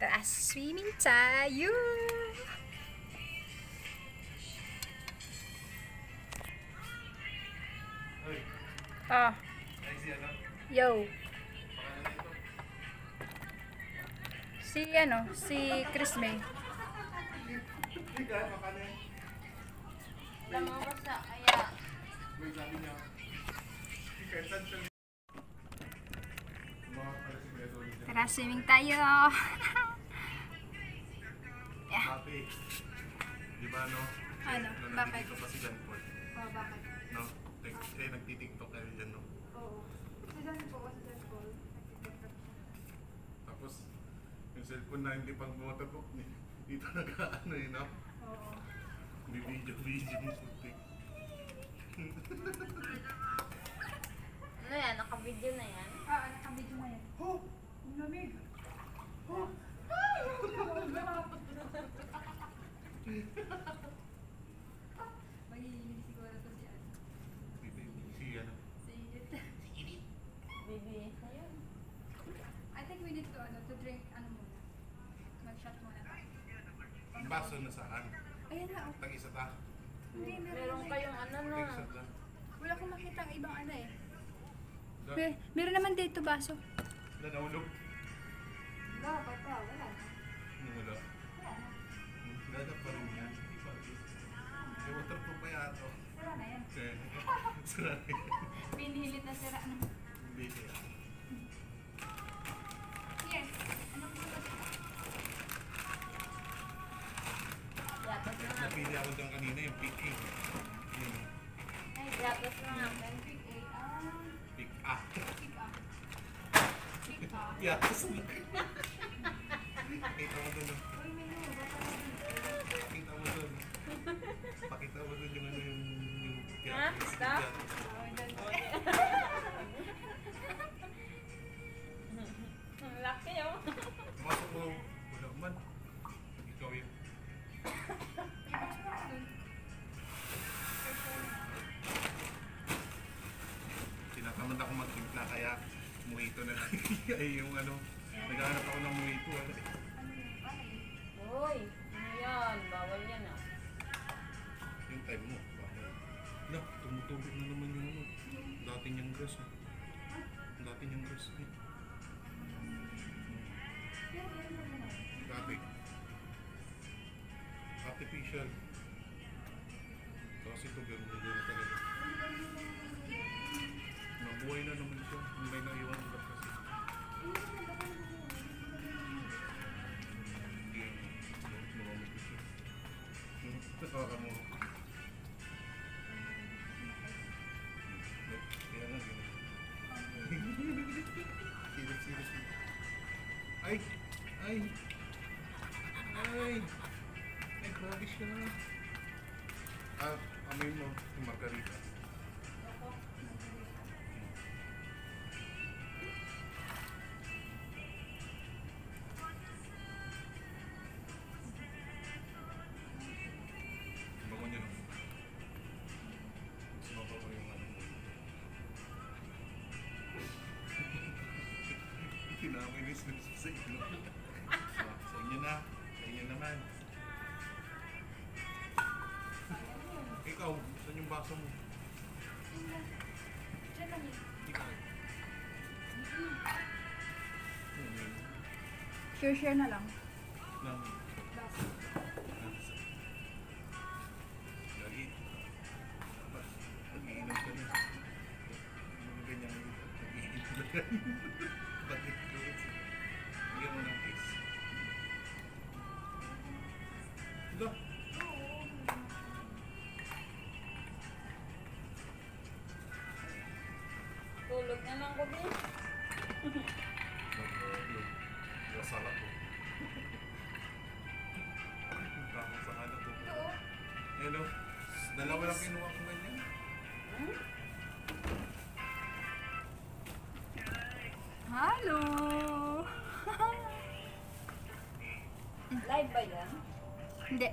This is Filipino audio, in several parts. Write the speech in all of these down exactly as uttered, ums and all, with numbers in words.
Tara, swimming tayo! Ah. Yo. Si ano, si Chris May. Lamang ko sa kaya. Tara, swimming tayo! Yeah. Happy. Di ba, no? Ano? Nung Bakit? nandito pa si John Paul. Oh, bakit? No? Like, eh, nagtitiktok kayo dyan, no? Oo. Si John Paul, si John Paul. Tapos, yung cellphone na hindi pang waterproof, dito nag-ano eh, no? Oo. Bibidyo-video mo putik. Ano yan? Naka-video na yan? Ah, nakabidyo mo yan. Oh! Ang lamig! Oh! Maghihilig siguro to si ano. Si ano? Si Edith. Baby. Ayun. I think we need to ano to drink ano muna. Mag-shot muna tayo. Ang baso na saan? Ayan na oh. Tag-isa ta? Hindi, meron, Meron na- kayong ano na. Tag-isa ta? Wala akong makita ang ibang ano eh. Da- Mer meron naman dito baso. Da, naulog? Dapat pa, wala na. Nung wala. Wala na. Hmm, Dada pa rin yan. Hindi pa rin. May waterproof pa yato. Sira na yan. Kaya, sira rin. Pinihilit na sira na. Hindi kaya. Yes. Ano po ba? Yatas na nga. Napili ako dyan kanina yung pick A. Yun. Ay, Yatas na nga. Pick A. Ah, Pick A. pick up. Pick up. Yatas na. Pakita mo dun. oh. Uy, menu. Baka na Pakita mo dun. Pakita mo dun yung ano yung... yung Ha? Stop? Ang laki oh. Masok mo. Wala man. Ikaw yun. Tinatamad ako magtimpla kaya mojito na lang. Ay yung ano. Naghahanap ako ng mojito. Ano. Uy, ano yan? Bawal yan ah. Yung time mo. Na, tumutubig na naman yung ano. Dati niyang grass ha. Dati niyang grass eh. Dati. Artificial. Kasi ito ganun na yun talaga. Nabuhay na naman siya. May naiwan ba kasi. Hindi yan. Lumamit ko siya. Tawa mo. Kaya nga ganun. Silip, silip, silip. Ay! Ay! Ay! Ay, grabe siya. Ah, amoy mo yung margarita. Bango niya no? Sumapa ko yung ano mo. Tinamoy ni Slips sa inyo. Sa, sa inyo na. Sa inyo naman. Ikaw, saan yung baso mo? Diyan lang yun. Ikaw. Hmm, yun. Share-share na lang. Nang, Baso. nasa. Dali. Tapos, mag-iinom ka na. Mga ganyan yun. Mag-iinom ka na. Bakit ko? Bigyan mo ng kiss. Ito. Tulog naman ko din. Nasala ko. Takot sa kalat ko. Ito oh. Hello. Dalawa lang kinuha ko ganyan. Hello! Live ba yan? Hindi.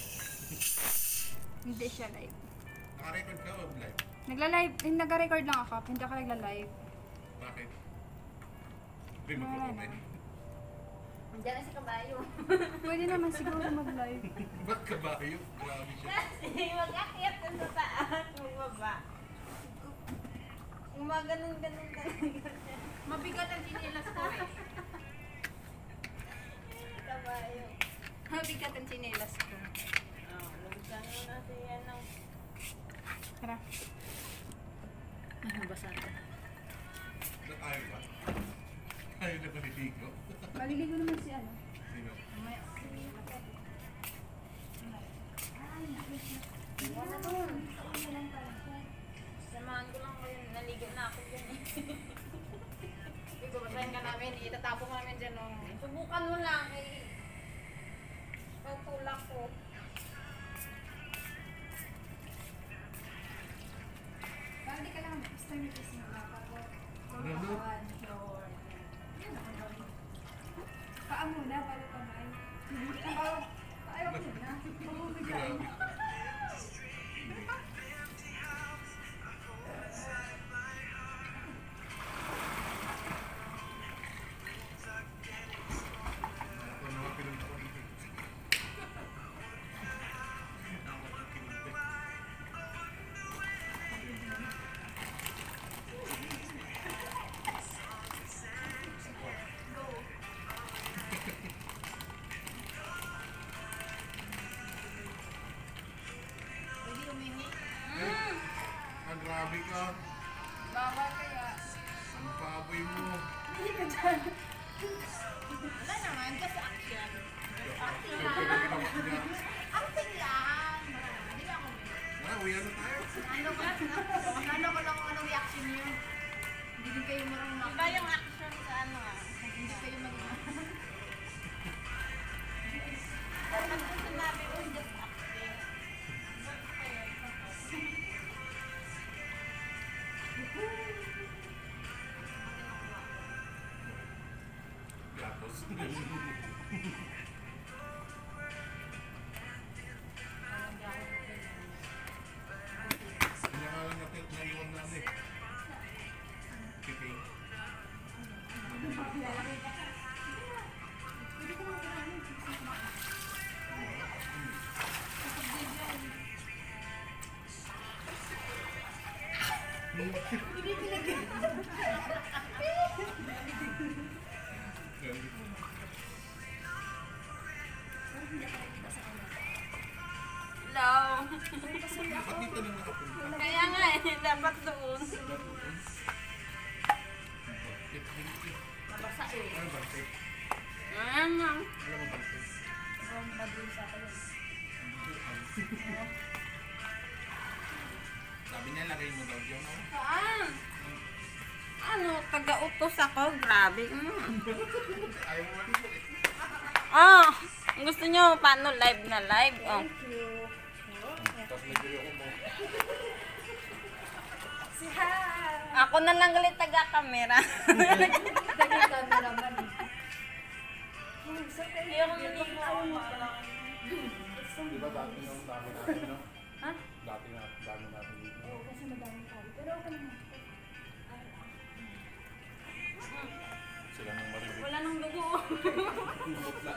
Hindi siya live. Naka-record ka o live? Nagla-live, eh, nag-record lang ako, hindi ako nagla-live. Bakit? Hindi Wala magpo-comment. na. Diyan na si Kabayo. Pwede naman siguro mag-live. Ba't kabayo? Grabe siya. Kasi mag-akyat ka sa taas, magbaba. Gumaganon, ganon, ganon. Mabigat ang chinelas ko eh. Kabayo. Mabigat ang chinelas ko. Oh, lumisan mo na si ano. Tara. Ay, nabasa ka. Ba't ayaw ba? Ayaw na maliligo. Maliligo naman si ano. Sino? May... Wala doon. Samahan ko lang kayo. Naligo na ako dyan eh. Ikubasahin ka namin, itatapon ka namin dyan. Oh. Subukan mo lang eh. Tutulak ko. Parang di ka lang mag-start ng isip na para Ano, ano? paa muna, bago kamay. Paa, ayaw ko muna. Mabubigan. Grabe. Ako naman pinunta ko dito. Ako ang kinunta. Pwede umihi. Ah, grabe ka. Bawal kaya. Ang baboy mo. Hindi ka dyan. Wala naman, just action. Acting lang. Acting lang. Hindi ako Ah, uwi na tayo. Ano ka? Ano ko lang kung anong reaction niyo. Hindi din kayo marunong Iba yung action sa ano ah. Hindi kayo marunong. Dapat ko sinabi ko, just acting. Gatos. Pinakalan natin na iwan namin. Kipi. Hello. Ba't dito lang nakapunta? Kaya nga eh, dapat doon. Nabasa eh. Ano bante? Ano? Alam mo bante? Sabi niya lagay mo daw dyan. oh. Saan? Ano, taga-utos ako. Grabe. Mm. Ayaw mo maligo eh. Oh, gusto nyo paano live na live? Oh. Tapos may gulo ko mo. Si Ha! Ako na lang ulit taga-camera. Dagitan mo naman. Hindi ako naligo. Di ba dati nung dami natin, no? Ha? Dati na dami natin dito. Oo, kasi madami tayo. Pero okay naman. Sila nang marinig. Wala nang dugo. Bukla.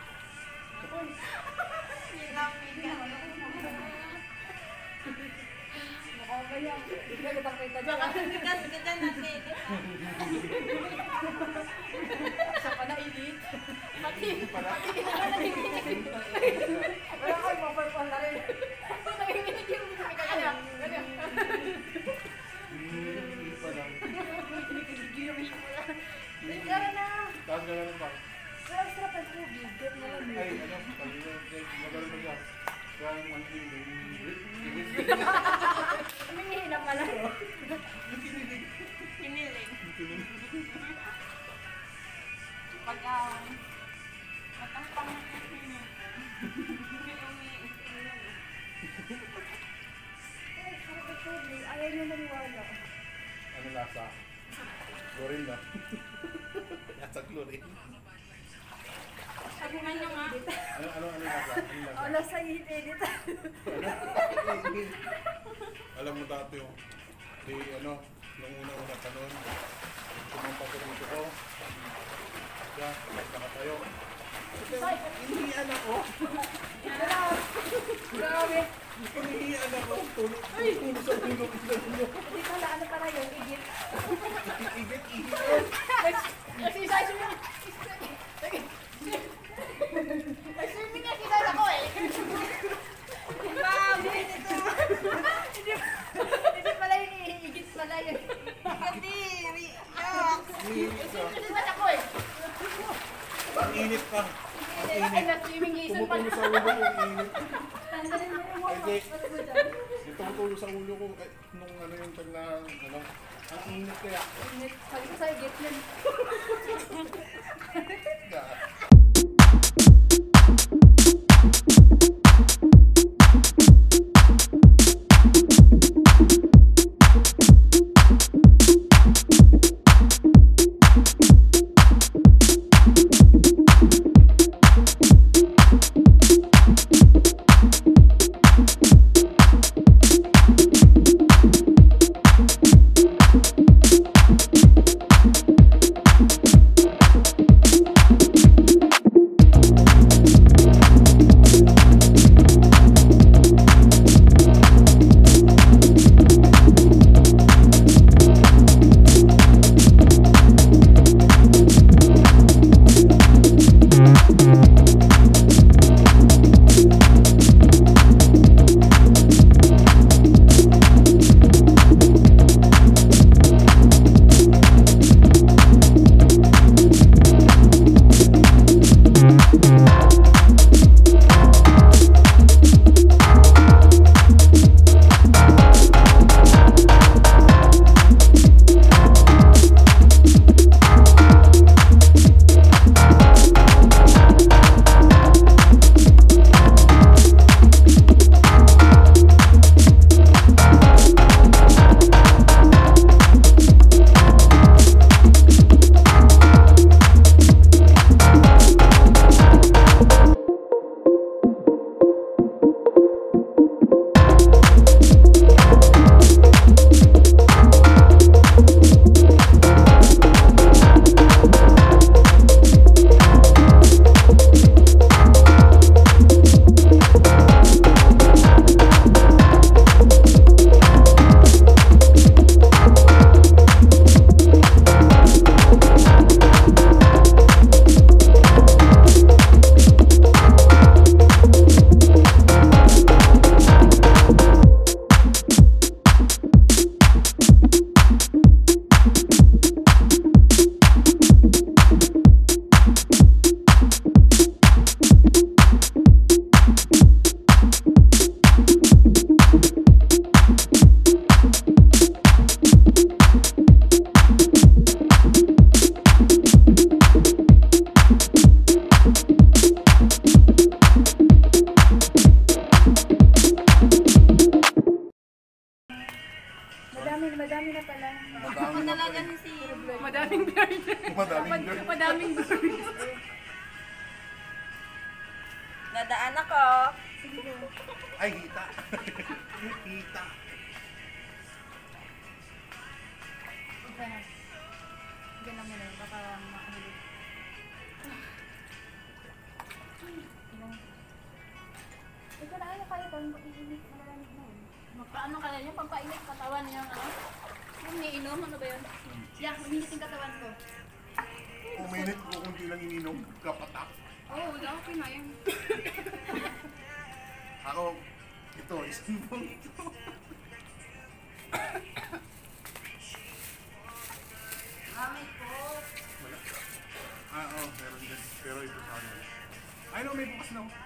Nakakaya. Bigla kita kita dyan. Baka bigas ka dyan natin. Sa panailit. Pati. Pati Wala kayo, mapapal na rin. Nanginginig yung mga kaya. Ganyan. Hindi pa lang. Tara na. Tapos gano'n ba? Sarap sarap ang tubig. Get na lang. Ay, ano? Pag magano'n ba siya? Kaya yung mga hindi. Humingi na pala. Kinilig. Pag ah, matampang na kasi niya. Ay, sarap ang tubig. Ayaw niyo maniwala. Ano lasa? Chlorine na. Lasa chlorine. Sabi nga niya nga. Ano, ano, ano lasa? Ano lasa? Oh, nasa init. Alam mo dati yung di ano, nung una-una pa noon, tumampa ko dito ko. Siya, nakatayo. Inihian ako. Grabe. Inihian ako. Tulog tulog sa ulo ko sa ulo. Hindi pala, ano pala yung igit. Igit, igit. Kasi isa swimming. Nag-swimming nga kilala ko eh. Grabe. Hindi hindi pala yung igit pala yun. Kadiri. Inihian ka. Nag-swimming ako eh. Ang init pa. Ang Ay, init. nag-swimming Jason pa. Tumutulo sa ulo ko. Ang init. Tanggalin mo yung Ay, mukha. di. Yung tumutulo sa ulo ko. eh, Nung ano yung tag na, ano, ang init kaya. Sabi ko sa'yo, get yun. Na- Madami, madami na pala. Madami na pala. si... Madaming bird. Madaming girl. Madaming bird. Dadaan ako. Ay, hita. Hita. Okay na. Diyan lang muna, baka makahulog. Ito na ano kaya tayong pag-iinit, malalamig na yun. Magpaano kaya yung pampainit katawan niyang ano? Yung niinom, ano ba yun? Yeah, uminit yung katawan ko. Uminit ko kung di lang ininom. Kapatak. Oo, oh, wala okay na yun. Ako, ito, isang buong ito. Mami ko. Wala. Ah, oo, pero, pero ito sa ano. Ay, no, may bukas na ako.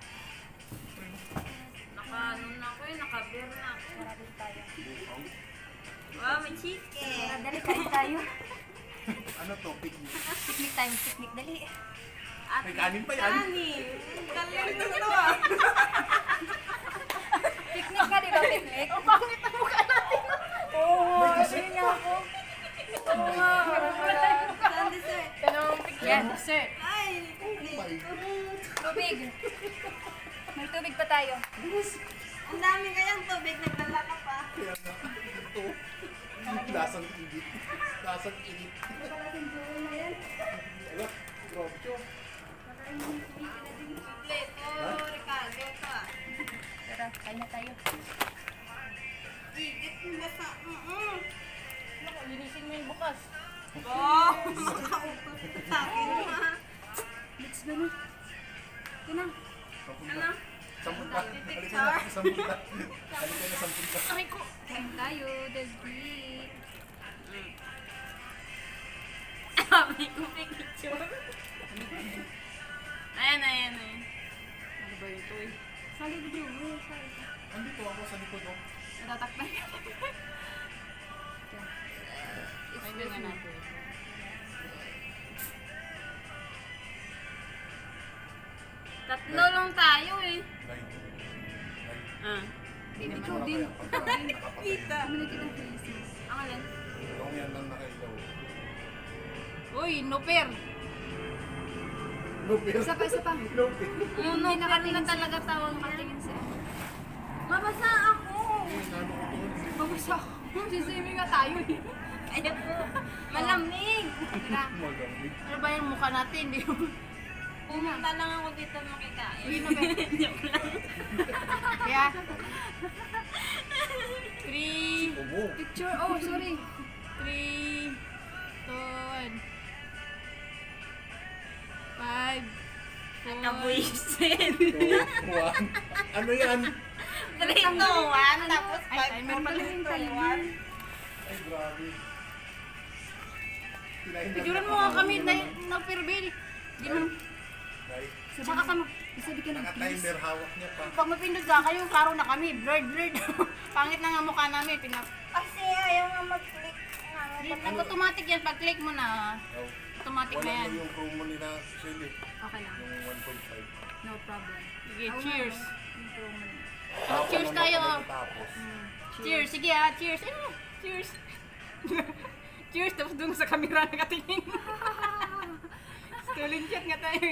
Naka, ano na ako eh, naka-beer na ako. Marami tayo. Bukaw. Wow, may chicken. Dali, kain tayo. Ano to, picnic? Picnic time, picnic, dali. At May kanin pa yan. kanin. Galing na ito ah. Picnic ka, di ba? Picnic? Ang pangit na mukha natin. Oo, kasi nga ako. Oo nga. Saan dessert? Dalawang picnic. Yan, dessert. Ay, May. Tubig. May tubig pa tayo. ang dami kayang tubig. Nagdala ka pa. Kaya nga, ito. Lasang init. Lasang init. Ito pala yung jewel na yan. Ala, Rocho. Nakain yung tubig. Kain na tayo. Igit mo basa. Mm-mm. Naku, linisin mo yung bukas. Oh, makautot ka sa akin ha. Let's go na. Ito na. Sampun Ano? na. Sampun na. Halika na. Sampun na. Halika na, sampun na. Aray ko. Kain tayo, Daddy. Sabi ko picture. Ayan, ayan, ayan. Ano ba ito eh? Sali ko din. Uy, sali ko. Andito ako sa likod oh. Natatakpan ka. Ay, nga natin. Tatlo lang tayo eh. Light. Light. Ah. Hindi naman. Ikaw din. Kita. Kami na kita faces. Ang alin? Ikaw yan lang nakailaw. Uy, no-pair. No fear. Isa pa, isa pa. No fear. Yung no-pair na talaga tawag yan. Nakatingin siya. Mabasa ako. Eh, nano ko doon. Pabasa ako. Sisimi nga tayo eh. Kaya po. Malamig. Tira. Malamig. Ano ba yung mukha natin? Di ba? Pumunta lang ako dito makikain. Uy, no ba? Joke lang. Kaya, Three. Umo. picture. Oh, sorry. Three. Two. and Five. Four. Nakabuisit. Two, one. Ano yan? Three, two, one. Tapos Ay, five, timer four, pala three, yung two, timer. one. Ay, grabe. Kinain Picturean na- mo nga kami na na-perbil. Di mo. Ay, Saka kami. Isabi ka ng please. naka-timer, hawak niya pa. Pag mapindot ka kayo, karo na kami. Blurred, blurred. Pangit na nga mukha namin. Pinap Kasi ayaw nga mag-click. Nag-automatic yan. Pag-click mo na, Oh. automatic na Wala yan. mo yung promo nila, Shelly. Okay lang. Yung one point five. No problem. Sige, cheers. Yung promo na. Oh, cheers tayo. Tapos. Cheers. Sige ah, cheers. Ano? Cheers. Cheers. Tapos dun sa camera nakatingin. Stolen chat nga tayo.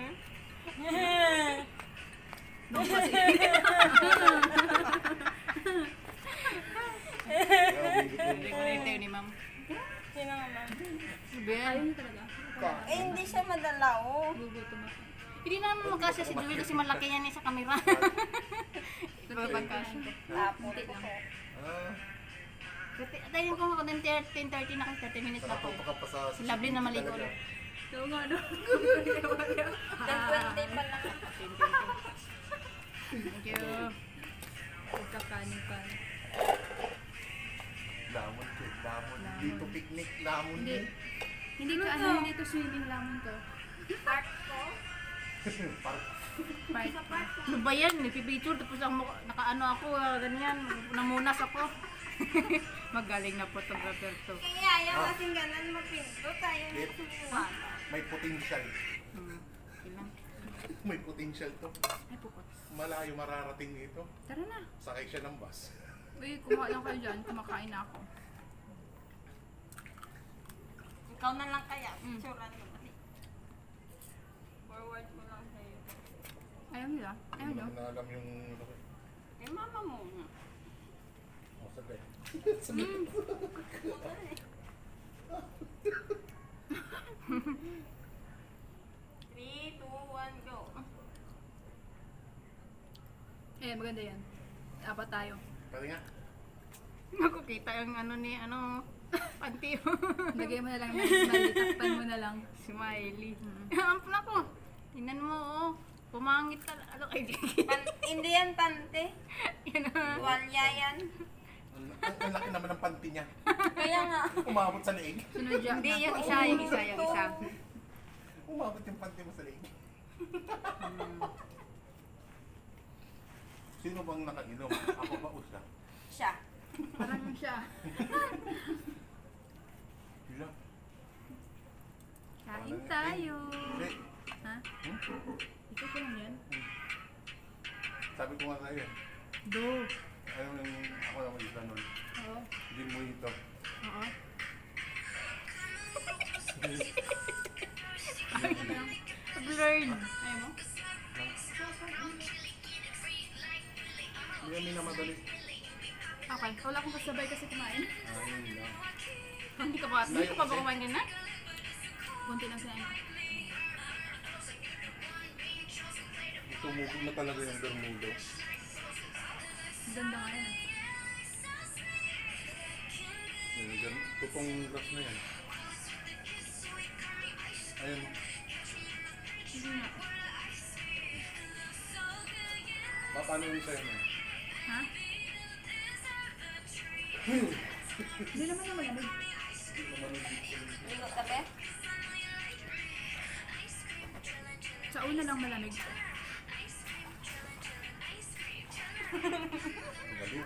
Hindi ko na yung tayo ni ma'am. Sino nga ma'am? Ayaw niyo talaga. Eh, hindi siya madala, oh. Gugutom ako. Hindi naman magkasya si Joey kasi malaki yan eh sa camera. Napapagkasya ko. Tapos Hindi ko. lang. Ah, Tayo ko ako ten thirty na kasi thirty minutes pa po. sarap pa ka pa sa... Si Lovely na maligo talaga. ulit. Oo nga, no? Then twenty pa lang. Thank you. Pagkakanin pa. Lamon ko, lamon. Lamon. Dito picnic, lamon Hindi. din. Hindi to, ano, hindi to swimming lamon to. Park ko. Park. Park. Ano ba yan? Nagpipicture tapos ang mukha, nakaano ako, ah, ganyan, namunas ako. Magaling na photographer to. Kaya ayaw Ah. kasing ganun mapindot. Ayaw na Wait. siniwala. May potential. Hmm. Ilang? May potential to. Ay, pukot. Malayo mararating ito. Tara na. Sakay siya ng bus. Uy, kumain lang kayo dyan. Kumakain na ako. Ikaw na lang kaya. Mm. Picturean mo. Dali. Forward mo lang sa'yo. Ayaw nila. Ayaw Hindi nyo. mo na alam yung... Eh, mama muna. Oh, sagay. Three, two, one, go. Eh, maganda yan. Apat tayo. Pwede nga. Nakukita yung ano ni, ano, panty mo. Lagay mo na lang ng smiley. Takpan mo na lang. Smiley. Mm. Amp na ko. Tingnan mo, oh. Pumangit talaga. Ano kay Pan hindi yan pante. Yan ah. Tuwalya yan. Ang, ang, ang laki naman ng panty niya. Kaya nga. Umabot sa leeg. Sunod dyan. Hindi, yan isa, yung isa, yung isa. Umabot yung panty mo sa leeg. Sino bang nakainom? Ako ba o siya? Siya. Parang siya. Siya. Kain tayo. Hindi. Ha? Hmm? Ito ko lang yan. Sabi ko nga sa'yo eh. Do. Ano yung ako naman isla nun? Oo. Gin mo ito. Oo. Blurred. Ayaw mo? Hindi kami na madali. Okay. Wala akong kasabay kasi kumain. Ayun lang. Hindi ka ba, hindi ka pa ba kumain ka na? Kunti lang sinain ko. Tumugod na talaga yung Bermudo. Ganda nga yan. Yan, yan. Tutong grass na yan. Ayun. Hindi nga. Pa, paano yung sa'yo na? Ha? Hindi naman yung malamig. Ligo tabi. Sa una lang malamig. Galing.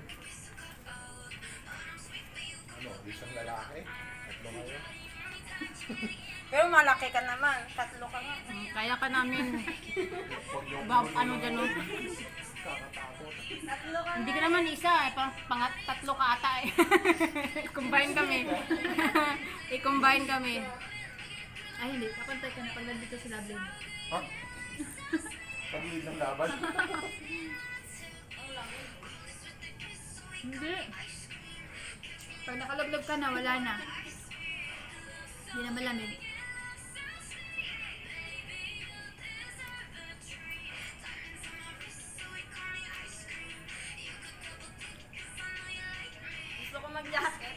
Ano, isang lalaki? Tatlo kayo? Pero malaki ka naman. Tatlo ka nga. Mm, Kaya ka namin, Pag yung ba, ano dyan o. kakatakot. Tatlo ka Hindi ka naman isa eh, pang, pangat, tatlo ka ata eh. I-combine kami. I-combine kami. Ay, hindi. Kapantay ka na pag nandito si Loveline. Ha? Pag-lead ng laban? Hindi. Pag nakalaglag ka na, wala na. Hindi na malamig. Gusto ko mag-jacket.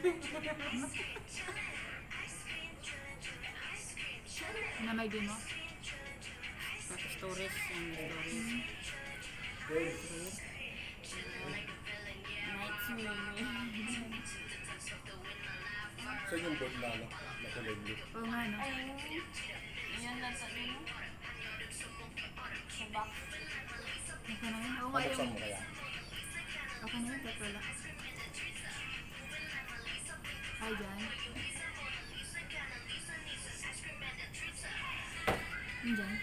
Namay din mo. Stories and stories. Night swimming. Saan yung board na ano? Nakulog nyo? Oo nga, no? Ay, yan nasa din. Sa box. Ako na yun. Oo nga Mabuksan yung... mo kaya? Ako na yun, kahit wala. Ay, dyan. Yun dyan.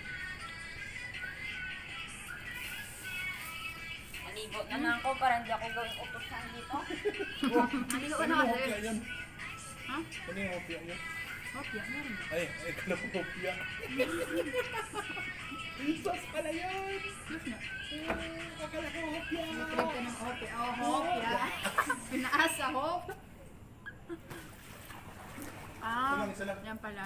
Maligo na lang ako para hindi ako gawing utusan dito. Maligo ka Ano na yung kasi. hopya yan? Ha? Ano yung hopya niya? Hopya, meron ba? Ay, ay, kala ko hopya. Isos pala yan! Yes na. Ah, akala ko hopya! Nag-trip ka ng hopya. Oh, hopya. Pinaas sa hop. Ah, Isa lang, isa lang. yan pala.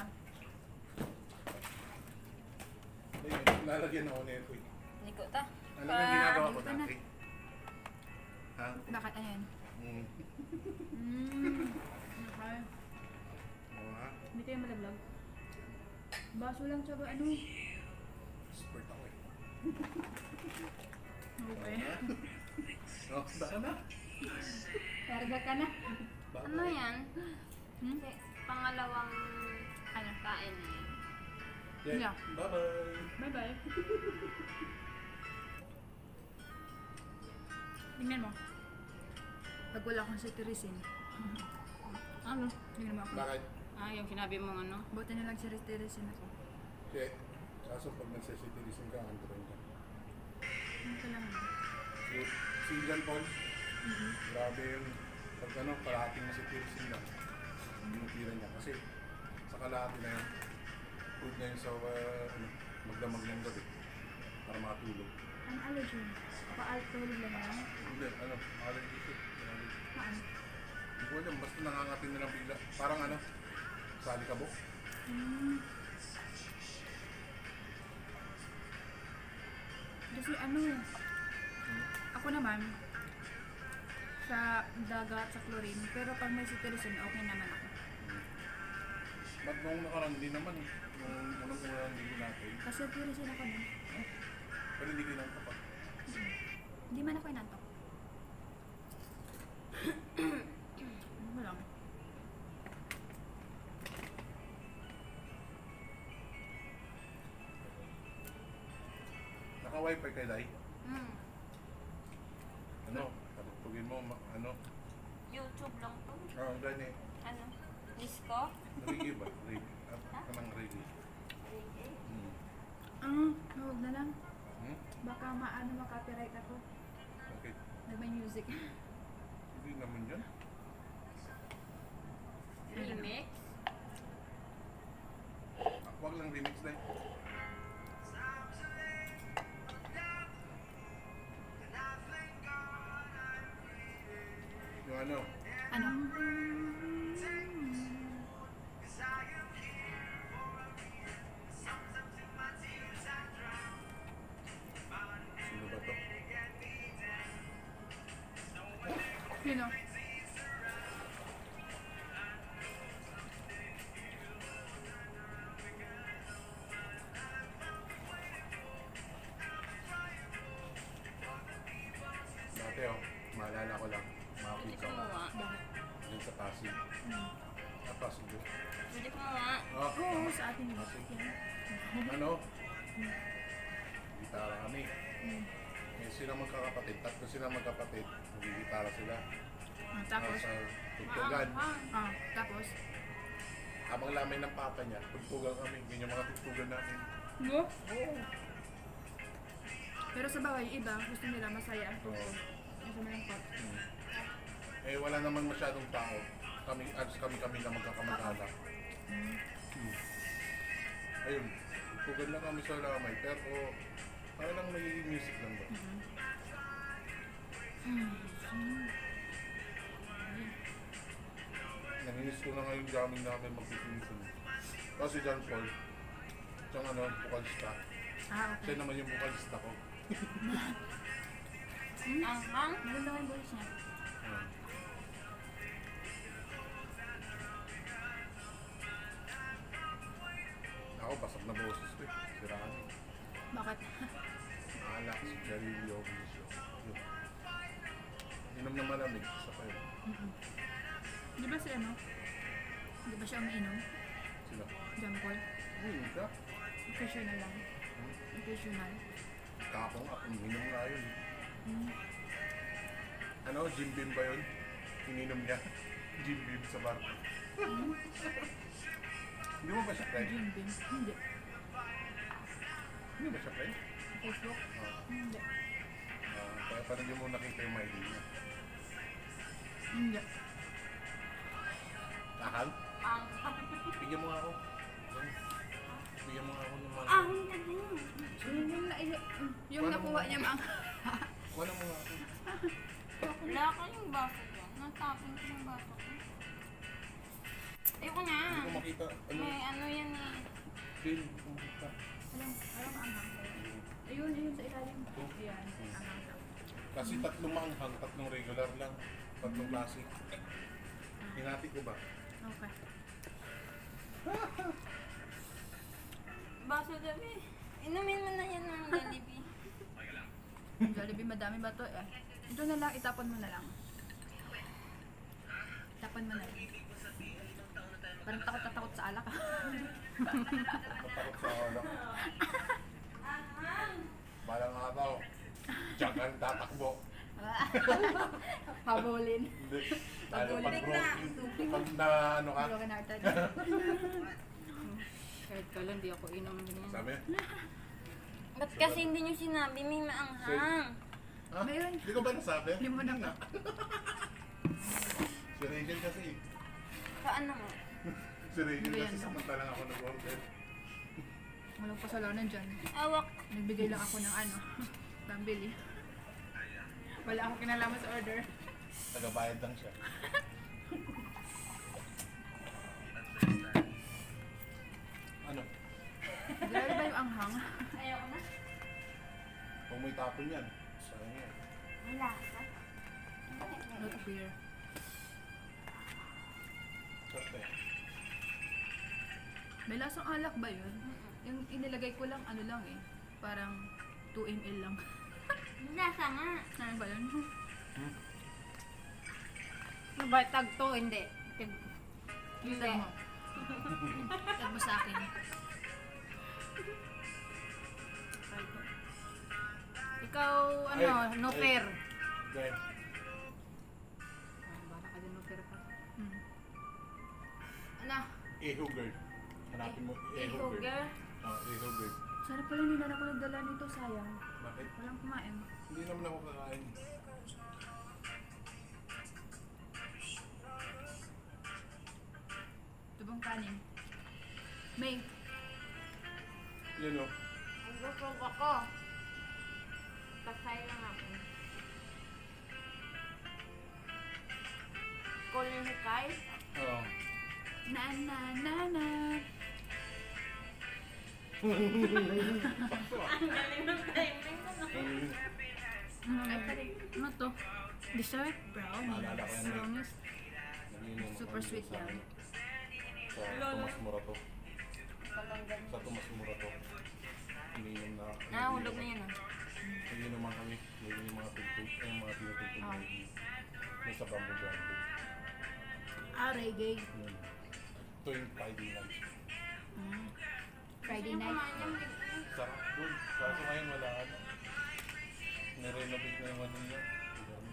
Ay, lalagyan ako nito eh. Ligo ta. Alam mo yung ginagawa ko ligo ka na. dati? Ha? Bakit? Ayan. Mm. Mm. Okay. Oo ha? Hindi kayo malaglag. Baso lang tsaka ano. Spurt ako eh. Okay. Oh, baka na? Karga ka na. Baka Ano yan? Hmm? Kasi pangalawang Ano? kain na yun. Yeah. Yeah. Bye-bye! Bye-bye. Tingnan mo. Pag wala akong cetirizine. Ano? Tingnan mo ako. Bakit? Ah, yung sinabi mong ano? Buti na lang cetirizine ako. Kasi, kaso pag nagsasitirism ka, ang rin ka. Ano ka lang? Si, si John Paul, Mhm. grabe yung pag ano, kalahating nasitirism lang. Binutira niya kasi sa kalahati na yun, food na yun sa uh, ano, magdamag ng gabi para makatulog. Ang allergy. Pa-alcohol lang yan. Hindi, ano, allergy siya. Allergy. Maan. Hindi ko alam, basta nangangatin na lang bigla. Parang ano, sa alikabok. Hmm. Kasi ano, Hmm. ako naman, sa dagat, sa chlorine, pero pag may cetirizine, okay naman ako. Ba't nung nakaraan din naman, nung unang-unang linggo natin, Kasi cetirizine ako nun. pero hindi kinanta pa. Hindi man ako inantok. Ano mo lang? Naka-wifi kay Dai. Hmm. Ano, patugtugin mo, ma- ano, YouTube lang to. ah, gani, Ano? Disco? reggae ba? Reggae. Ah, kanang reggae. Hmm. Ah, huwag na lang. Hmm? Baka maano makapiright ako. Okay. Nag may music. Hindi naman yan. Remix? Ah, wag lang remix Dai. Yung ano, Ano? sino ba to? Sino? Dati oh, maalala ko lang, mga Pwede pizza ko. kumuha. Bakit? Dun sa Pasig. Ah, Pasig yun. Pwede kumuha. Ah, Oo, sa atin yun. Pasig. Yan. Ano? Gitara kami. Mm. Eh, sila magkakapatid, tatlo sila magkapatid, nagigitara sila. Ah, tapos? Sa tugtugan. Ah, tapos? Habang lamay ng papa niya, tugtugan kami. Ganyan yung mga tugtugan namin. No? Pero sa bagay, iba, gusto nila masaya ang tuko. Gusto nila ang pop. Hmm. Eh, wala naman masyadong tao. Kami, ads kami kami lang magkakamag-anak. Mm. Hmm. Ayun, tugtugan lang kami sa lamay. Pero, para lang may music lang ba? Naminis ko na ngayon gaming namin magpipinsin. Kasi John Paul, siyang ano, vocalista. Ah, okay. Siya naman yung vocalista ko. Ang hang. Maganda nga yung voice niya. Hmm. Ako, basag na boses ko eh. Siraan eh. Bakit? Alak, si Jarilio, Bisyo. Yun. Inom na malamig, isa pa yun. Di ba si ano? Di ba siya umiinom? Sila. John Paul? Hmm, siya. Occasional lang. Occasional. Tapong ako, uminom nga yun. Mm. Ano, Jim Beam ba yun? Ininom niya. Jim Beam sa bar. Hindi mo ba siya friend? Jim Beam? Hindi. Hindi ba siya friend? Facebook? Ah, Hindi. ah, kaya parang hindi mo nakita yung my day niya. Hindi. Kahal? Ang Bigyan mo nga ako. Bigyan mo nga ako ng mga... ang ganda yun. Yung, yung, na, yung Paano nakuha mo- niya maang... Wala mo nga ako. Wala ka yung baso dyan. Natapon ko yung baso ko. Ayoko na. Hindi ko makita. Ano? May ano yan eh. Phil, kumusta? Alam, alam anghang. Ayun, ayun sa ilalim. Ayan, anghang daw. Kasi tatlong manghang, tatlong regular lang. Tatlong classic. Hinati ko ba? Okay. Baso dami. Inumin mo na yan ng Jollibee. Jollibee, madami ba to? Eh. Ito na lang, itapon mo na lang. Itapon mo na lang. Parang takot na takot sa alak. Matakot sa alak. Balang araw. Diyan ka tatakbo. Habulin. Hindi. Lalo pag Pag-ulit bro, pag na ano ka, Broken hearted. Kahit kailan di ako inom ganyan. sabi, Ba't kasi hindi nyo sinabi may maanghang? ha? Mayroon. Hindi ko ba nasabi? Hindi mo na nga. Si Rachel kasi. Paano mo? Si Rachel Hindi kasi yan. samantalang ako nag-order. Walang kasalanan dyan. Awak. Nagbigay lang ako ng ano, pambili. Wala akong kinalaman sa order. Tagabayad lang siya. Ano? Grabe ba yung anghang? Ayoko na. Kung may tapon yan, sayang yan. May lasa. Not beer. Sarte. May lasang alak ba yun? Yung inilagay ko lang, ano lang eh. Parang two milliliters lang. May lasa nga. Ano ba yun? Hmm? Ano ba? Tag to? Hindi. Tag- Yung Hindi. tag mo. Tag mo sa akin. Try ko. Ikaw, ano, Ay, no ay. fair. Dahil, Ah, baka ka din no fair ka. Hmm. Ano? Eho girl. Hanapin mo, Eho girl. Sugar. Ah, Eho girl. Sana pala hindi na ako nagdala nito, sayang. Bakit? Walang kumain. Hindi naman ako kakain. Ito bang kanin? May. Yan o. Ang gusto ako. Pasay lang ako. Colin Hikay. Oo. Na na na na. Sakto ah. Ang galing ng timing ko. No? Mm. Ano, ano to? Dessert brown. Naalala ko yan, Promise. Nagiinom ako Super dun sweet sa, yan. ano, Sa Tomas Morato. Palanggan. Sa Tomas Morato. Iniinom na. Ah, hulog na yun ah. Nagiinuman kami. Nagiinom yung mga tugtog. Ay, yung mga tinutugtog Ah. na yung sa Bamboo Grande. Ah, reggae. Yun. Ito yung Friday night. Mm. Friday Sino night. kumain yung big one? Sarap dun. Kaso ngayon wala ano. Nirenovate na yung ano niya. Yan.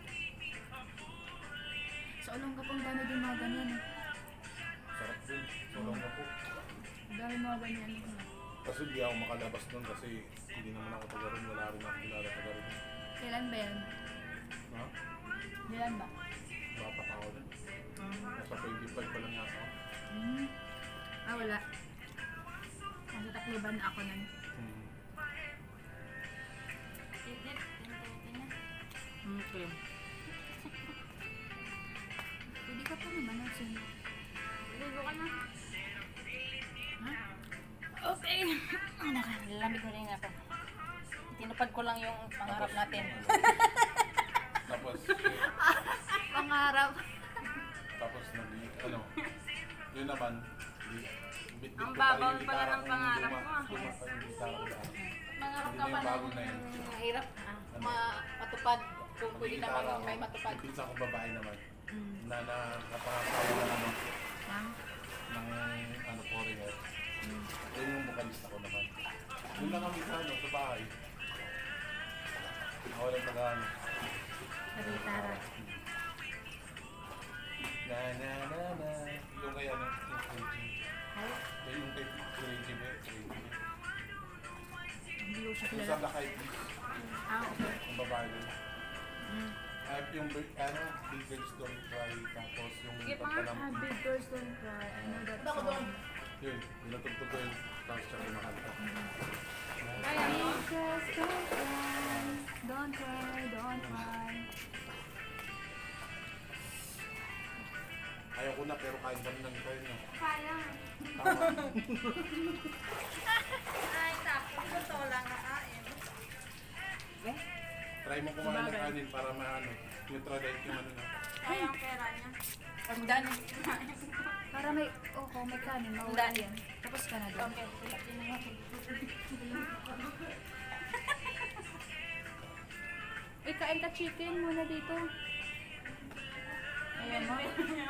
Sa Olongapo, ang dami din mga ganyan. eh. Sarap dun. Sobrang na po. Ang dami mga ganyan. Kasi hindi ako makalabas nun kasi hindi naman ako taga ron. Wala rin ako kilala taga ron. Kailan ba yan? Ha? Kailan ba? Bata pa ako dun. Nasa twenty-five pa lang yata ako. Hmm. Ah, wala. Nasa Tacloban na ako nun. Hmm. Tidip, tintuti na. Okay. Pwede ka pa naman ang sin. Ligo ka na. Ha? Okay. Anak, lalamig na rin ako. Tinupad ko lang yung pangarap natin. Tapos, eh, Pangarap. tapos nag ano, yun naman, di, bit, bit Ang ko pa babaw yung pala gitara ng kong pangarap luma, mo, ah. luma pa yung gitara ko daan. Mangarap Hindi ka na pa yung bago ng na yun. Mahirap. Ano? Ma- matupad. Kung pwede Mag-gitara naman ako, may matupad. yung pinsa ko babae naman, Mm. na na napangasawa na naman Ha? ng ano foreigner. Mm. Yun yung vocalista ko naman. Yun lang kami sa ano, sa bahay. Ako lang taga ano. Sa gitara. Na na na na. Yung kaya ano, yung Crazy. Ay, Yung kay Crazy Bear, Crazy Bear. hindi ko siya Yung sa kilala. Black Eyed Peas, Ah, okay. yung babae yun. Mm. At yung bir- ano, Big Girls Don't Cry, tapos yung Sige pa nga. pagkalam, Ah, big girls don't cry. I know that Bako doon. song. yun, pinatugtog ko yun, tapos siya kumakanta. Ay, ano? Big girls don't cry. Don't cry, don't cry. Ayaw ko na, pero kahit ba nang try nyo. Kaya. Tama. Ay, tapos ito lang nakain. Eh? Try mo kumain ng Sabagay. kanin para maano, neutralize yung ano na. Kaya ang pera niya. Ang dami. Para may, oh, kung may kanin, mawala Dami. yan. Tapos ka na doon. Okay, sulatin mo. Uy, kain ka chicken muna dito. Ayan mo.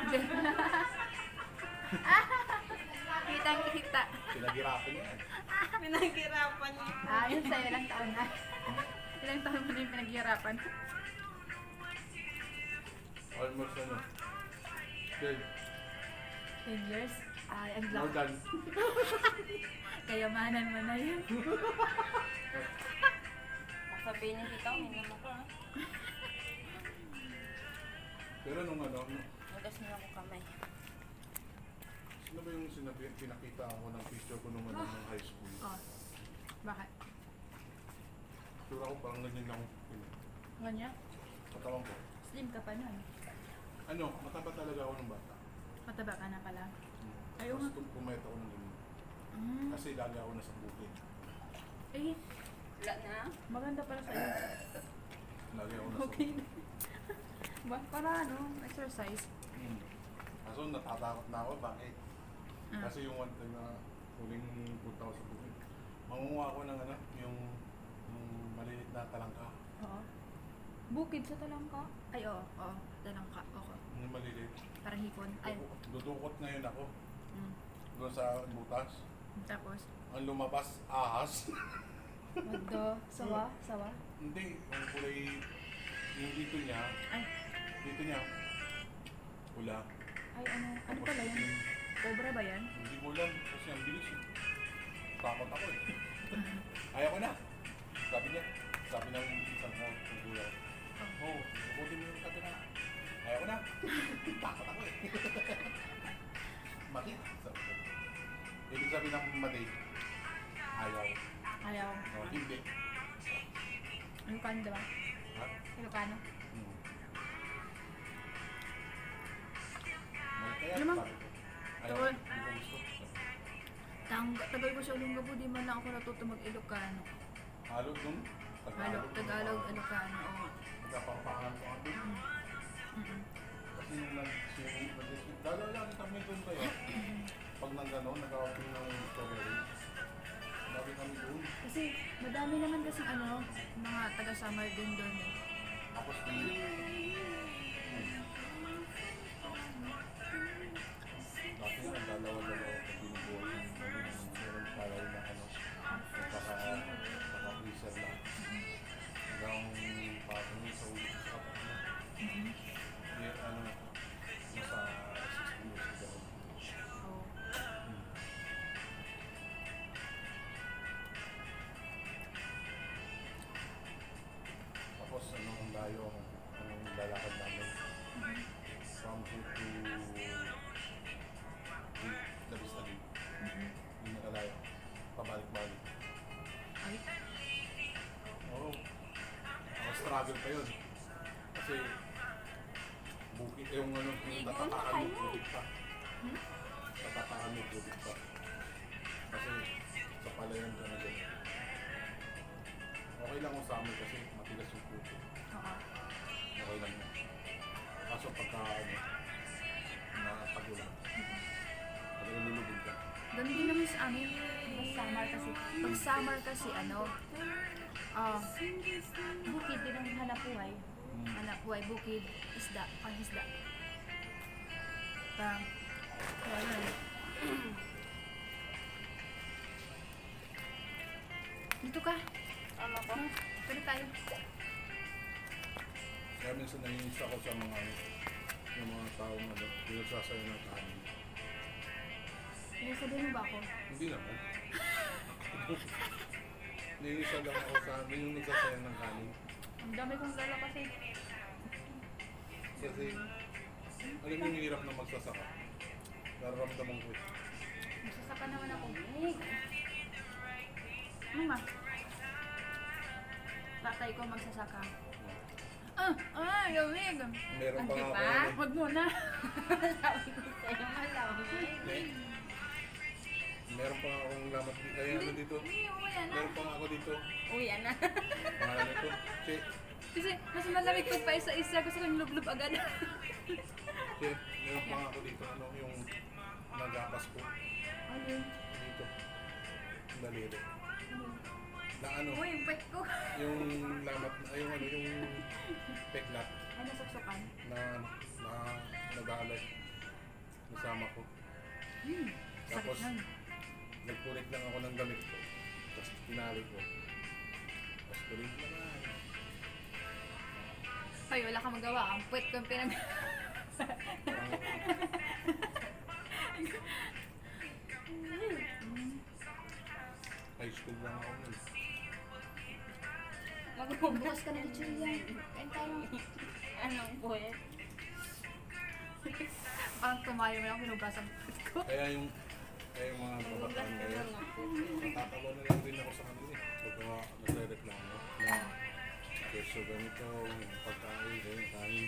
Kitang kita. Pinaghirapan yan. Pinaghirapan niya. Ah, yun sa'yo, ilang taon na. Ilang taon mo na yung pinaghihirapan. Almost ano. Good. ten years? Ay, ang More laki. than. Kayamanan mo na yun. Sabihin niya dito, minum ako ah. Pero nung ano, no, Nagas niyo ako kamay. sino ba yung sinabi, pinakita ako ng picture ko nung ano, nung high school? Oh. Bakit? Sure ako parang ganyan lang. yun, Ganyan? Katawan ko. Slim ka pa nun. Ano, mataba talaga ako ng bata. Mataba ka na pala. Hmm. Ayaw Tapos nga. tum- pumayat ako ng ganyan. Mm. Kasi lagi ako nasa bukid. Eh, Wala na? maganda pala sa'yo. Lagi ako nasa Okay. bukid. Ba, para ano, exercise. Hmm. Kaso natatakot na ako, bakit? Ah. Kasi yung one time na huling punta ko sa bukid, mangunguha ako ng ano, yung, yung maliit na talangka. Oo. Bukid sa Talangka? Ay, oo. Oo, Talangka. Oo. Yung maliliit. Parang hipon. Ay. Dudukot ngayon ako Mm. doon sa butas. Tapos, Ang lumabas, ahas. magdo, sawa, sawa. Hindi, yung kulay, yung dito niya, Ay, dito niya, pula. ay ano, ano Tapos pala yan? yung- Cobra ba yan? Hindi ko alam, kasi ang bilis eh. Takot ako eh. Ayaw ko na. Sabi niya, sabi ng isang ko, ng kuya ko, oh, mabuti mo yung sabi na. Ayaw ko na. Takot ako eh. Bakit? Sabi ko. Ibig sabi ng maday, ayaw. Ayaw. Oh, hindi. Ilocano diba? Ha? Ilocano? Hmm. May kaya, Alam mo, sabi ko. Ayaw, tawal. hindi ko gusto. Tang, tagal ko sa Olongapo, di man lang ako natuto mag-Ilocano. Halo dun. Halo, Tagalog, Ilocano, oo. Nagkapapangalan ko ako dun. Kasi yung nag-swimming, lalo lagi kami doon kayo. Pag nag-ano, nag-outing ng strawberry. Lagi kami doon. Kasi madami naman kasi ano, mga taga-summer din doon eh. Tapos di, dati nga, dalawa-dalawa ko binubuhay yung meron pala na ano, nagpaka, nagpaka-freezer lang. Hanggang parang sa ulit sa apat na. Hindi, ano, nasa sixty years ago. Oh. Tapos ano, ang layo, anong lalakad namin. From here to Labis na din. Hindi nakalayo. Pabalik-balik. Ay, Oo. Ang struggle pa yun. Kasi bukit, eh, yung ano, yung tatakaan mo, bukit pa. Tatakaan mo, bukit pa. Kasi sa palayan ka na dyan. Okay lang kung sa amin kasi matigas yung puso. oo. Okay lang yun. Kaso pagka ano, natagulan, pag nilulubog ka, Ganun din naman sa amin. Pag summer kasi, pag summer kasi ano, ah, bukid din ang hanap buhay. Hanap buhay, bukid, isda, pang isda. Pang, ano eh. Dito ka. Ano ko? Dito tayo. kaya minsan naiinis ako sa mga ano, yung mga taong ano, pinagsasayo ng kanin. Pinasabihin mo ba ako? Hindi naman. Naiinis lang ako sa yung nagsasayo ng kanin. Ang dami kong lala kasi. Kasi, alam mo yung hirap na magsasaka. Nararamdaman ko. eh. Magsasaka naman ako. Ano ma? Tatay ko magsasaka. Ah! Ah! Lamig! Meron pa Ang nga ako. diba? ano, Huwag muna. Sabi ko sa'yo, malamig. may- Meron pa nga akong lamat dito. Ay, ano dito? Hindi, umaya na. Meron pa nga ako dito. Uy, ano? Pangalan nito. Si, Kasi mas malamig pag pa isa-isa. Gusto ko yung lublob agad. si, meron pa nga ako dito. Ano, yung nagapas ko. Ano? Dito. Yung daliri. Na ano, Uy, yung pet ko. yung lamat, ay yung ano, yung peklat Ay, nasuksukan. na, na nag-aalay. Nasama ko. Hmm. Tapos, Sakit nun. nagpulit lang ako ng damit ko. Tapos pinali ko. Tapos pulit naman. Ay, wala kang magawa. Ang pet ko yung pinag... Parang, high school lang ako nun. Bukas ka na ni Julia. Kain tayo. Anong puwet? Parang tumayo mo lang pinugasan ang pet ko. Kaya yung, kaya yung mga kabataan ngayon, natatawa na lang din ako sa kanila. eh. Pagka nagre-reklamo na keso ganito, yung pagkain, ganyan, kain.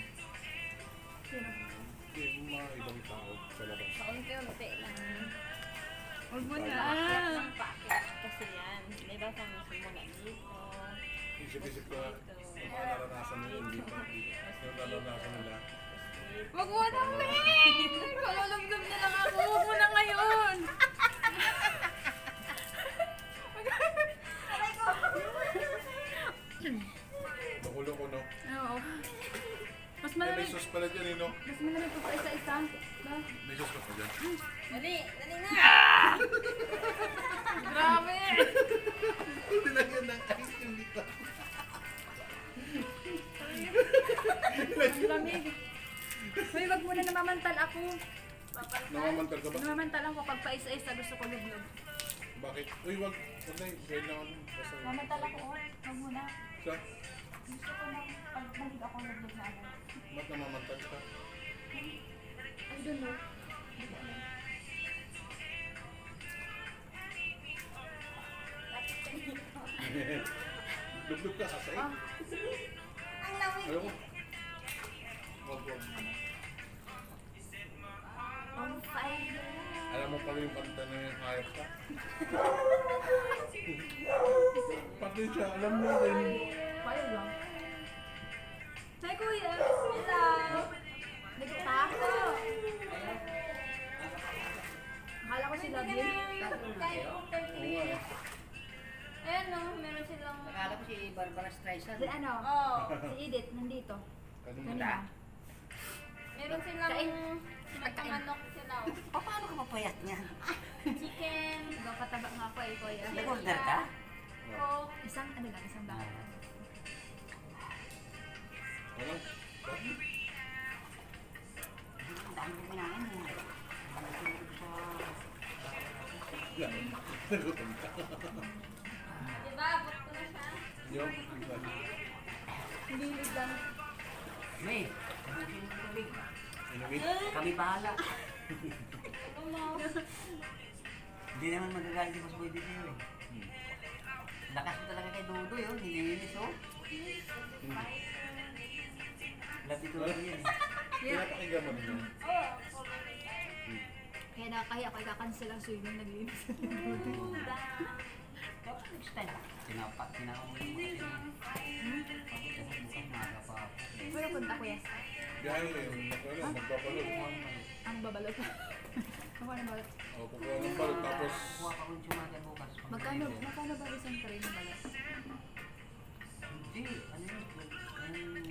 Yung mga ibang tao sa labas. Kaunti-unti lang. Huwag mo na. Ng packet kasi yan. Di ba sa simula dito? Isip-isip ko, yung mga naranasan nila, hindi pa, yung naranasan nila. Huwag mo na, May! Malulublob na lang ako. Huwag mo na ngayon. Loko-loko, no? Oo. Mas Eh, may malamig. sauce pala dyan, eh, no? Mas malamig pa pa isa-isa. Ba? May sauce pa dyan. Dali! Dali na! Grabe! Nilagyan ng ice cream dito. Ang lamig. Uy, wag mo na namamantal ako. Namamantal ka ba? Namamantal ako pag pa isa-isa gusto ko lublob. Bakit? Uy, wag. Wag na, friend lang ako. Basta- Namamantal ako, oh. Wag mo na. Sa? Gusto ko na pag malig ako lublob na agad. Ba't namamantal ka? I don't know. Hindi ko alam. Lublub ka, sasay. Ah. Ang lamig! Ayaw mo. Wag, wag. On fire. Alam mo pala yung kanta na yung hayop ka? Pati siya, alam mo rin. Fire lang. Hi, kuya. Hello. Nagtako. Akala ko sila din. Kahit po thirty years. Ayan no, meron silang... Akala ko si Barbara Streisand. Si ano? Oh, Si Edith, nandito. Kanina. Kanina. meron silang... Kain. Magkamanok sila. oh. Pa, paano ka mapayat niya? Chicken, Hanggang kataba nga ako eh, kuya. Nag-order ka? coke. Isang ano lang, isang baka. Ano? Ang dami ko kinain mo. Yan. Nagutom ka. Diba, abot ko na siya. Yung, Hindi lang. May, kamusin mo tubig. inumin. Kami bahala. Lumaw. Hindi naman magagalit si Boss Boy dito eh. Lakas mo talaga kay Dodo yun, nilinis oh. Labi Dodo yun eh. Pinapakinggan mo rin yun. Oh, Kaya nakakahiya ako, ika-cancel ang swimming naglinis. Dapat next time. Sinapak, sinakaw mo yung mga kasi. Tapos mukhang maaga pa ako. Pero punta kuya. Biyahe na yun. Ano, magpapalot. Ang babalot. Ako ano balot? O, kukuha ng balot. Tapos, Kuha ka kung sumaga bukas. Magkano, magkano ba isang tray ng balot? Hindi, ano yun? Yung, yung,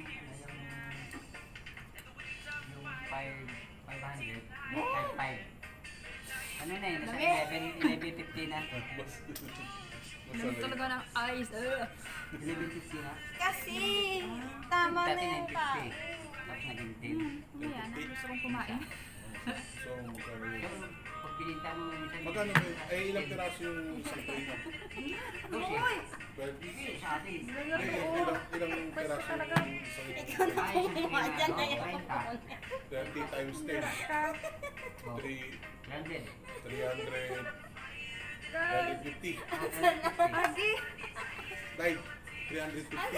yung five, five hundred, five, five. Ano na eh, nasa Dami. eleven, eleven fifty na. mas, Lamig masanay. talaga ng ice. Uh. eleven fifty na. kasi, tama na Dati yung nine pa. fifty. Tapos naging ten. Ano yan? Gusto kong kumain. So, magkano yun? Pero pag pinita mo minsan, Magkano ba yun? Ay, ilang piraso yung isang tray mo? dosi. Twelve? Hindi, sa atin. Ay, ilang, ilang piraso yung isang tray? Ay, Kumuha dyan na yung yung thirty times ten. Three, Branded. three hundred. three hundred fifty. Agi! Dahil, three hundred fifty.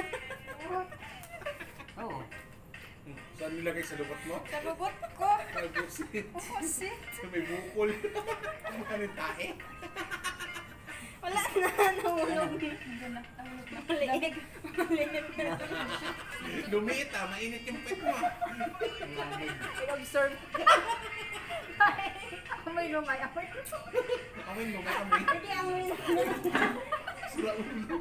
Oo. Hmm, saan nilagay sa lubot mo? Sa lubot ko. Agusin. Kasi, Sa may bukol. Ano yung tae? wala na, nahulog. Nandiyan na. Tahulog na. Maliit. Maliit. Lumiit ah, mainit yung pet mo ah. Branded. I-observe. Ako may lumay. Ako may Amoy mo, may amoy. Hindi ang Sura ulo.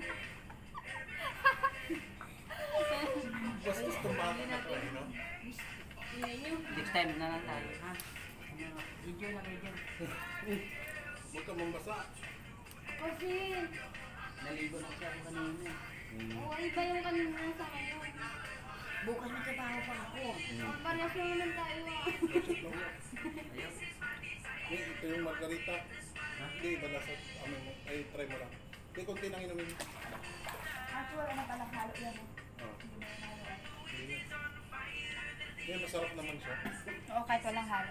Basta tumakas na to, no? Next time na lang tayo, ha? Enjoy na kayo dyan. Huwag ka mambasa. Kasi, Naligo na siya ako kanina. oh, iba yung kanina sa ngayon. Bukas may trabaho pa ako. Parehas lang naman tayo ah. Ayun. Eh, ito yung margarita. Hindi, bala sa amoy mo. Ay, try mo lang. Hindi, konti lang inumin. Actually, wala na palang halo yan. eh. Ah. Hindi. Hindi, masarap naman siya. Oo, kahit walang halo.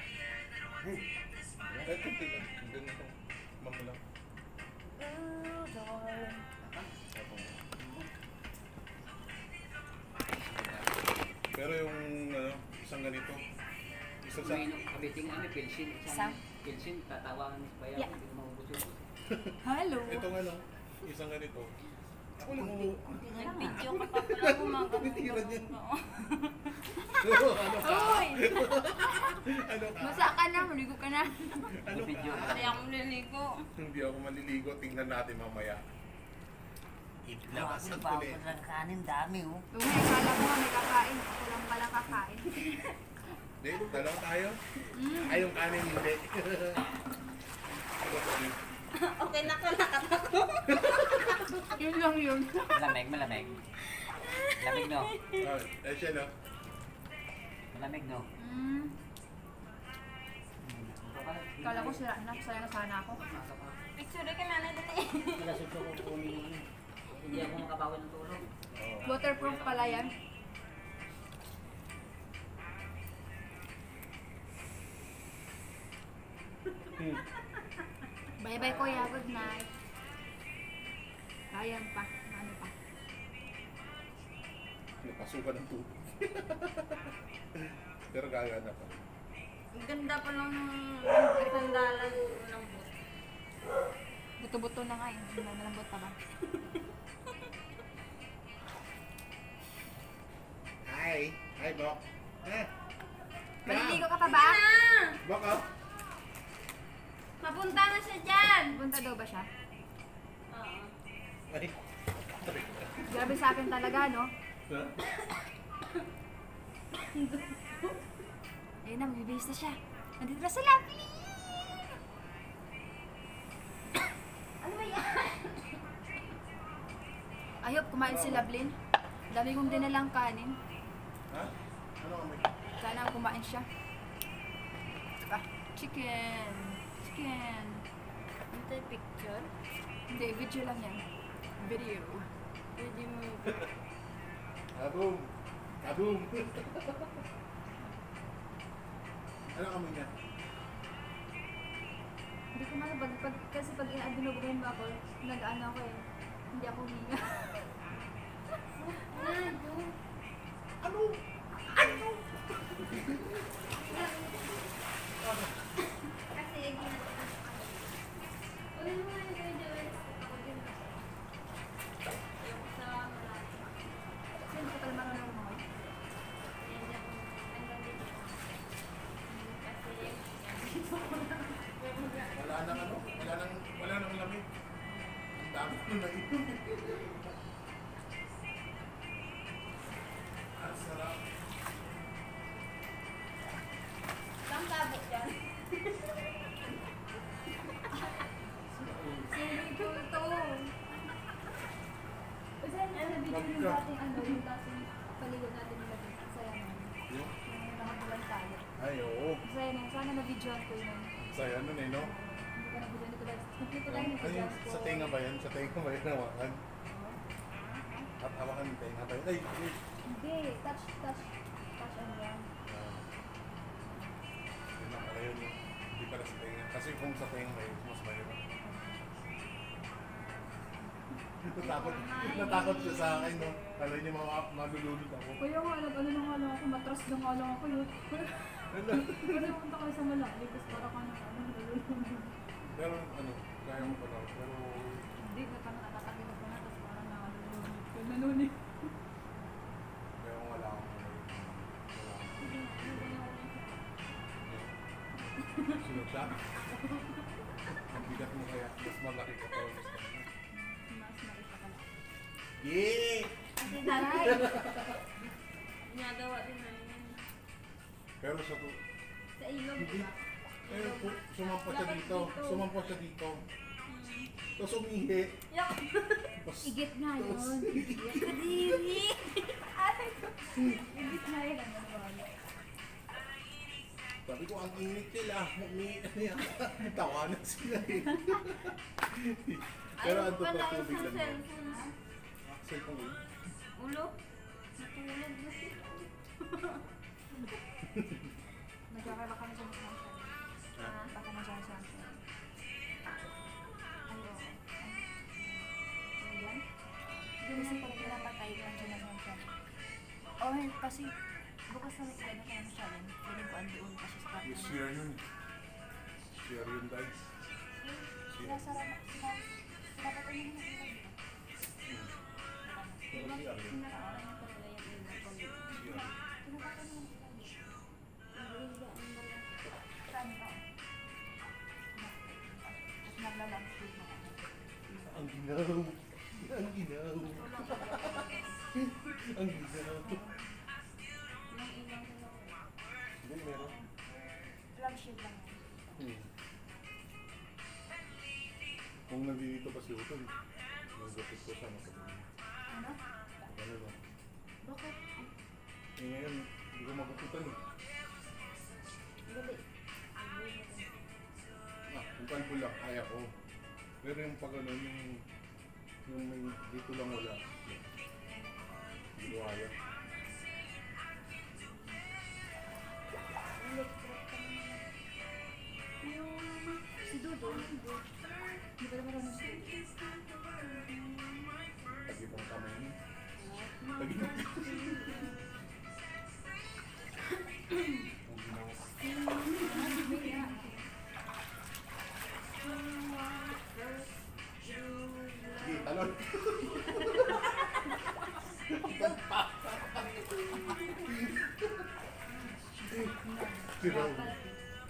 Kahit konti lang. Ganito. Mama lang. Tapos. Pero yung ano, isang ganito, isang sa... May kabiting ano, pilsin. Isang? Pilsin, tatawagan ni Bayaw. Yeah. Hindi ko maubos yun. Halo! Ito nga lang, isang ganito. Ako lang mo. Nag-video ka pa pala gumagawa. Tinitira niya. Oo. Ano ka? Uy! Ano ka? Masa ka na, maligo ka na. Ano Video ka? Hindi ako naliligo. Hindi ako maliligo. Tingnan natin mamaya. Itlakas Grabe, at bawal ulit. lang kanin, dami oh. Uy, akala ko nga may kakain. Ako lang pala kakain. Hindi, dalawa tayo. Ay, yung kanin hindi. Okay, nakalakat ako. Yun lang yun. Malamig, malamig. Malamig no? Ah, eh siya no? Malamig no? Mm. Akala ko sira na. Saya na sana ako. Picture ka na dali. Malasot ko kukunin yun. Hindi ako makabawi ng tulog. Oo. Waterproof pala yan. Hmm. Bye-bye kuya. Good night. Ayan pa. Ano pa? Napasukan ng tubig. Pero gagana pa. Ang ganda pa lang ng ng sandalan ng boot. Buto-buto na nga eh. Malambot pa ba? Ay, Bok. Eh. Maliligo ka pa ba? Bok, oh. Mapunta na siya dyan! Punta daw ba siya? Oo. Ay. Grabe sa akin talaga, no? Ayun na, magbibihis na siya. Nandito na sa Lovely! Ano ba yan? I hope kumain si Lovelyn. Dami kong dinalang kanin. Ha? Ano kami? Sana kumain siya. Ah, chicken. Chicken. Ito yung picture. Hindi, video lang yan. Video. Pwede mo. Kaboom. Kaboom. Ano kami niya? Hindi ko man, pag, pag, kasi pag ina-binubuhin mo ako, nag-ano ako eh. Hindi ako hinga. Ano? Ano? Kasi yung ginagawa. Ulit mo na yung Joel. Ako din. Yung sa malaki. Kasi hindi ko pala marunong mo. Yan lang. Hanggang dito. Kasi Wala nang ano? Wala nang, wala nang lamig. Ang dami ko na ito. Ang sarap. Saan sabot yan? Swimming pool to. Kasi ano, video yung dating ano, yung dating paligo natin nila dito. Saya naman. Yung? Yung nakabulan tayo. Ay, oo. Saya naman. Sana na-videoan ko yun. Saya nun eh, no? Hindi ko na-videoan. Hindi ko na- Hindi ko na Ay, na-videoan ko. sa tenga ba yan? Sa tenga ba yan hawakan? At hawakan yung tenga ba yan? Ay, ay. Hindi. Touch, touch. Touch ano yan. Ah. Yun lang pala yun. eh. Hindi pala sa tenga. Kasi kung sa tenga may mas mahirap. Natakot, natakot siya sa akin, no? Kala niya ma- malulunod ako. Kaya nga, ano, ano na nga lang ako, matras na nga lang ako yun. Ano? Kasi punta kayo sa Malaki, tapos para ka na, ano, nalulunod. Pero ano, kaya mo pala. Pero Hindi, parang natatagin ako na, tapos parang nalulunod. Kaya nanunin. kaya kung wala akong ano, wala akong sunod siya. Ang bigat mo kaya, mas malaki ka pa. Mas malaki. Mas nakita ka na. Yeah! Kasi dati. Ginagawa din namin yan. Pero sa to, Sa ilog, hindi. diba? Pero pu- sumampa siya dito. Sumampa siya dito. Hmm. Tapos umihi. Yak! Tapos, Igit nga yun. Igit. Kadiri! Igit nga yun. Ano ba? sabi ko, ang init nila. Umihi na niya. Tawanan sila eh. Pero Ayaw ang pala totoo yung tubig sa lang. cellphone. ha? Cellphone ko yun. Ulo? Natulog na siya. Nagkakay baka na siya sa sunshine. Ha? Baka na siya sa sunshine. Ay, oo. Ano yan? Hindi kasi pag pinapatay ko nandiyan na sunshine. Oh, hindi kasi bukas na may ano kaya na siya rin. Pwede ko andoon kasi sa Yung kapatid. share yun. Share yun, guys. Sila sarap. Sila sarap ako yung mga Pero share yun. Sinaraan ko talaga yung ilog ko. Share. Saan ka? At naglalang food na ako. Ang ginaw. Ang ginaw. Ang ginaw. Nang ilang ko lang. Hindi, meron. Flagship lang yan. Hmm. Kung nandito pa si Utol, nagapit ko siya. Nakasabi. Ano? Ano lang. Bakit? Eh ngayon, hindi ko magupitan eh. Gali. Ah, yung kalbo lang, kaya ko. Pero yung pag ano, yung, yung may dito lang wala. Hindi ko kaya. Si Dodo. Hindi pa naman ano siya. Tagi pang kamay niya. Tagi pang kamay. Ang ginawa. Sige, talon. Sira ulo. Dapat.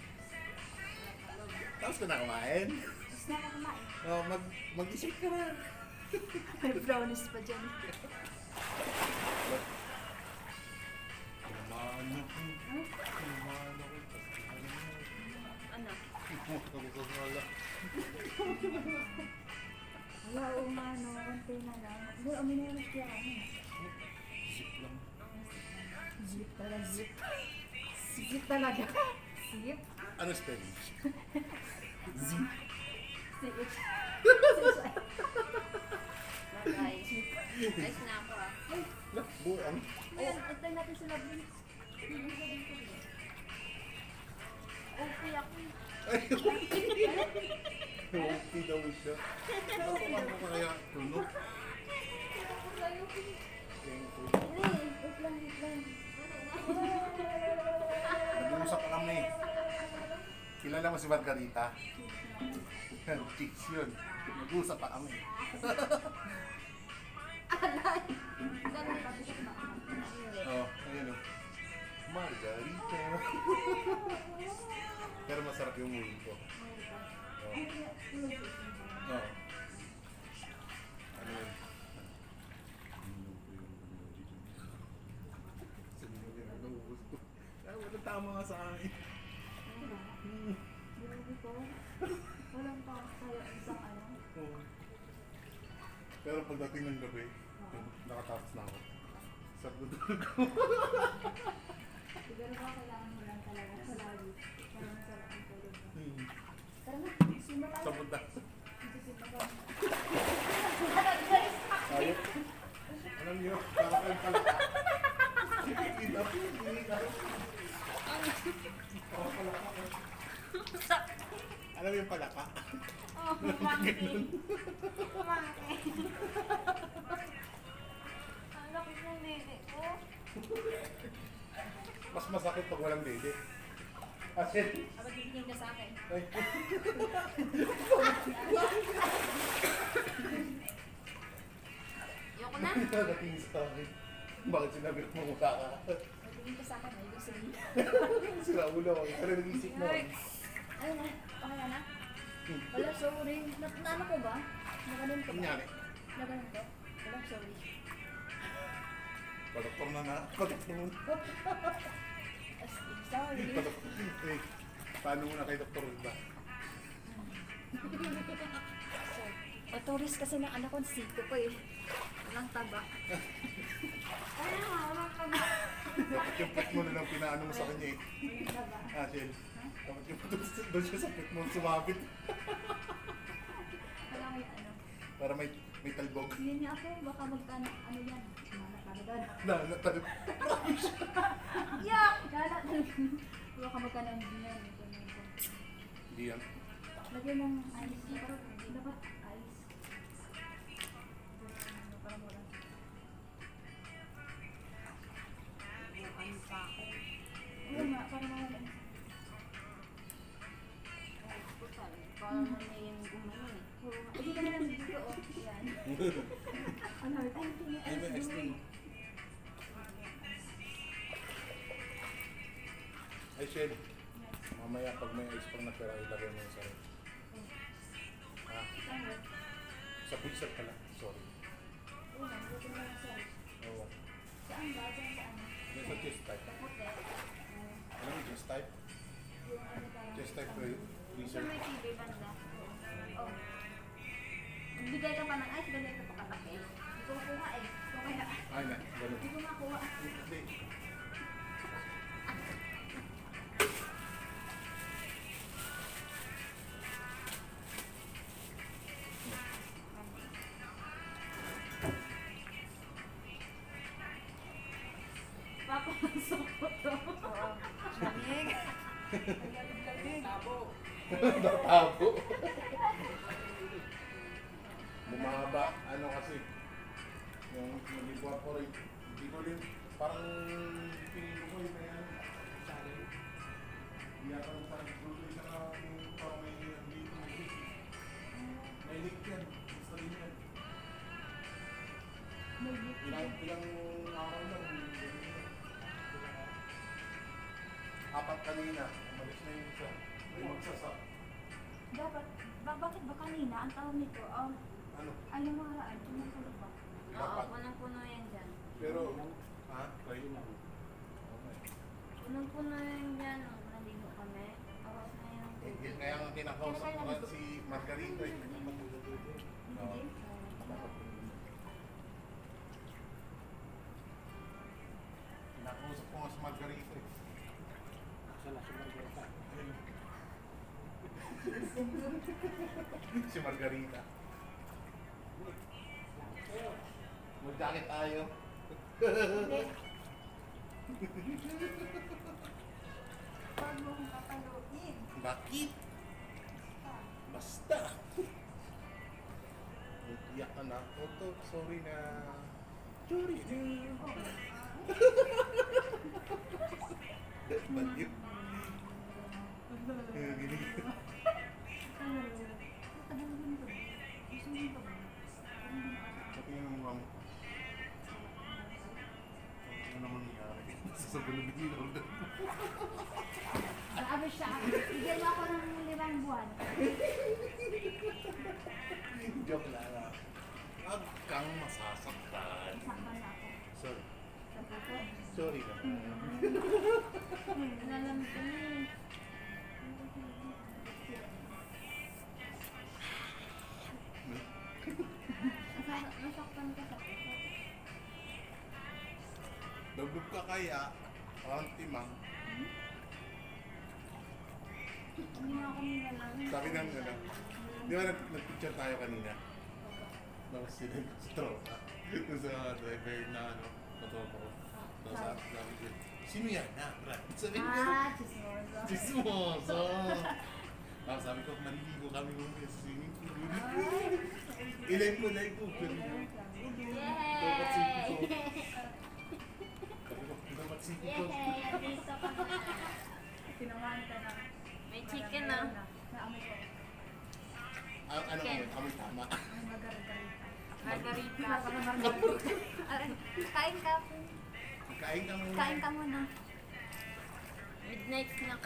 Tapos ka na kumain. Tapos na ako kumain. Oh, mag, mag-isip ka na. May brownies pa dyan. Kumain ako. Kumain ako. Ano? Nakakakala. Wala, umano. Konti na lang. Hindi, uminayos kaya ako. Isip lang. Zip talaga, zip. Zip talaga. Zip. Ano spelling? Zip. Zip. Bagay. Ayos na ako ah. Lah, buang. Ayan, antay natin sila, Vince. Okay ako. Ay, okay daw siya. Ako ano ko kaya tunog? Thank you. Hey, wait lang, wait lang. Nag-uusap pa kami. Kilala mo si Margarita? Chicks yun. Nag-uusap pa kami. Oh, ayun o. Margarita. Pero masarap yung uwi ko. Oh. Oh. Ano yun? Ay, wala tama nga sa akin. Grabe ko. Walang pa kaya isang ano. Oo. Pero pagdating ng gabi, nakatapos na ako. Sarap na tulog ko. Siguro ba kailangan mo lang talaga sa lagi. Kaya masarap ang tulog mo. Hmm. Tara na, sino tayo? Sabot na. Sino ba? Ayok. Alam niyo, para kayong palaka. Hindi ako, hindi ako. Para palaka. Alam mo yung palaka? Oh, bakit? Bakit? Ang laki ng dede ko. Mas masakit pag walang dede. Asin. Aba, titingin ka sa akin. Ay. Ayoko na. Nakatingin sa akin. Bakit sinabi ko mukha ka? Titingin ka sa akin, ay gusto niyo. Sira ulo ako. Pero nag-isip mo. Ano na? Okay na? Wala, sorry. Na, na ano ko ba? Naganon ko ba? Kunyari. Naganon ko? Wala, sorry. Padoktor na na. Padoktor na. As in, sorry. Padoktor. Eh, paano mo na kay Doktor Ulba? Otoris kasi ng anak ko, sito ko eh. Walang taba. Ay, walang taba. Dapat yung pet mo na lang pinaano mo sa kanya eh. Walang taba. Ah, Shell. Dapat yung doon- doon siya sa pet mo sumabit. Wala may ano. Para may may talbog. Hindi niya ako, baka magkano, ano yan? Mana, mana doon. Na, na, talbog. Yak! Gala! Baka magkano ang ganyan. ganyan, ganyan. Hindi yan. Lagyan ng ice. Dapat, dapat ice. Para mura. Ano pa ako? Oo nga, para mawala. Parang may yung gumano eh. Oo nga. Hindi ka na lang dito, oh. Yan. Ano, ay, hindi Ay, may ice. ice doon. cream. Ay, Shell. Mamaya pag may ice pang natira, ilagay mo yung sarap. Ah, Ano? sa pizza pala. Sorry. Oo nga, dito na lang siya. Oo. Saan ba? Saan saan? Yung sa chest type. Sa hotel. Ah, Alam mo yung chest type? yung ano parang- Chest type Sa freezer. may T V banda. Oh. Bigay ka pa ng ice, ganyan ka pa kalaki. Hindi ko makuha eh. So kaya, Ay, na. Ganun. hindi ko makuha. Hindi. Papasok ko to. Oo. Lamig. Tabo. Natabo. Bumaba. Ano kasi, yung nag-evaporate. Hindi ko rin, parang tingin ko yun na yan. Challenge. Hindi ako nung parang gulo siya ka yung parang may dito may leak. May leak yan. Gusto rin yan. May gift. Ilang, ilang araw lang. Apat kanina. Umalis na yung isa. May magsasak. Dapat, ba, bakit ba kanina ang tawag nito? Um, Ano? ay yung mga raan, tumukulog ba? Oo, Dapat. punong-puno yan dyan. Pero, ha? Try mo. Punong-puno yan dyan. Nung naligo kami. Tapos na yung tubig. Kaya nga kinakausap ko nga si Margarita eh. Oo. Kinakausap ko nga si Margarita eh. Si Margarita. Mag-jacket tayo. Hindi. Huwag mo kong papaluin. Bakit? Basta. Iyak ka na. Oto, sorry na. Sorry na. Baliw. Eh, gini. Pati yung mga mo. Ano naman nangyari? Sasagulo din yung order mo. Sabi siya, bigyan mo ako ng limang buwan. Joke lang ah. Huwag kang masasaktan. Saktan na ako. Sorry. Sa puto. Sorry naman. Nalamig ko na eh. Nasa- Nasaktan ka sa puso. Dablog ka kaya. Parang timang. Hindi na ako nilalang. Sabi ng ano. Di ba nag- nag-picture tayo kanina? Tapos sila sa tropa. Yung sa driver na ano. Katropa ko. Tapos sabi sabi ko, sino yan? Ah, Brad. Sabi ko, Ah, chismoso. chismoso. Tapos sabi ko, maliligo kami muna sa swimming pool. I-live mo, live mo. Pero dapat sipin ko. Sabi ko, dapat sipin ko. Yay! Dito ka na. Tinawahan ka na. May chicken na. Naamoy ko. Ang ano kami, kami tama. Ang magargarita. Margarita. Margarita. Kain ka po. Kain ka muna. Kain ka muna. Midnight snack.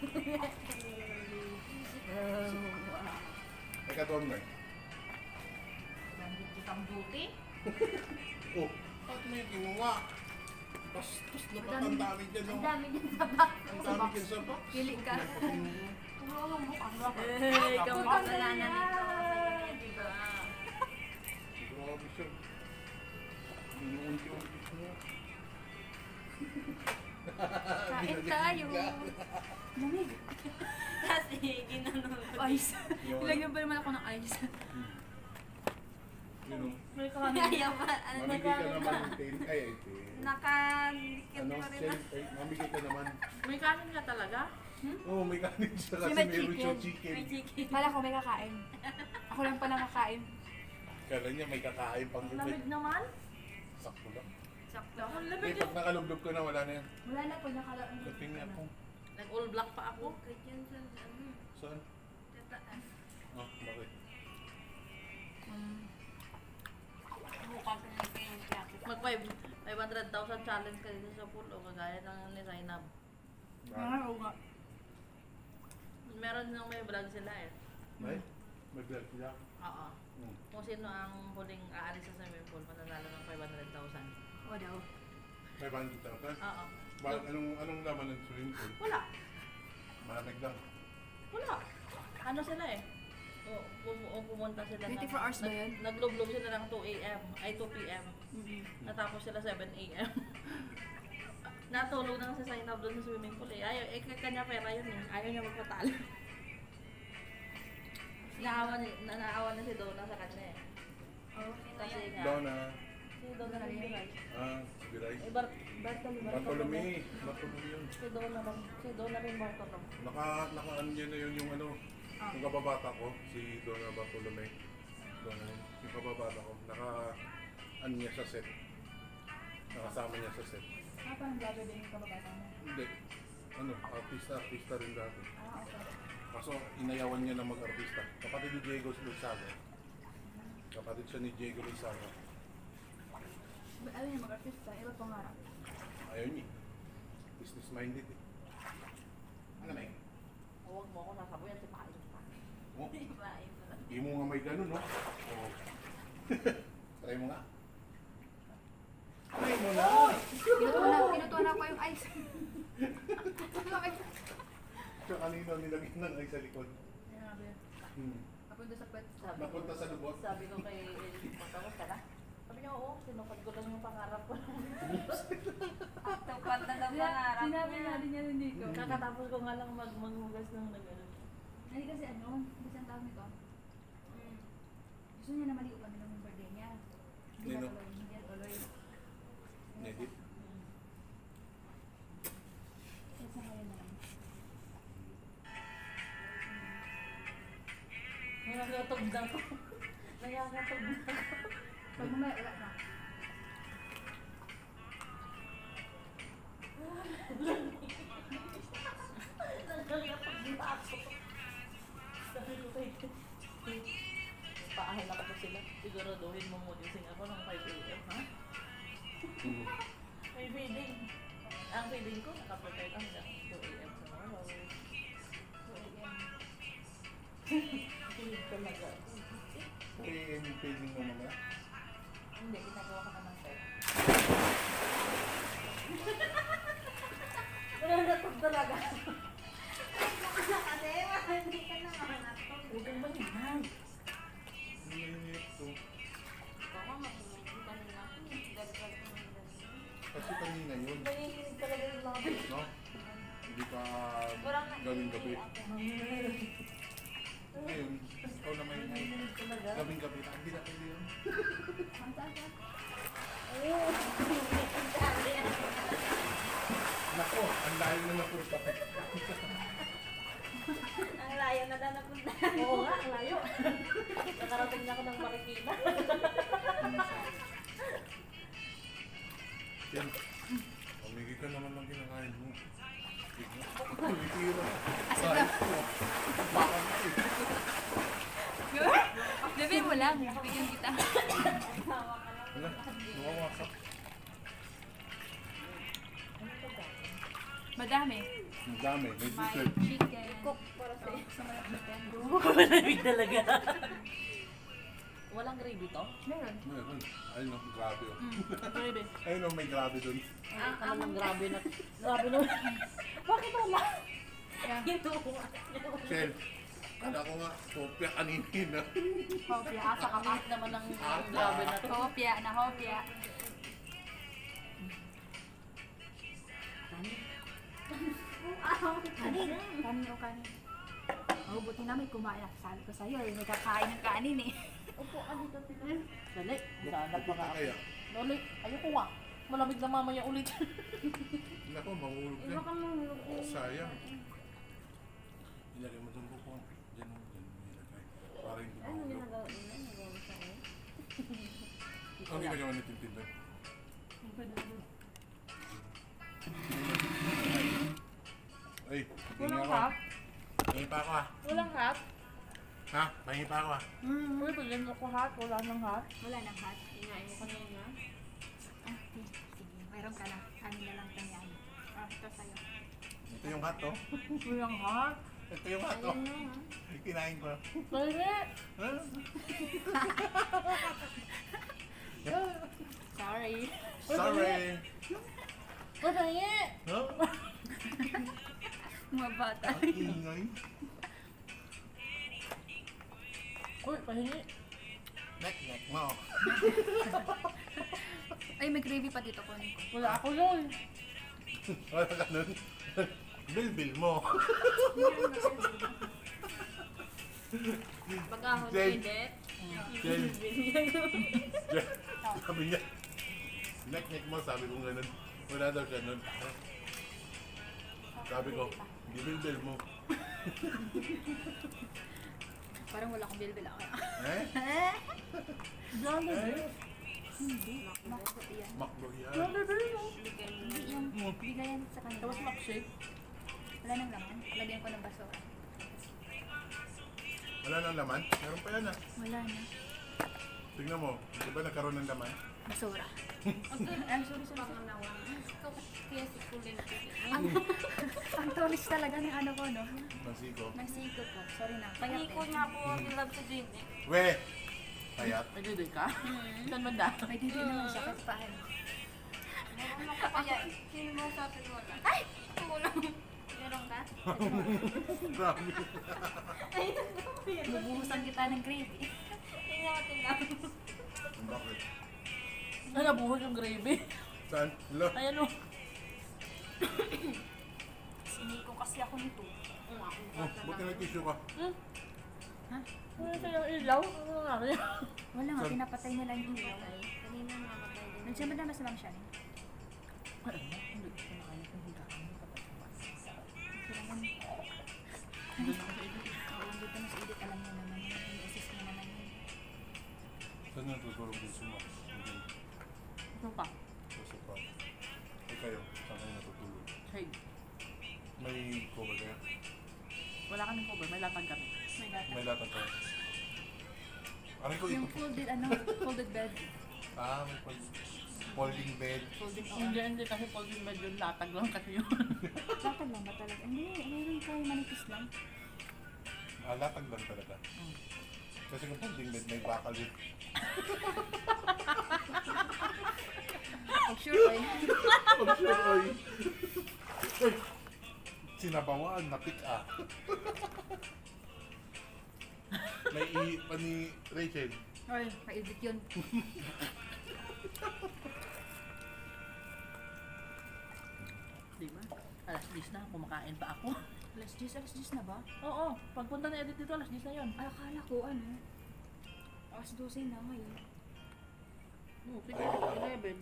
Eka, doon na. Nandito kitang buti. Oh, bakit mo yung kinuha? Bastos na ba't ang dami dyan, Ang no? dami din sa box. Ang dami dyan sa box. Pili ka. Puro mo mukhang dapat. Eh, ikaw Kapag ang kasalanan ganyan. nito. Sa'yo yan, di ba? Grabe siya. Inuunti-unti siya. Kain tayo. Lamig. Kasi ginanong ko. Ice. Ilagyan pa naman ako ng ice. You know, May kami. Ayaw pa. Ano, mamigay ka nag- naman ng ten. Ay, ay, ten. Nakadikit Ano, pa rin shell, na. ay, mamigay ka naman. May kanin ka talaga? Oo, oh, may kanin siya kasi may meron siyang chicken. May chicken. chicken. Kala ko may kakain. Ako lang pala kakain. Kala niya may kakain pang gabi. Lamig naman. Sakto lang. Sakto. Ang Hindi, lamig. pag nakalublob ko na, wala na yan. Wala na po nakalaan. Kaping nga po. Nag-all black pa ako. Bukid yan sa ano. Saan? Sa taas. Ah, bakit? Bukas na lang kayo yung jacket. Mag five hundred thousand challenge ka dito sa pool o kagaya ng ni Zainab. Ah, oo nga. Meron nang may vlog sila eh. May? May vlog sila? Oo. Hmm. Kung sino ang huling aalis sa swimming pool, mananalo ng five hundred thousand. O daw. five hundred thousand? Oo. Bakit? Anong, anong laman ng swimming pool? Wala. Malamig lang. Wala. Ano sila eh? O, pum- o pumunta sila twenty-four hours ba yun? Naglublob sila ng two A M ay two P M Mm-hmm. Natapos sila seven A M Natulog na kasi sa Zainab doon sa swimming pool eh. Ayaw, eh kanya pera yun eh. Ayaw niya magpatalo. Naawa, ni, na, naawa na si Donna sa kanya eh. Oh. Kasi nga, Donna. si Donna rin yun eh. Ah, Biray. Eh, Bar Bartolome. Bartolome. Bartolome yun. Si Donna rin. Si Donna rin Bartolome. Naka, naka ano niya na yun yung ano, yung kababata ko, si Donna Bartolome. Donna, yung kababata ko, naka, ano niya sa set. Nakasama niya sa set. Ah, parang vlogger din yung kababata mo. Hindi. Ano, artista, artista rin dati. Ah, okay. Kaso inayawan niya na mag-artista. Kapatid ni Diego Luisaga. Kapatid siya ni Diego Luisaga. Ayaw niya mag-artista, iba pangarap. Ayaw niya. Business minded eh. huwag mo ako sasabuyan, sipain pa. Oh, Ibain mo lang. hindi mo nga may ganun, no? Oh. Try mo nga. Try mo na. Pinutuan na, pinutuan na ko yung ice. So, kanino nilagyan ng ay sa likod? Sinabi, Hmm. Napunta sa pet. sabi ko, Napunta sa lubot. sabi ko kay Ellie, magkamusta ka? Sabi niya, oo, sinukad ko lang yung pangarap ko. Tupad na daw pangarap Sinabi niya. na din niya hindi ko. Kakatapos ko nga lang mag maghugas ng nag-ano. Ay kasi ano, kasi ang tawag nito. Mm. Gusto niya na maliupan nila yung birthday niya. Hindi Nino? na tuloy, hindi na tuloy. Edit. Kaya sa ngayon na lang. Nangangatog na ako. Nangangatog na ako. Pag mamaya, wala na. Nangangatog na ako. Sabi ko kay paahin ako po sila. Siguraduhin mo mo gising ako ng five a m ha? Hmm. May feeding. Ang feeding ko, nakaprepare ako hanggang two a m tomorrow. two a m Tulog talaga ako. Okay, yung paging mo mamaya. Hindi, ginagawa ko naman sir. Nangangatog talaga. Kasi hindi ka na mahanapon. Huwag kang banyan. Minit to. Baka makinig ka nila. Dagdag mo nila. Kasi kanina yun. Nanginginig talaga yung labi. No? Hindi pa Parang gawing gabi. Nanginginig Ngayon, ikaw naman yung talaga. gabing gabi. Hindi na pwede yun. Ang saan ka? Oo. Nako, ang layo na napunta. Ang layo na daw napunta. Oo nga, ang layo. Nakarating na ako ng Marikina. Yan. Pamigay ka naman ng kinakain mo. Kumitira. Kain mo. Baka na eh. Gabi mo lang, bigyan kita. Wala, nawawasak. Madami. Ang dami, may May dessert. chicken. Cook para sa Gusto mo ng chicken? Malamig talaga. Walang gravy to? Meron. Meron. Ayun o, grabe o. Gravy. Ayun o, may grabe dun. Ah, ano nang grabe na. Grabe na. Bakit wala? Yeah. Ito. Shell, kala ko nga, kopya kanina. Hopya, asa ka pa. Kapit naman ng ang grabe na to. Hopya, na hopya. Kanin. Kanin o kanin. Oh, buti na may kumain. Sabi ko sa'yo, eh, may kakain ng kanin eh. Opo, ano to? Dali. Sana pa nga ako. Kaya, Dali. Ayoko nga. Malamig na mamaya ulit. nako, mahulog Iba na. ka mahulog din. Sayang. Ilagay mo dun po. Diyan o, diyan mo ilagay. Para hindi Ano mahulog. ginagawa nila? Nagawa mo sa akin? Ang ginagawa ni Tintin doon? Ay, tingin Walang ako. hap? Pahingi pa ako ah. Walang hap? Ha? Pahingi pa ako ah. Hmm. Uy, bigyan mo ko hap. Wala nang hap. Wala nang hot. Kinain mo kanina. Ah, sige. Meron ka na. Kanin na lang tanyan. Ah, ito sa'yo. Ito yung hot oh. Walang hap? Ito yung hot oh. Ayun na ha. Kinain ko. Dali. Ha? Sorry. Sorry. Madali. No? Mga bata. Ang ingay. Uy, pahingi. Nek, nek mo. Ay, may gravy pa dito ko. Wala ako yun. Wala ka nun. Bilbil mo. Pagkahon Jen. hindi. Jen. Jen. Sabi niya. Nek, nek mo. Sabi ko ganun. Wala daw siya nun. Sabi ko, bilbil mo. Parang wala akong bilbil ako. Eh? Dali. Eh? Hindi. Makso yan. Makdo yan. Dali. Hindi yung bigayan sa kanila. Tapos milkshake. Wala nang laman. Lagyan ko ng basura. Wala nang laman? Meron pa yan ah. Wala na. Tingnan mo. Di ba nagkaroon ng laman? Basura. Ay, sorry, sorry. sorry. Pangalawa. Kaya si Kulay Ang, ang tulis talaga ng ano ko, no? Nasiko. Ng siko ko. Sorry na. Hindi Payat ko eh. nga po nilab sa din eh. We! Kayat. May dudoy ka? Saan banda? May dito naman siya kahit paano. Meron ako kaya. Sino mo sa akin wala? Ay! Wala. Meron ka? Grabe. Bubuhusan kita ng gravy. Tingnan natin lang. Bakit? Ah, nabuhos yung gravy. Saan? Lo? Ayan o. Siniko kasi ako nito. Oh, buti na tissue ka. Hmm? Ha? Ano sa yung ilaw? Ano nangyari? Wala nga, Saan? pinapatay nila yung ilaw. Kanina namatay din. Nagsamad na masamang siya. Ano? Hindi ko nakaya kung higaan mo kapag tumas. Kailangan, Doon ako sa edit. oo, dito na sa edit, alam niya naman yun. Yung assist niya naman yun. Saan na tutulog din suma? Hindi. Ano pa? Sa pa. Eh kayo, saan kayo natutulog? Shade. May cover kaya? Wala kaming cover, may latag kami. May data. May latag kaya? Aray ko Yung ito. folded, ano, folded bed. Ah, may pal- folding bed. Folding, oo. Hindi, hindi kasi folding bed yun, latag lang kasi yun. Latag lang ba talaga? Hindi, mayroon kayo manipis lang. Ah, latag lang talaga. Kasi kung folding bed, may bakal yun. Oh, sure, ay. Oh, sure, oy. Oy! Sinabawaan, napik ah. May i pa ni Rachel. Ay, ka-edit yun. Diba? Alas diyes na, kumakain pa ako. Alas diyes, alas diyes na ba? Oo, pagpunta na edit dito, alas diyes na yun. Ay, akala ko, ano, alas dose na ngayon. Oo, sige, eleven.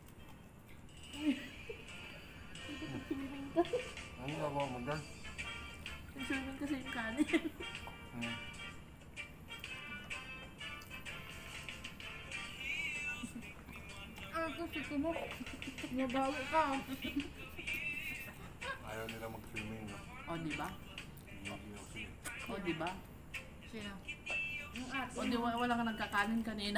Ano nagawa mo dyan? Swimming kasi yung kanin. Hmm. Ay, gusto ko mo. Nabawi ka. Ayaw nila mag-swimming, no? O, diba? Hindi ako sige. O, diba? Sino? Yung ate. O, di wala ka nagkakanin kanina.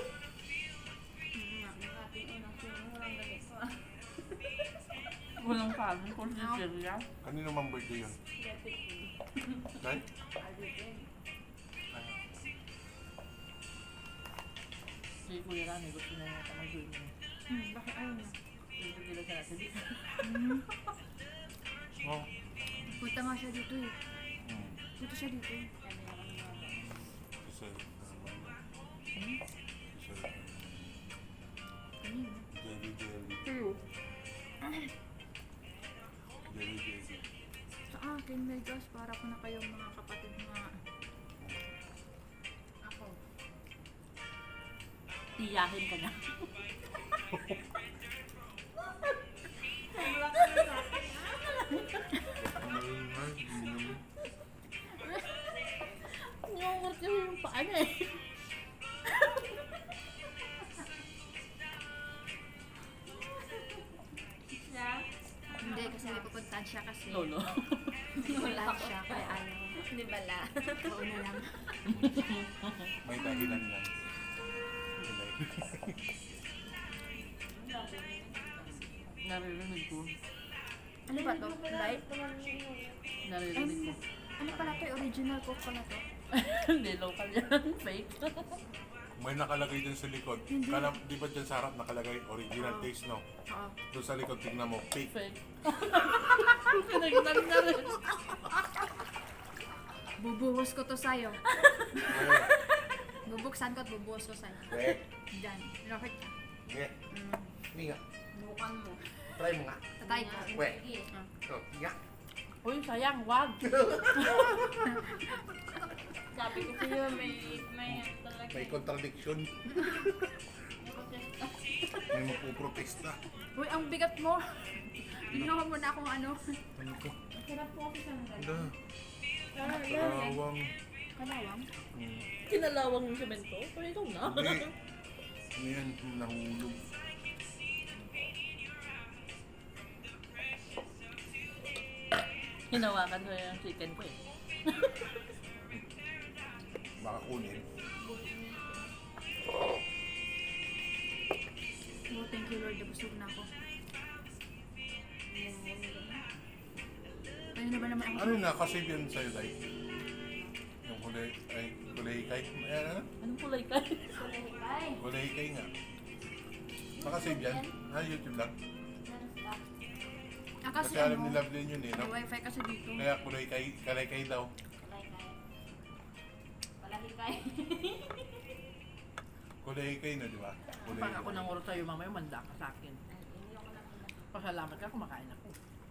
Ating unang sino. Walang ganito ah. Walang kanin, kung siya. Kanino mang birthday yun? Dahil? Si Kuya Rani, gusto na yata mag-swimming. Hmm, bakit ayaw na? Dito sila sa natin. Oh. Punta nga siya dito eh. Hmm. Punta siya dito eh. Isa. Hmm? Isa. Kanina. Jelly, jelly. Pero, Jelly, jelly. Sa akin, may gas para ko na kayong mga kapatid mga... Ako. tiyahin ka na. Maingay, hindi naman. Yung kasi yung paa niya eh. Hindi, kasi may pupuntahan siya kasi. Lolo. Wala siya, kaya ayaw. Hindi bala. Oo na lang. May dahilan lang. Naririnig ko. Ano ba to? Light? Naririnig ko. Ano pala to? Original Coke pala to? Hindi, local yan. Fake. May nakalagay dyan sa likod. Kala, di ba dyan sa harap nakalagay original taste, no? Oo. Doon sa likod, tignan mo, fake. Fake. Kinagnan na rin. Bubuhos ko to sa'yo. Eh, Bubuksan ko at bubuhos ko sa'yo. eh, Diyan. Rocket ka. eh. Hindi nga. Bukan mo. Try mo nga. Tatay ko. We. Sige. Oh, nga. Uy, sayang, wag. Sabi ko sa'yo, may, may ano talaga. May contradiction. May mapuprotesta. Uy, ang bigat mo. Ginawa mo na akong ano. Ano to? Sarap po ako sa mga. Wala. Ah, yan. Kalawang. Kalawang. Hmm. Kinalawang yung semento. Pero ikaw na. Hindi. Ano yan? Nahulog. Hinawakan ko yung chicken ko eh. Baka kunin. kaya busog na ako. Ayun na ba naman ang Ano na, kasi yan sa'yo, Day? Yung kulay, ay, kulay kay, ay, ano? Anong kulay ka? Ay, Kulay kay nga. Nakasave yan? Ah, YouTube lang. ah, Kasi kasi alam ano, ni Loveline yun eh, no? may wifi kasi dito. Kaya kulay kay, kalay kay daw. Kulay kay na, di ba? Kulay Pag ako kay. nang oras sa'yo mamaya, manda ka sa akin. Pasalamat ka, kumakain ako.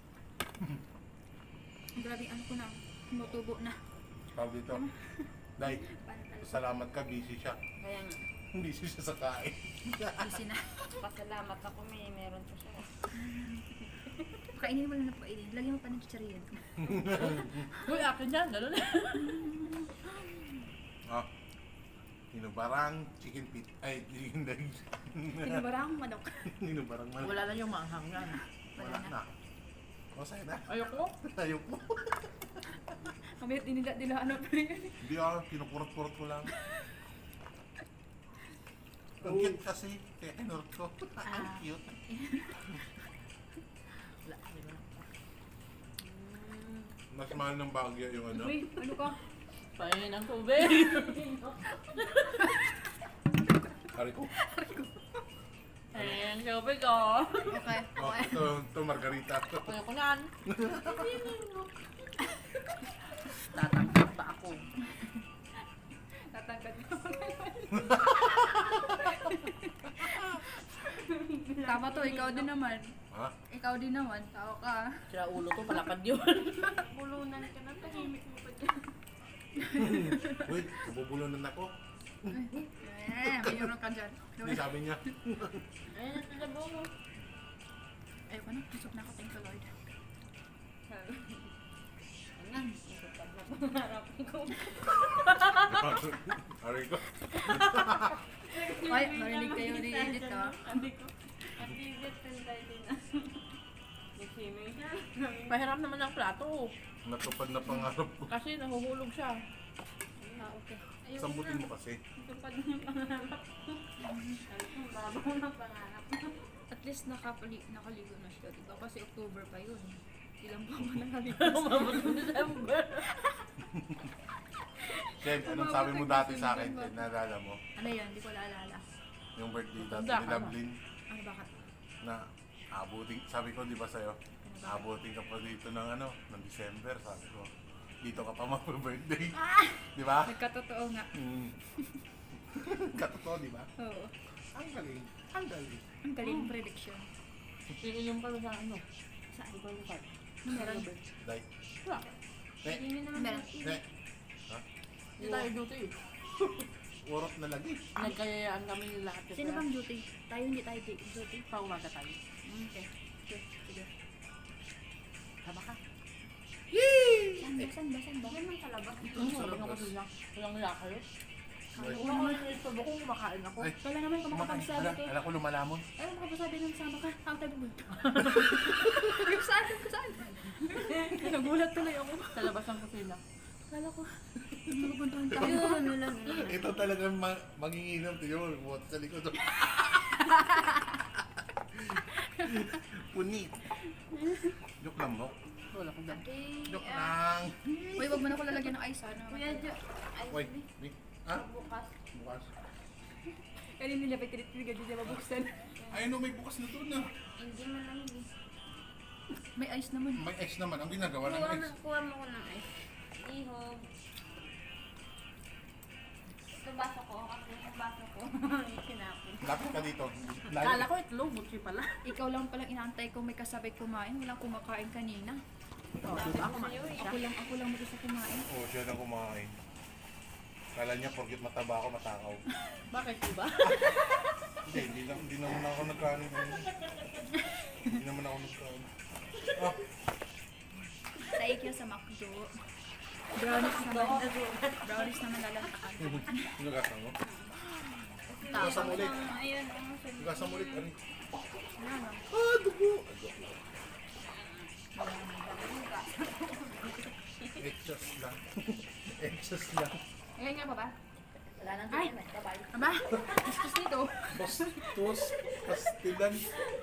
Grabe, ano ko na, tumutubo na. Tawag dito. Day, salamat ka, busy siya. Kaya nga, Busy siya sa kain. Busy na. pasalamat ako may meron pa siya. Kainin mo lang na painin. Lagyan mo pa ng chichariyan. Uy, akin yan, gano'n. Ah, inubarang chicken pit. Ay, chicken legs. Pinubarang manok. Inubarang man. Wala na yung maanghang yan. Wala na. Masaya na. Ayoko. Ayoko. Kami at nila nila ano pa rin. Hindi ah, kinukurot-kurot ko lang. Ang cute kasi, kaya kinurot ko. Ang Ah. cute. Wala, di ba? Mas mahal ng Baguio yung ano. Uy, ano ka? Pahin ng tubig. Hari ko. Pahin ng tubig ko. Okay, Oh, okay. ito, ito Margarita. Ayoko yan. Tatangkap pa ako. Tatangkad na. Tama to, ikaw din naman. Ha? Ikaw din naman, tao ka. Sira ulo to, palapad yun. Bulunan ka na, tahimik mo pa dyan. Uy, nabubulunan ako. Eh, mayroon ka dyan. Hindi sabi niya. Ayun, nalabo mo. Ayoko na, busog na ako, thank you Lord. Ayan, isipad na pangarap ko. Hari ko. Ay, marinig kayo ni Edith ha. Sabi ko, at least tayo din na. Nag-swimming siya. Pahiram naman ng plato. Natupad na pangarap ko. Kasi nahuhulog siya. Ah, okay. Ayun Sambutin mo kasi. Tupad na yung pangarap ko. Sabi ko, babaw ng pangarap ko. At least nakapali, nakaligo na siya, diba? Kasi October pa yun. Ilang pa ba nakaligo? Umabot ng December. Chen, anong sabi mo dati sa akin, Chen? Naalala mo? Ano yan? Hindi ko naalala. Yung birthday dati Tanda ni ka ba? Loveline Ano bakit? na abuting, sabi ko di ba sa'yo, abuting ka pa dito ng ano, ng December, sabi ko. Dito ka pa mag-birthday. Di ba? Nagkatotoo nga. Mm. Katotoo, di ba? Oo. Ang galing. Ang galing. Ang galing prediction. Iinom pa sa ano. Saan? Ito yung card. Meron. Day. Wala. Ne, Hindi naman Meron. ne. Ha? Hindi tayo duty. Urot na lagi. Nagkayayaan kami lahat. kasi Sino bang duty? Tayo hindi tayo di- duty. Pa umaga tayo. Mm, Okay. Okay. Sige. Tama ka. Saan ba? Saan ba? Saan ba? Yan ang kalabas. Ang sabi ko kasi lang. Walang niya kayo. Ay, Kung ako yung ito, kung kumakain ako. Ay, Wala naman kung kumakain. makapagsabi Ala, ko. ala ko lumalamon. Ay, makapagsabi ng sama ka. Ang tabi mo. Yung saan? Yung saan? Nagulat tuloy ako. Sa labas ng kusina. Kala ko. Nagupuntahan tayo. Yun, ano lang. Ito talagang ma manginginom. Tignan mo, buhat sa likod. Punit. Joke lang, no? Wala ko dyan. Joke lang. Uy, wag mo na ko lalagyan ng ice. Ano? Kuya Jo, ay, Wait, wait. Ha? bukas. Bukas. Kaya nila pa tinitiligan din niya mabuksan. Ay, no, may bukas na doon na. Hindi mo lang hindi. May ice naman. May ice naman. Ang ginagawa ng Kuha mo, ice. kuha mo ko ng ice. Ihog. Ito baso ko, kasi yung baso ko, sinapin. Lapit ka dito. Kala ko itlog, butsi pala. Ikaw lang palang inaantay ko may kasabay kumain. Walang kumakain kanina. Oh, diba ako Sa'yo eh. Ako lang, ako lang mag-isa kumain. Oo, oh, siya nang kumain. Kala niya, porkit mataba ako, matakaw. Bakit diba? Hindi, hindi, na, hindi naman ako nagkanin. Hindi naman ako nagkanin. Ah, Thank you sa McDo. Brownies naman. Brownies naman lalantakan. nagkasang mo? Tama. Nagkasang ulit. Ayun, ang sabi. Nagkasang ulit. Ano? Ano? Ah, dugo! Exhaust lang. Exhaust lang. Ayan nga ba ba? Wala nang Ay. tingin eh. Bye-bye. Aba, gusto nito. Bastos, pastilan.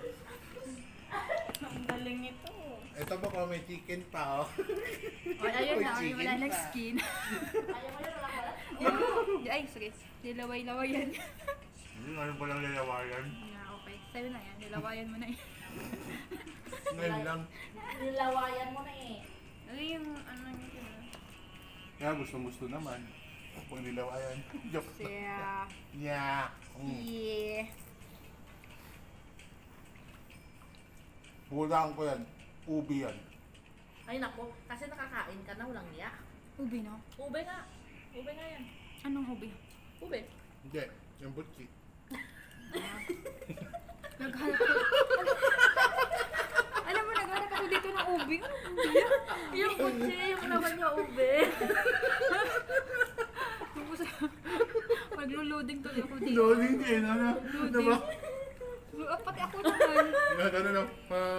Ang galing ito. Ito ba kung may chicken pa, oh? O, ayun na, May ay, wala chicken nang pa. skin. Ayaw mo yun, wala ka lang. Ay, sige. Nilaway-laway yan. Hmm, ano pa lang lalawayan? Na, okay. Sa'yo na yan. Nilawayan mo na eh. Ngayon lang. Nilawayan mo na eh. Ano yung, ano yung, Kaya gustong-gusto naman. Kung nilawayan. Joke. siya. Yeah. Mm. Yeah. Hulaan ko yan. Ubi yan. Ay nako, kasi nakakain ka na, walang niya. Ubi, no? Ube nga. Ube nga yan. Anong ubi? Ube. Hindi. Yung butchi. Naghanap ko. Alam mo, naghanap ako dito ng ubi. Anong ubi? Yung kutsi, yung naman niya ube. Tapos, maglo-loading tuloy ako dito. Loading din. Ano? Ano ba? Ah, pati ako naman. Ano na lang.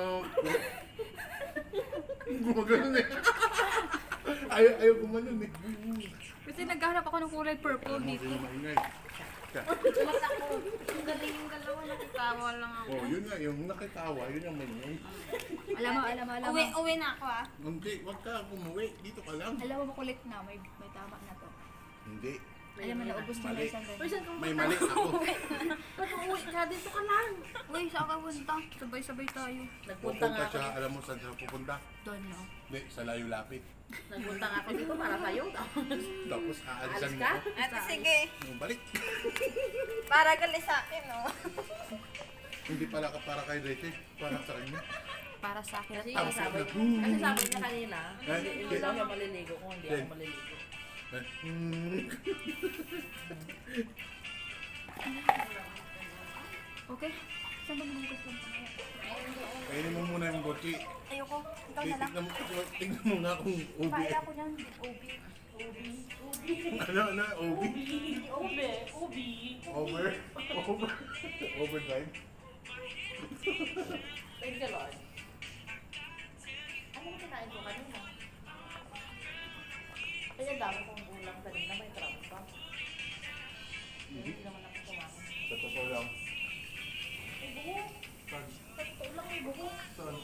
Gumagano eh. Ayaw, ayaw gumanon eh. Kasi naghanap ako ng kulay purple Ano dito. sa'yo maingay? Siya. Mas ako, yung galing yung dalawa, nakitawa lang ako. Oh, yun nga. Yung nakitawa, yun yung maingay. Alam mo, alam mo, alam mo. Uwi, uwi na ako ah. Hindi, wag ka umuwi. Dito ka lang. Alam mo, makulit na. May, may tama na to. Hindi. Alam mo, naubos niya na Mali. isang Uy, ganyan. saan ka May pupunta? mali ako. Ba't uuwi ka? Dito ka lang. Uy, saan ka punta? Sabay-sabay tayo. Nagpunta nga Pupunta ako siya. dito. Alam mo saan siya pupunta? Doon, no? Hindi, sa layo lapit. Nagpunta nga ako dito para sa'yo. Tapos aalisan Alis mo ka? ko. Ate, sige. Yung balik. Para gali sa akin, no? Hindi pala ka para kay Rachel. Para sa kanya. Para sa akin. Kasi Tapos sabi, na- kasi sabi niya kanina, Eh, hindi, hindi eh, daw siya maliligo kung hindi eh. ako maliligo. Eh, hmm. Okay? Saan ba naman gusto mo? Kainin mo muna yung butchi. Ayoko. Ikaw na lang. Tignan mo, tignan mo nga kung ubi. Paila ko niyan. Ubi. Ano, ano, ubi? Ube, ubi. Over? Over? Overdrive? Thank you, Lord. Ano yung kinain ko kanina? Kaya dami kong gulang kanina, may crab pa. Hindi naman ako kumain. Sa totoo lang. May buhok. Saan? Sa totoo lang may buhok. Saan?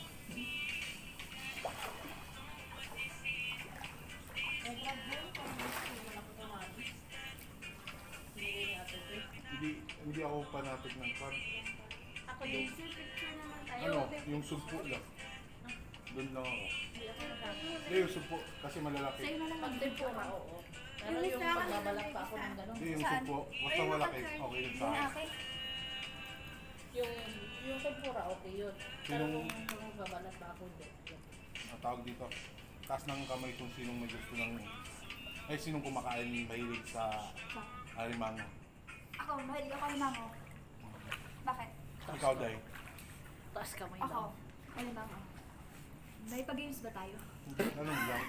May crab yun. Kung hindi naman ako kumain. Hindi ni Ate Vic. Hindi, hindi ako fanatic ng crab. Ako din. Picture naman tayo. Ano, yung sumpo lang. Doon lang ako. Hindi ako nag- Hindi, yung sumpo, kasi malalaki. Sa'yo na lang. Pag tempura, oo. Pero Yung yung isa, pagbabalak pa ako ng gano'n. Hindi, yung Saan? sumpo, basta malaki, okay yun sa Yung akin. akin. Yung, yung tempura, okay yun. Pero Sinong- kung magbabalak pa ako, hindi. Ang tawag dito, taas ng kamay kung sinong may gusto ng, ay sinong kumakain mahilig sa alimango. Ako, mahilig ako ng mango. Bakit? Ikaw, Day. Taas kamay Ako. daw. Ano mango? May pag-games ba tayo? Tanong lang.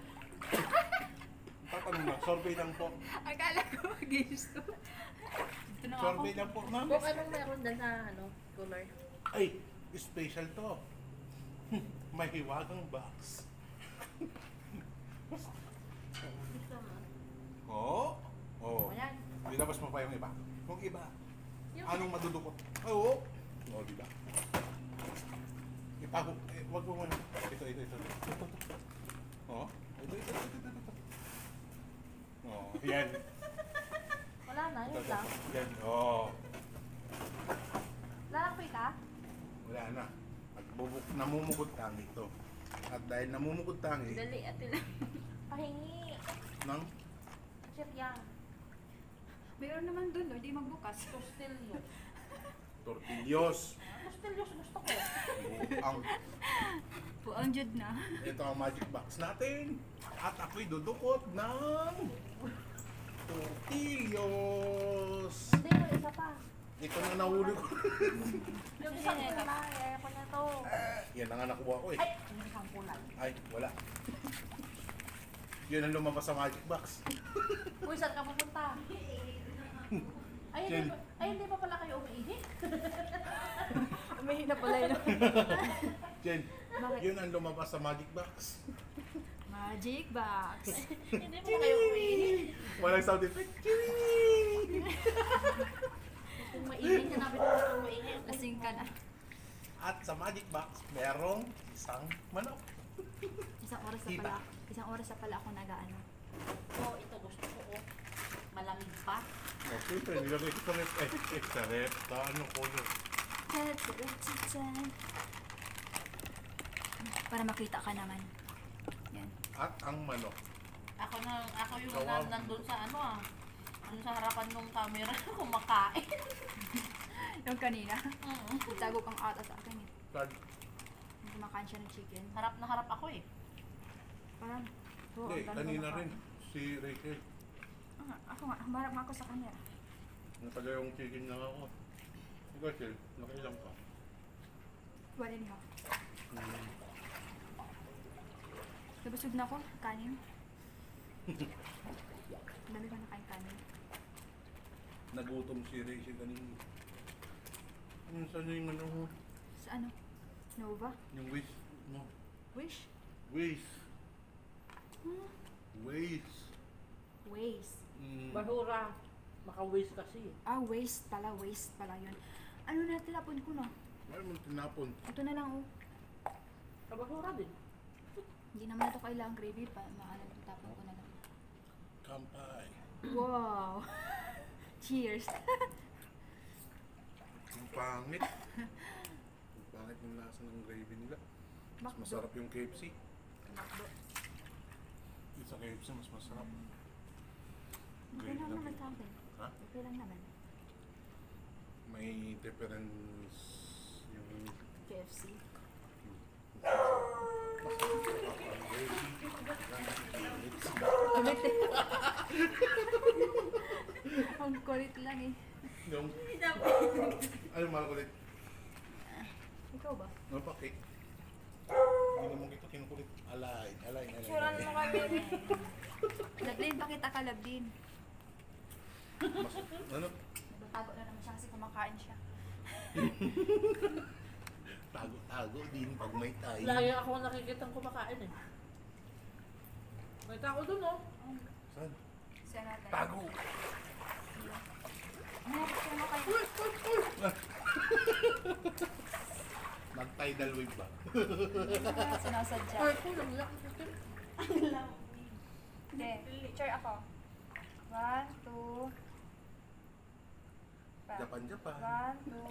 Tatanong lang, survey lang po. Akala ko games to. Ito na ako. Survey lang po, ma'am. Kung anong meron dyan sa ano, color. Ay, special to. Hmm, May hiwagang box. Gusto mo? Oo? Oo. Ayan. Dilabas mo pa yung iba. Yung iba, Yung, anong madudukot? Oo. Oo, di ba? Ipago, eh, wag mo muna. Ito, ito, ito. Ito, ito. Oo. Ito, ito, ito, ito, ito. Oo, yan. wala na, Ito, yun ito. lang. Yan, oo. Lalakpoy ka? Wala na. Magbubuk, namumukod tangi ito. At dahil namumukod tangi, Dali, ate lang. Pahingi. ng Chef Yang. Mayroon naman dun, no? Di magbukas. Tostillo. tortillos. Tostillo, gusto ko. Ang, Puang jud na. ito ang magic box natin. At ako'y dudukot ng tortillos. Hindi, may isa pa. Ito na nahuli ko. Yung isang kulay, ayaw ko na to. Yan ang nakuha ko eh. Ay, yung isang kulay. Ay, wala. Yun ang lumabas sa magic box. Uy, saan ka pupunta? Ay, hindi Jen. pa, ay, hindi pa pala kayo umiihi? Umihi na pala yun. Jen, Bakit? yun ang lumabas sa magic box. Magic box. Hindi pa kayo umiihi? Walang sound effect. Ching! Kung maingay, hanapin mo kung maingay. Lasing ka na. At sa magic box, merong isang manok. Isang oras na Tita. pala. Isang oras na pala ako nag-ano. Oo, ito gusto ko. Oh. Malamig pa. Oh, siyempre, nilagay ko sa rep. Eh, eh, sa rep. Sa ano ko yun. Para makita ka naman. Yan. At ang manok. Ako na, ako yung Kawawa. na, nandun sa ano ah. Ano sa harapan ng camera, kumakain. Yung kanina. Mm. Tago kang ata sa akin eh. Sad. Kumakain siya ng chicken. Harap na harap ako eh. Parang, oo, Hindi, ang dami kanina kumakain. rin. Si Rachel. Ah, ako nga, humarap nga ako sa camera. Nataga yung chicken na ako. Si Rachel, nakailang pa. One and a half. Hmm. Nabusog na ako, kanin. Ang dami ko nakain kanin. Nagutom si Rachel kanina. Ano saan yung ano mo? Sa ano? Nova? Yung wish mo. Wish? Wish. Hmm. Wish. Waste. Mm. Bahura. Maka-waste kasi. Ah, waste pala. Waste pala yun. Ano na, tilapon ko na. Ay mo tinapon. Ito na lang oh. Kabahura din. Hindi naman ito kailangang gravy pa. Maano, tapon ko na lang. Kampay. Wow! Cheers! Ang pangit. Ang pangit yung lasa ng gravy nila. Mas masarap yung K F C. Makdo. Yung sa K F C mas masarap. Okay lang lang naman yun. sa akin. Ha? Okay lang naman. May difference yung K F C. Kulit eh. Ang kulit lang eh. Yung... Ano mga kulit? Ikaw ba? Ano pa cake? Hindi naman kita kinukulit. Alay, alay, alay. Suran mo kami. Lablin, pakita ka Lablin. Mas, ano? Nagtatago na naman siya kasi kumakain siya. Tago-tago din pag may tayo. Lagi ako nakikita kumakain eh. May tao dun oh. Saan? Siya natin. Tago! Ano, siya na kayo? Mag-tidal wave ba? Sinasadya. Ay, ko lang lang. Hindi, picture ako. One, two. Pa. Japan-Japan. One, two.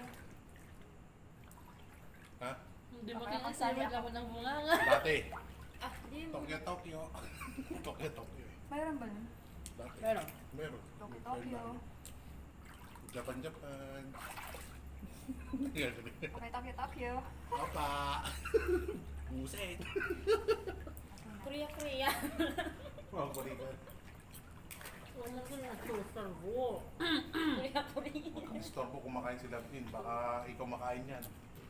Ha? Hindi mo Okay, kinasali kasali ako ng bunganga. Dati. Ah, di mo. Tokyo, Tokyo. Tokyo, Tokyo. Mayroon ba nun? Dati. Meron. Meron. Tokyo, May Tokyo. friend namin. Japan-Japan. Okay, Tokyo, Tokyo. Papa! Puset! Korea, Korea. Wow, balikan. Wala ko na toaster ko. Korea, Korea. Huwag kang istorbo kumakain si Lavin. Baka ikaw makain yan.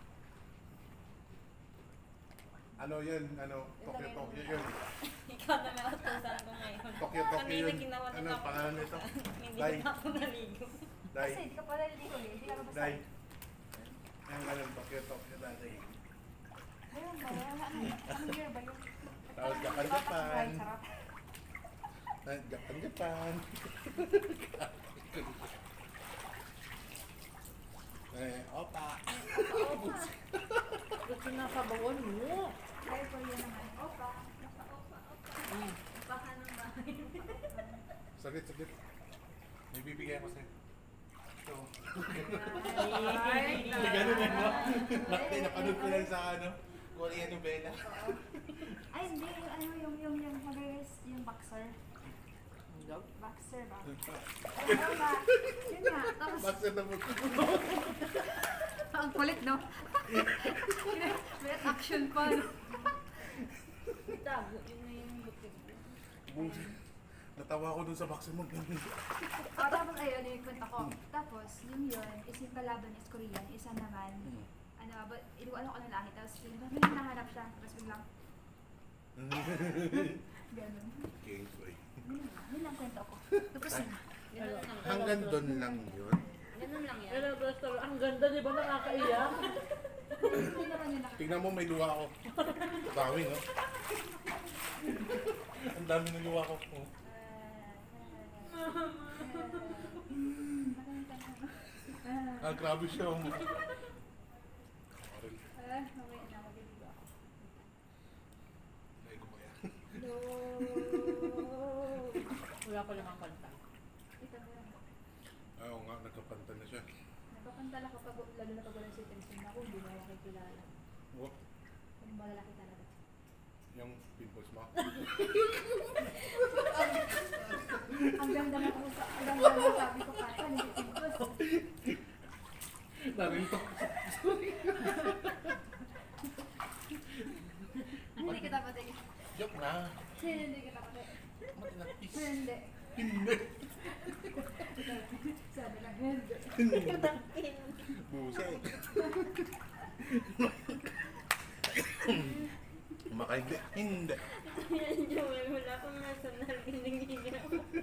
Ano yun? Ano? Tokyo, Tokyo yun. Ikaw na lang utusan ko ngayon. Tokyo, Tokyo Kanina yun. ginawa na Ano? ako. Pangalan nito? Hindi Dai. na ako naligo. Dai. Kasi hindi ka pala naligo eh. Hindi ka basta. Dai. Ang ganun, Tokyo, Tokyo, Dai. Mayroon ba? Ano, anong year ba yun? Tapos Japan-Japan. Ay, sarap. Ah, Japan-Japan. Eh, opa. Ba't sinasabawan mo? Ay, ko yun naman. Opa. Mm. Baka ng bahay. Saglit, saglit. May bibigay ako sa'yo. Ito. Ay, Ganun eh, no? Bakit napanood ko lang sa ano? Korean novela. Ay, hindi. Yung ano, yung, yung, yung, yung, yung boxer. Hindi. Boxer ba? Ay, ano ba? Yun nga. Tapos, Bakit na mo? ang kulit, no? May action pa, no? Tago, yun na yung butik. Natawa ako dun sa boxer mo. O, tapos, ayun, ano yung kwento ko. Tapos, yung yun, is yung kalaban is Korean, isa naman, ano, but, hindi ko alam kung ano lahi. Tapos, yung may hinahanap siya. Tapos, biglang, ganun. Kingsway. Yun lang, yun lang kwento ko. Tapos na. Ganun lang. Hanggang doon lang yun. Ganun lang yan. Pero restaurant, ang ganda, di ba nakakaiyak? Hindi naman yun nakakita. Tignan mo, may luha ako. Dami, no? Ang dami ng luha ko. Oh. Ah, grabe siya. Oh. Karel. Ah, okay na. Magaligo ako. Naigo ko yan. No. Wala ko lang ang kanta. Ito mo yan. Ah, oo nga, nagkapanta na siya. Nagpapantala kapag, lalo na pag wala si Tenzin ako, hindi mo ako kilala. Oh, Kung malalaki talaga. yung pimples mo. Ang ganda na ako sa, ang ganda na sabi ko kata, hindi pimples. Narinto. Hindi kita patay. Joke na. Hindi kita patay. Matinapis. Hindi. Hindi. Sabi lang, hindi. Buset. Kumakain hindi. Hindi. Joel, wala akong nasa narinig-higa.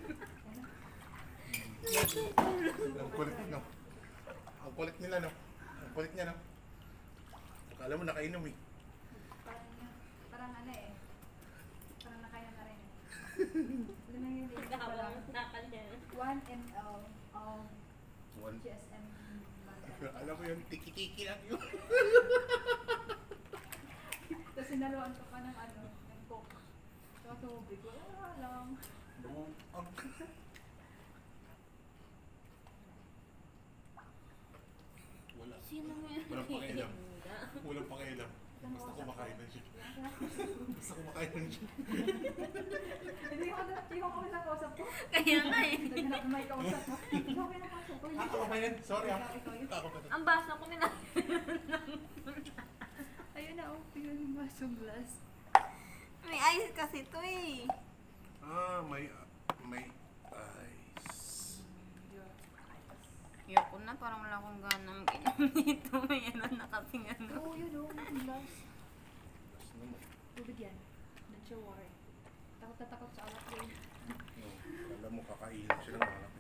Ang kulit no. Ang kulit nila no. Ang kulit niya no. Akala mo nakainom eh. Parang, parang ano eh. Parang nakaya na rin. Alam mo yun, hindi ko Habang lang. nakal niya. one ml of One. G S M. Alam mo yun, tiki-tiki lang yun. Tapos sinaluan ko pa ng ano, ng coke. Tapos tubig. Wala lang. Buang. Wala. Sino mo yun? Walang pakialam. Higa. Walang pakialam. Basta kumakain na siya. Basta kumakain na siya. Hindi ko na, hindi ko kami nakausap ko. Kaya nga eh. Naghanap na may kausap ko. Hindi ko kami nakausap ko. Ah, ako ba yan? Sorry ah. Ikaw yun. Ako ba yan? Ang basa ko nila. Ayun na, oh. Tingnan yung basong glass. May ice kasi to eh. Ah, may, may ice. Ayoko na, parang wala akong ganang inom dito. May ano na kasing ano. Oo, yun oh. Yung glass. Tapos naman. Tubig yan. Not sure why. Takot na takot sa alak yun. No, alam mo, kakainin siya ng malaki.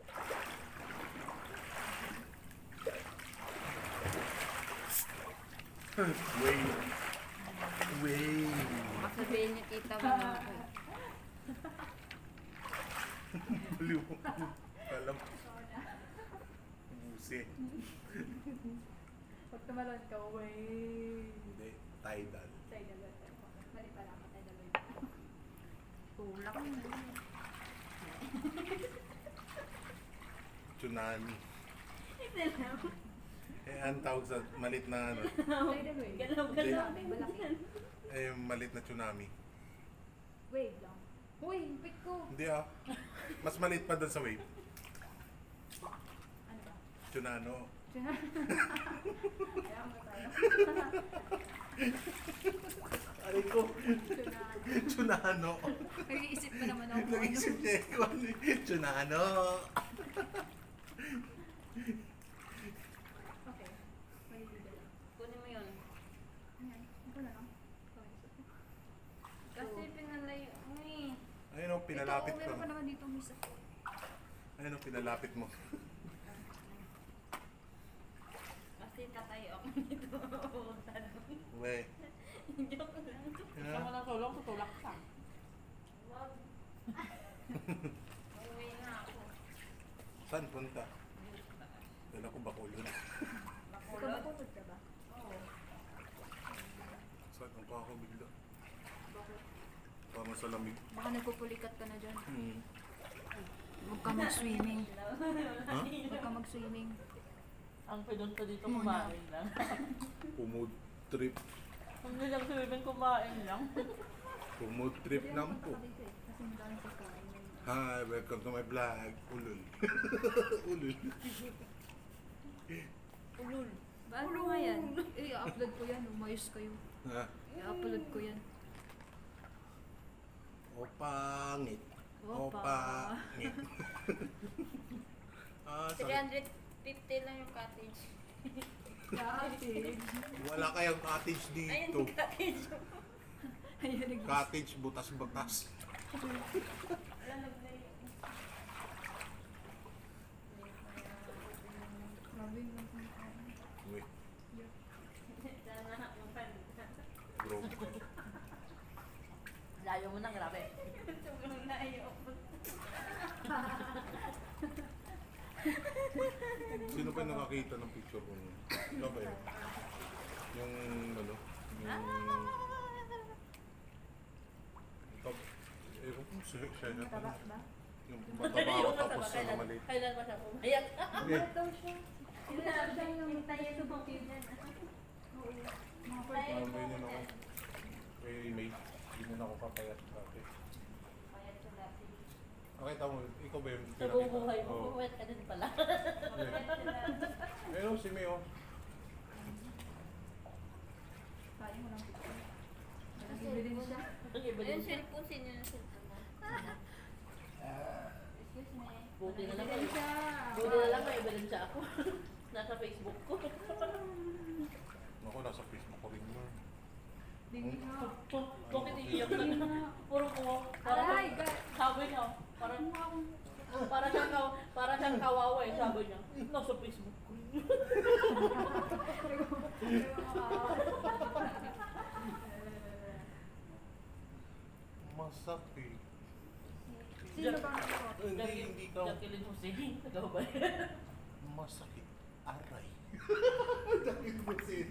Wait. Wait. Masabihin niya kita mo na ako. Baliw. Alam mo. Busi. Pag tumalon ka, way. Hindi. Tidal. Tayo na lang. Mali pala ako, tayo na lang. Tulak mo. Tsunami. Eh, ang tawag sa malit na ano, Tayo na lang. Galaw-galaw. Malaki, malaki. eh, yung malit na tsunami. Wave lang. Uy, pick ko. Hindi ah. Mas malit pa doon sa wave. Ano ba? Tsunano. Kaya mo tayo. Aray ko. Tsunano. Nag-iisip pa naman ako. Nag-isip niya eh kung ano yung tsunano. Okay. Maliligo lang. Kunin mo yun. Ayan. Ito na lang. Kasi pinalayo mo eh. Ayun o, pinalapit Ito, ko. meron pa naman dito misa. Ayun o, pinalapit mo. Kasi tatayo ako dito. We. Joke lang. Gusto mo ng tulong, tutulak ka. Wag. Uwi na ako. Saan punta? Dala ko Bacolod. Ikaw Bakulot? matulog ka ba? Oo. Saan ang ako bigla? Parang sa lamig. Baka nagpupulikat ka na dyan. Hmm. Huwag ka mag-swimming. Ha? Huwag ka mag-swimming. Ang pinun ko dito kumain lang. Pumod trip. Hindi lang swimming kumain lang. Pumod trip lang po. Dito eh, kasi madami sa kain. Hi, welcome to my vlog. Ulul. Ulul. Ulul. Ba, ano nga yan? Eh, i-upload ko yan. Umayos kayo. Ha? I-upload ko yan. Opangit. Opa. Opangit. Ah, three sakit. hundred fifty lang yung cottage. Cottage. Wala kayang cottage Ayun dito. yung cottage. Ayun, nag- Cottage, butas-butas. Wala naglayo. Grabe yung nagkakain. Uy, Sana ang panda. bro. Layo mo na, grabe. Sobrang layo ako. Sino pa nakakita ng picture ko nun. Ano ba yun? Yung ano, yung... Top, eh, kung siya siya na Mataba ba? yung mataba ako tapos ano kailan, maliit. kailan ba siya pumayak? Hindi, Daw siya. Sinabi siya yung tayo sa bukid. Oo. Mga pwede. parang ba yun ako. Kay May, hindi na ako papayat dati. Okay, tamo, ikaw ba yung Sa buong buhay mo, Oo. pumayat ka din pala. Ayun, si May oh. Tayo mo lang picture. Nag-ibili din siya. Ayun, cellphone. Sino yung cellphone mo? Excuse me. Buti na lang Nag-ibili may, siya. buti na lang may evidence ako. Nasa Facebook ko. Ako, nasa Facebook ko rin mo. Hindi nga. Bakit iiyak ka na? Puro ko. Aray, Parang, God. sabi niya, parang, para siyang, kaw- para siyang kawawa eh, sabi niya. Nasa Facebook ko. Masakit. Sino bang ako? Hindi, hindi ka. Jacqueline Jose. Ikaw ba? Masakit. Aray. Jacqueline Jose.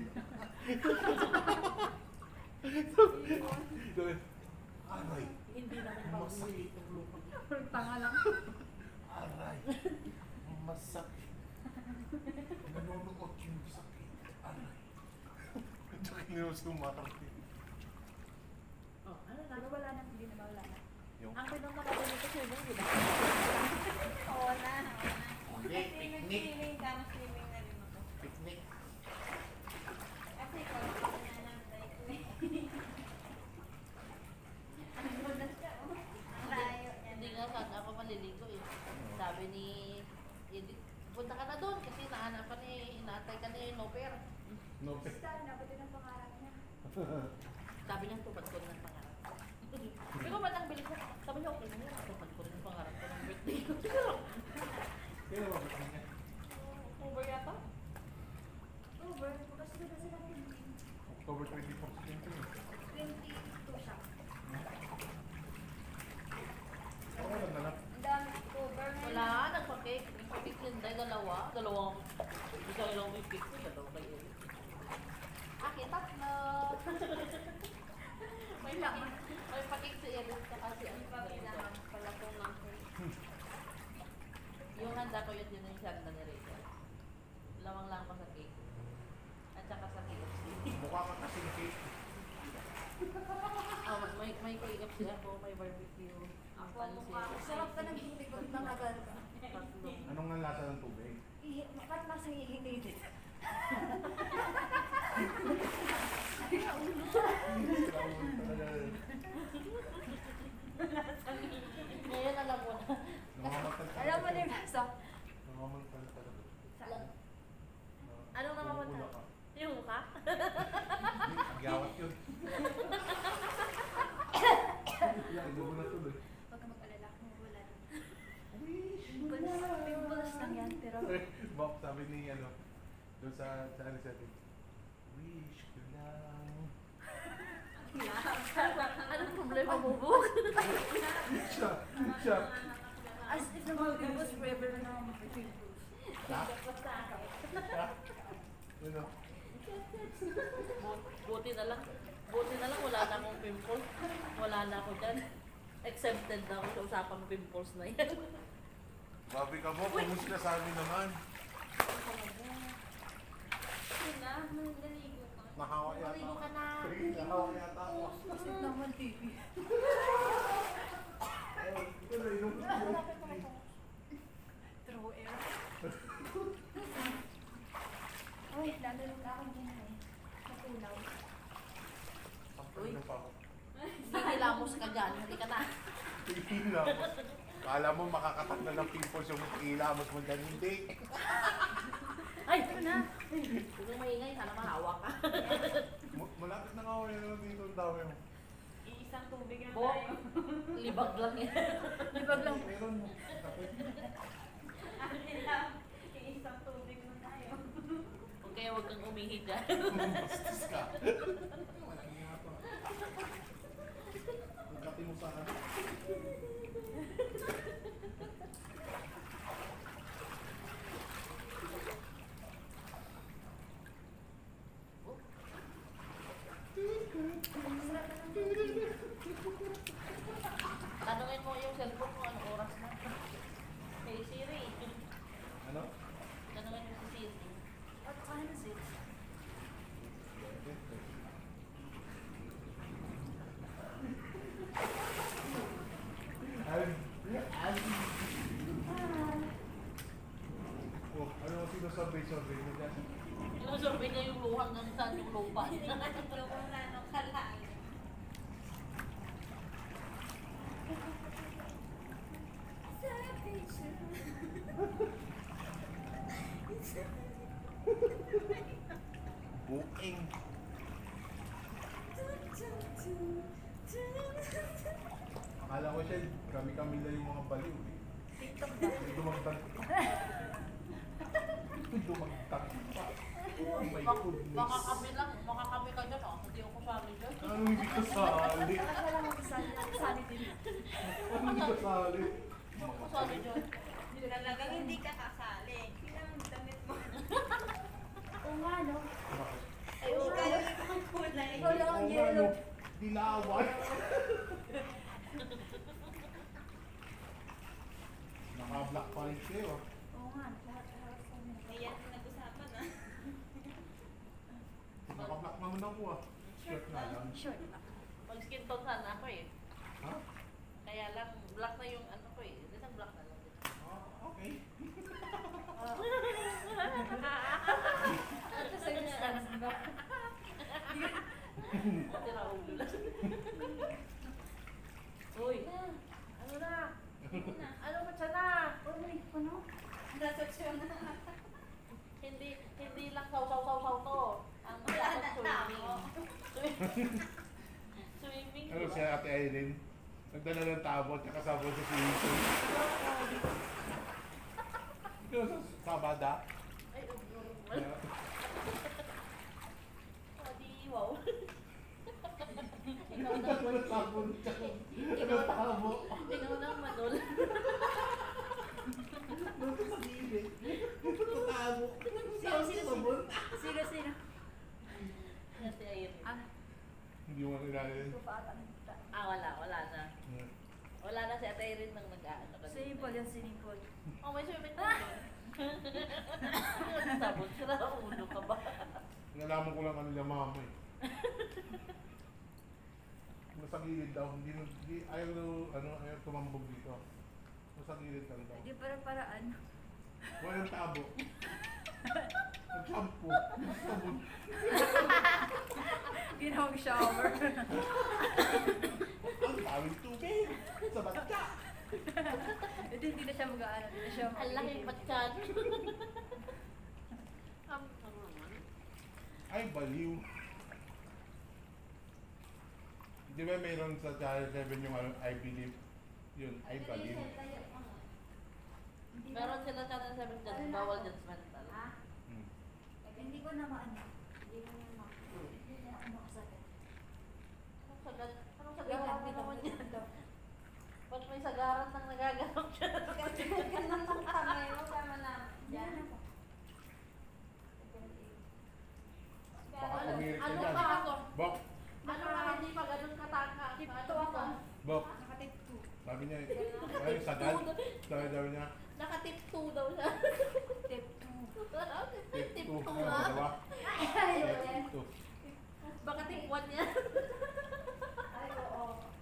Gawin. Aray. Hindi naman Masakit. Tanga lang. Aray. Masakit. Nanonood yung sakit. Aray. Jacqueline Jose umakarte. Oh, ano na? Pero wala na, hindi na wala na. Yung Ang pinong nakabalik ko swimming, di ba? Oo na. Oo na. Hindi, Kasi picnic. nag-swimming ka, mas-swimming na rin ako. picnic. Kasi ikaw, hindi na lang tayo ko eh. Ang bunas ka, oh. Ang layo niya. Hindi nga sana ako maliligo eh. Sabi ni Edith, punta ka na doon kasi nahanap ka ni, inaantay ka ni Noper. No, Basta, dapat din ang pangarap niya. Sabi niya, tupad ko rin ang pangarap ko. Ikaw ba't ang bilis mo? Sabi niya, okay na yun, tupad ko rin ang pangarap ko ng birthday ko. kaya ba ba niya? Over yata? Over, bukas na ba sila twenty? October twenty-fourth. twenty-two siya. Ako lang nanak. Ang dami, October na Wala, nagpa-cake. Nagpa-cake Linday, dalawa. Dalawang, isa lang may cake ko, dalawa kay Edith. Akin, tatlo. may pa-cake, may pa-cake si Edith saka si Ang pagkailangan pala kung ng Yung handa ko yun, yun yung handa ni Rachel. Lawang lang pa sa cake. At saka sa K F C. Mukha ka kasing cake. Oh, may, may K F C ako, may barbecue. Ang Ako, pansit. mukha ko. Sarap ka ng tubig pag nakagal ka. Tatlo. Anong nga lasa ng tubig? Ihi- Ba't masang ihinit? Ngayon alam mo na. Namamantal talaga. Alam mo na yung lasa. Namamantal talaga. Saan? Anong namamantal? Pumupula ka. Yung mukha? Agyawat yun. Yan, inubo na tuloy. Huwag ka mag-alala. Wala na. Pimples, pimples lang yan, pero Bob, sabi ni ano, doon sa, sa ano sa atin, wish ko lang. Anong problema mo, Buk? Siya, siya. as if naman pimples forever na naman mag-pimples. Ha? Ha? Ano? Bu- Buti na lang. Buti na lang wala na akong pimples. Wala na ako dyan. Exempted na ako sa usapang pimples na yan. Babi ka mo, kamusta sa amin naman? Sila, naligo ka. Nahawa yata. Maligo ka na. Sige, nahawa yata ako. Kasi naman T V. Ay, ito na inom. True air. Uy, lalulog ako dyan eh. Natunaw. Uy. pa ako. Gigilamos ka dyan. Hindi ka na. Ilamos. Kala mo makakatak na ng pimples yung ilamos mo dyan. Hindi. Ay! Ito na! Huwag kang maingay. Sana mahawa ka. M- Malapit na nga ako yun dito ang dami mo. Iisang tubig na Bo, tayo. libag lang yan. Libag lang. Meron mo. Akin lang. Iisang tubig na tayo. Huwag kaya huwag kang umihi dyan. Bastos ka. Walang nga to. Pagkati mo sa akin. survey mo dyan. Sinusurvey niya yung luhang ng saan yung lupa. Kung ano kalalim. Booking. Akala ko siya, kami-kami na yung mga baliw eh. TikTok ba? May dumagdag. May dumagdag pa. Oh my Bak- goodness. Baka kami lang, baka kami ka dyan. ah. Hindi ako sali dyan. Ano hindi kasali? Wala lang mag-sali. Sali din. Ano hindi kasali? Ako sali dyan. Talagang hindi ka kasali. Tingnan mo yung damit mo. Oo nga, no? Bakit? Ay, oo, kaya ang kulay. Ikaw lang ang Oo nga, yellow. no? Dilawan. Naka-black pa rin kayo ah. Oo nga, lahat-lahat sa amin. Ayan, nag-usapan ah. Naka-black naman ako ah. Shirt na lang. Short na. Mag skin tone sana ako eh. Ha? Kaya lang, black na yung ano ko eh. Isang black na lang. Ah, okay. Ito sa yung stance, di ba? Tira ulo lang. Uy, ano na? Ano ba siya na? Uy, ano? Nasasyon na. Hindi, hindi lang saw-saw-saw-saw to. Ang Wala na swimming. tao. Swimming, Ano di si ba? Ate Aileen? Nagdala ng tabo at kasama sa swimming pool. Ikaw sa Sabada? Ay, normal. Oh, di wow. Ikaw Ang na, dami ng tabo niya. ikaw na, Tabo. ikaw na madol. Tabo. Sino, sino, sino? Sino, sino? Kasi ayun. Ah, Hindi mo nilalayan. ito pa ata. Ah, wala, wala na. Wala na si Ate Erin nang nag-aano ka. Swimming pool yung swimming pool. Oh, may swimming pool. Sabon, sira ang ulo ka ba? Nalaman ko lang kanila mama eh. Nasa gilid daw, hindi, hindi ayaw daw, ano, ayaw tumambog dito. Nasa gilid lang daw. Hindi para paraan. Walang tabo. Nag-shampoo. Sabon. Hindi na mag-shower. Ang daming tubig. Sa bata. Hindi, hindi na siya mag-aano. Hindi na siya Ang laki patyan. Ang ano naman. Ay, baliw. Di ba mayroon sa Channel seven yung ano, I believe? Yun, ay baliw. Meron sila channel seven dyan, bawal judgmental. Ah, Hmm. hindi ko na maano. Hindi ko na ma- Hindi na ako makasagot. Anong sagal? Anong Wait lang, sagaran wait lang, naman wait yan? lang. Ba't may sagaran nang nagaganap dyan? Kasi ganun ng kamay mo, tama na. Diyan ako. Baka Ano, pumirit ka ano dyan. ka ako? Bok, Ano ka hindi pa ganun kataka? Tipto ako. Bok. Nakatip two. Sabi niya, ay, sagad. Sabi daw niya, Nakatip two daw siya. Tip two. tip Tip two. two Ano, ah. dalawa? Ay, Tip two. Baka tip one yan. ay, oo.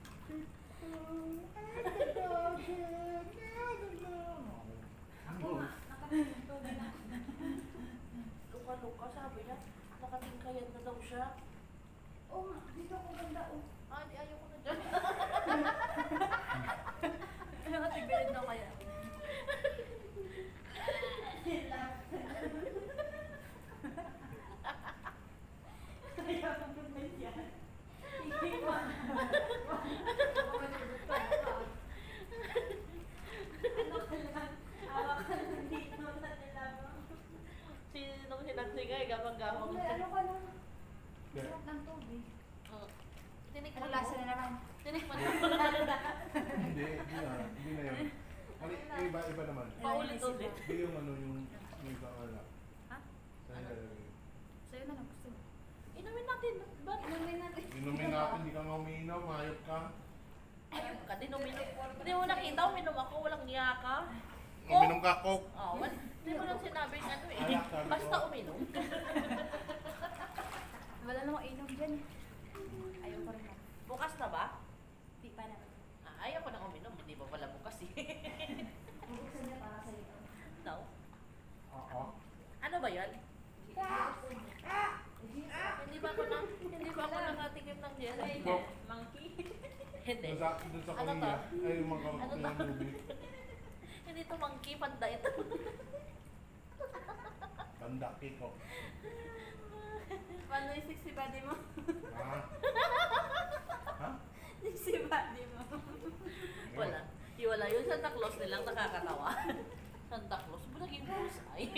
Ako nga, nakatip two na. Luka-luka sabi niya. Nakatingkayan na daw siya. Oo nga, dito ako ganda oh. Ah, di ayaw ko na dyan. Nakatibid na kaya. Sinong sinagsigay, gabang-gabang. May ano ka lang. Hindi, Sarap ng tubig. Oh. Tinikman Ano mo. lasa na naman? Tinikman mo. hindi, hindi na, hindi na yun. Ano, yung iba, iba naman. Paulit-ulit. Hindi yung ano, yung, yung ibang ala. Ha? Saan nilalagay? Sa'yo na lang gusto mo. Inumin natin. Ba't? Inumin natin. Inumin natin, hindi ka nga umiinom, hayop ka. Ayun ka, din uminom. Hindi mo nakita, uminom ako, walang niya ka. Uminom ka, Coke. Oh, wal- hindi mo lang sinabing ano eh. Alak, sabi ko. Basta uminom. Wala namang inom dyan. Ayaw ko rin lang. Bukas na ba? Di pa naman. Ah, ayaw ko nang uminom, hindi pa pala bukas eh. Bubuksan niya para sa'yo. No? Oo. Ano ba yan? ng Jerry. Bok. Monkey. Hindi. Doon sa, doon sa Ano Korea. to? Ay, yung mga Ano mga to? movie. Hindi to monkey, panda ito. Tanda, Kiko. Paano yung sexy body mo? Ha? Ha? Sexy body mo. Wala. Yung wala. Yung Santa Claus nilang nakakatawa. Santa Claus, mo naging bullseye.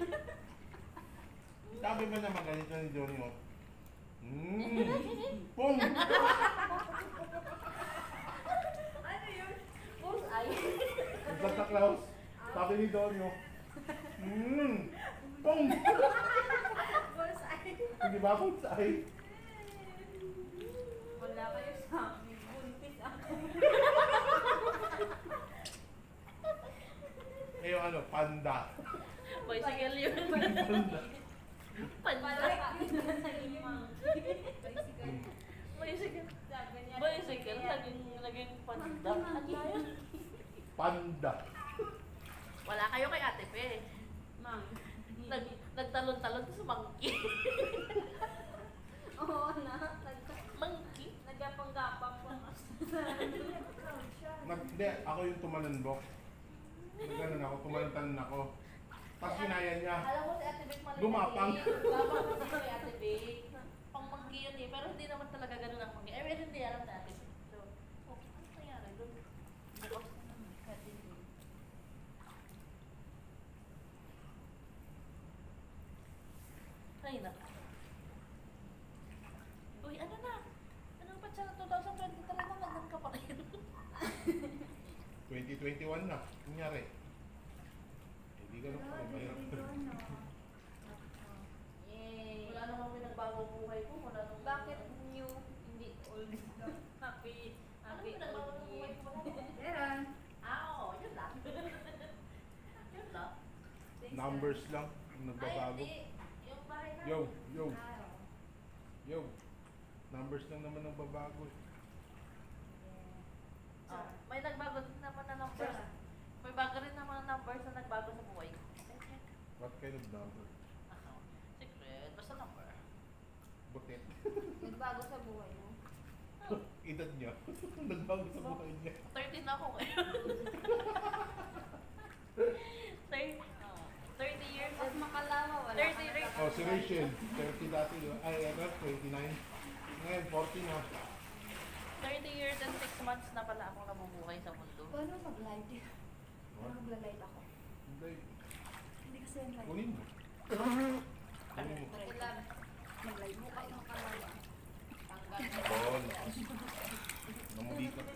Sabi ba naman ganito ni Johnny mo? Mmm. Pum! Ano yun? Bullseye. Yung Santa Claus. Sabi ni Johnny mo. Mmm. Pum! Bullseye. Hindi ba ako sa ay? Wala kayo sa amin. Buntis ako. Eh yung ano, panda. Bicycle yun. Panda. Panda. Naging monkey. Bicycle. Sabi niya. Bicycle, naging, naging panda. Ano yun? Panda. Wala kayo kay Ate Pe. Monkey. Nag, nagtalon-talon sa monkey. Oo na. Nag- Monkey? Nagapang-gapang po. Nag, hindi, ako yung tumalandok. Nagganon ako, tumalantanan ako. Tapos kinaya niya. Alam mo si Ate Vic malaki. Gumapang. Gumapang kasi kay Ate Vic. Pang monkey yun eh. Pero hindi naman talaga ganun ang monkey. Eh, pero hindi alam na Ate Vic. So, oh, ano nangyari doon? Bukas na naman. Ate Vic. Ay, naku. Uy, ano na? Ano pa siya twenty twenty-three na nagdan ka pa rin? twenty twenty-one na. Nangyari. Hindi ka lang pala mahirap. Yay. Wala namang pinagbago buhay ko. Wala namang... Bakit new? Hindi old. Happy. Ano Happy pinagbago old ng buhay year. ko? Wala namang... Meron. Ah, oo. Yun lang. Yun lang. Numbers lang ang Ay, nagbabago. hindi. Yung bahay na. Yo, yo, Araw. yo. Numbers lang naman ang babago. eh. Oh, may nagbago din naman na numbers. May bago rin naman na numbers na nagbago sa buhay ko. What kind of number? Ano? Secret. Basta number. Butit. Nagbago sa buhay mo. Edad niya. Nagbago sa buhay niya. thirteen na ako ngayon. thirty, oh, thirty years. Mas makalawa. Wala thirty ka years. Oh, si Rachel. thirty dati. Ay, ano? twenty-nine. Ngayon, forty na. thirty years and six months na pala akong nabubuhay sa mundo. Paano mag-live? What? Paano magla-live ako? Hindi. Hindi kasi yung live. Kunin mo. Kunin mo. Ilan? Mag-live mo kayo. Makalawa. Tanggal. Bon. Namuli ka.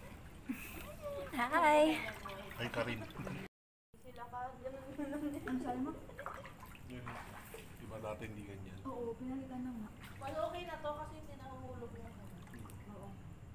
Hi! Ay, Karin. Sila ka. Ganun Ang sabi mo? Yun. Iba dati hindi ganyan. Oo, pinalitan na nga. Well, okay na to kasi hindi nahuhulog yung ano. Oo.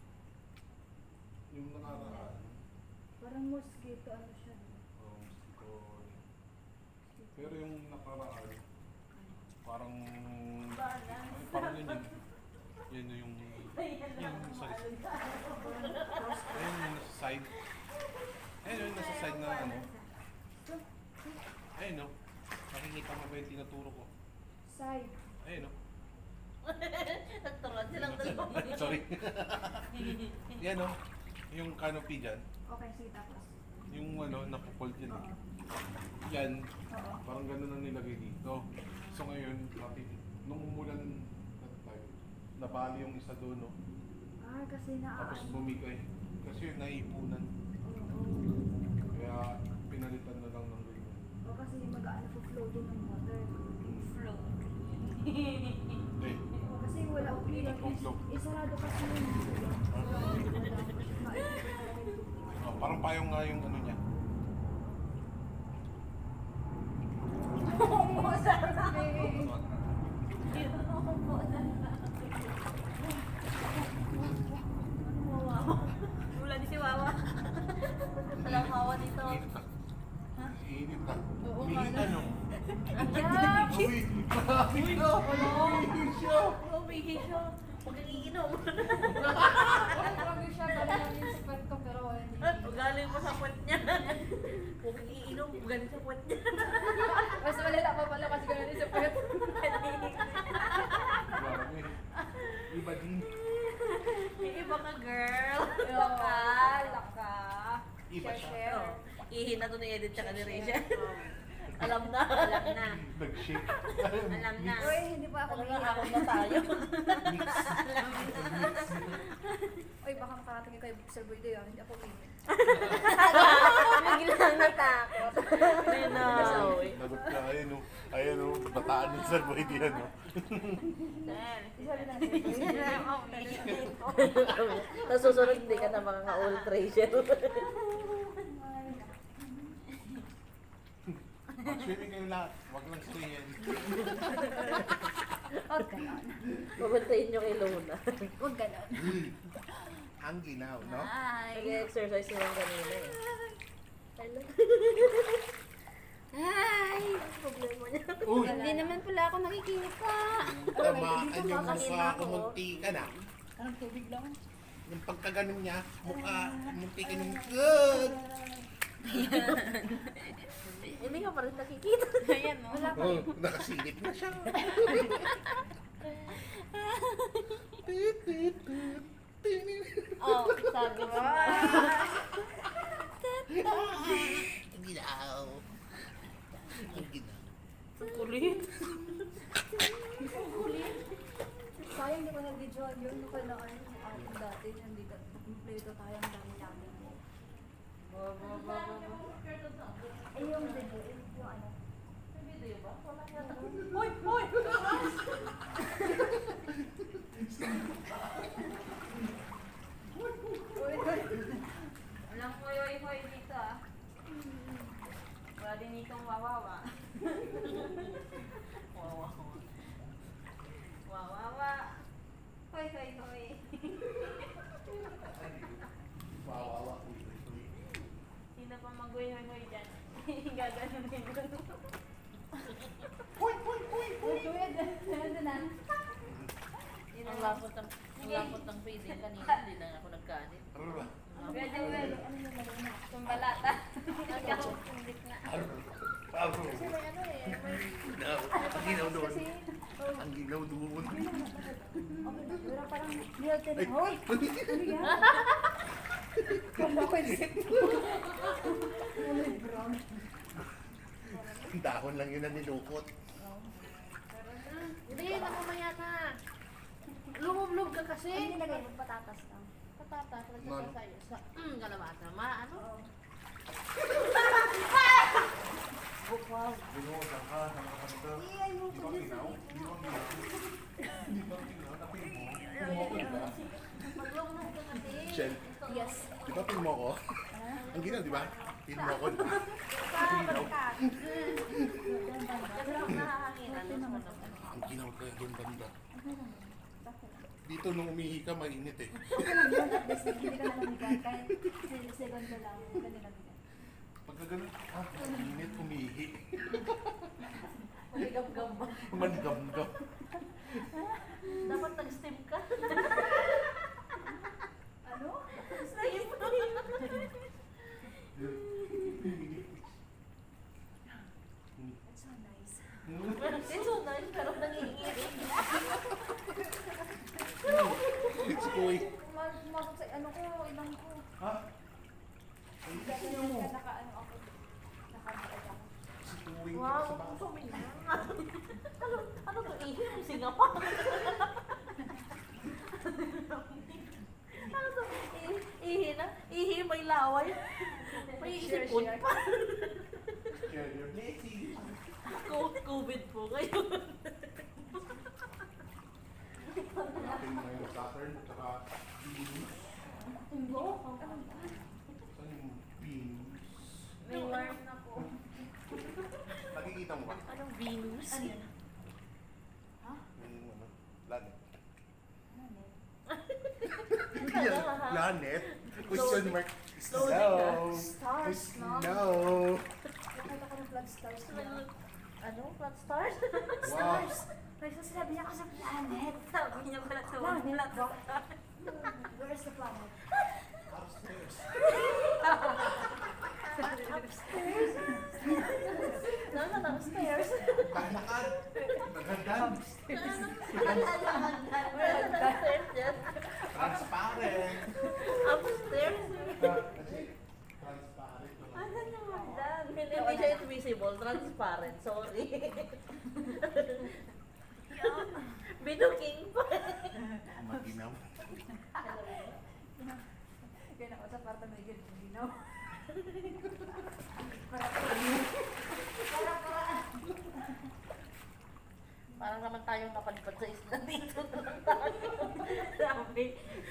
Yung nakaraan. Parang mosquito ano siya. no? Oh, mosquito. Pero yung nakaraan, parang... Ay, parang yun yun. Yan yung... Yan yung sa... Ayun yung nasa side. Ayun yung nasa side na ano. Ayun no. Nakikita mo ba yung tinuturo ko? Side. Ayun no. Nagturuan silang dalawa. Sorry. Yan no. Yung canopy dyan. Okay, sige tapos. Yung ano, napupold yan Oo. eh. Yan. Oo. Parang ganun ang nilagay dito. So ngayon, natin, nung umulan that time, nabali yung isa doon, no? Ah, kasi na Tapos bumigay. Kasi yun, naipunan. Oo. Kaya pinalitan na lang ng ganyan. O kasi mag-ano po flow din ng water. Flow. Hindi. Kasi wala akong ilaw. Ang flow. Isarado kasi yun. Oh, parang payong nga yung ano niya. Wala di si Wawa. Walang hawa dito. Init na. Init na. Oo, Umiinit nga na, no? Yeah! Uy! Grabe ka! Umiinit siya! Umihi siya. Huwag kang iinom. Bago siya, galing namin sa pet ko, pero hindi. Galing mo sa puwet niya. Huwag kang iinom. Galing sa puwet niya. Mas malala pa pala kasi galing sa pet. Grabe. Iba din. Iba ka, girl. Laka, laka. Iba siya. Share. Oh, ihin na to ni Edith tsaka ni Rachel. Alam na. Alam na. Nag-shake. Alam na. Uy, hindi pa ako Talaga umiiyak. ako na tayo. Uy, baka makarating kayo sa boy doon. Hindi ako umiiyak. Biglang natakot. Linaw. Nagot ka, ayun o. Ayun o, bataan yung Sir Boy diyan o. Sabi na Tapos susunod hindi ka na mga ka-old Rachel. Mag-swimming kayo lahat. Huwag lang stayin. Huwag ganon. Babantayin nyo kay Luna. Huwag ganon. Ang ginaw, no? Ay. Nag-exercise naman kanina eh. Hello? Ay. Problema niya. Uy! Hindi naman pala ako nakikita. Tamaan dito yung makakita mukha ako. ko, munti ka na. Parang tubig lang. Yung pagkaganon niya, mukha, munti ka ng good. Hindi ka pa rin nakikita. Ayan mo. Wala pa. Oh, nakasilip na siya. Oh, sabi mo. Ang ginaw. Ang ginaw. Ang kulit. Sayang di ko nag-videoan yun. Nung kailangan yung ating dati. Nandito. Kompleto tayo. Ang dami-dami. Eh, yung video. eh, Yung ano. Video ba? Wala yata. Hoy! Hoy! Walang hoy-hoy dito ah. Wala din itong wawawa. Wawa. Wawawa. Hoy, hoy, hoy. Wawawa. Sino pa mag-hoy-hoy dyan? Gaganon din yun. Uy, kuya. Nandun na. Ang lapot ng, ang lapot ng feeding kanina. Hindi lang ako nagkanin. Ano ba? Kuya Joel. Ano yung nalagay na? Itong balata. Ang gitna. Ano? Ano? Kasi may ano eh. May Ginaw. Ang ginaw doon. kasi. Oh, Ang ginaw doon. okay na. Pero parang guilty na. Hoy! Ano yan? Kala ko yung zip mo. Kulay brown. Ang dahon lang yun na nilukot. Hindi, namamaya na. Lumublob ka kasi. Ay, nilagay mo patatas lang. Patatas, Ma'am. lagyan sa'yo. Sa, mm, kalabasa. Ma, ano? Oo. Wow. Binuusan ka sa mga kanto. Iyay mo Di ko ba dyan ginaw? sa Di ba ginaw? Di ba ginaw? Napin mo? Pinmokod ba? Maglumlum ka kasi. Shell. Yes. Di ba pinmo ko? Ang ginaw, di ba? Pinmokod ba? Ginaw. Kasi kung nakahangin, ano sa mga Ang ginaw kaya doon banda. Dito nung umihi ka, mainit eh. Okay lang yun. At least hindi ka nalamigan. Kahit si- second ka lang. Hindi ka nalamigan. Pagka ganun, ah, mainit, umihi. Magigam-gam ba? Manggam-gam. Dapat nag-steam ka. Ano? Steam. That's so nice. It's so nice, pero nanginginig. Si Kuy. Kumagot sa ano ko, ilang ko. Ha? Kasi yung naka ano ako. Naka-break ako. Si Kuy. Wow, Sa baka. sumina. Ano, ano to ihi? Yung singa pa. Ano to? Ihi, ihi na? Ihi, may laway. May Share, isipon share. pa. Share your blessings. Co- COVID po ngayon. Hanapin mo yung Saturn at saka Venus. Tinggo? Saan yung Venus? May worm na po. Nakikita mo ba? Anong Venus? Ano yun? Yung ano? Planet. Ano yun? Yan, planet? Question mark. Loading No. Stars, no? No. Nakita ko ng blood stars na. Ano? Flat stars? Wow. May sasabi niya kasi planet. Sabi niya pala sa Planet ba? Where's the planet? Upstairs. No, not upstairs. Pahlakad. Naghandan. Wala na upstairs dyan. Transparent. pa rin. Sorry. Binuking pa. Maginaw. Kaya ako sa parta may ganyan, hindi na. Parang naman tayong napadpad sa isla dito na lang tayo. Sabi.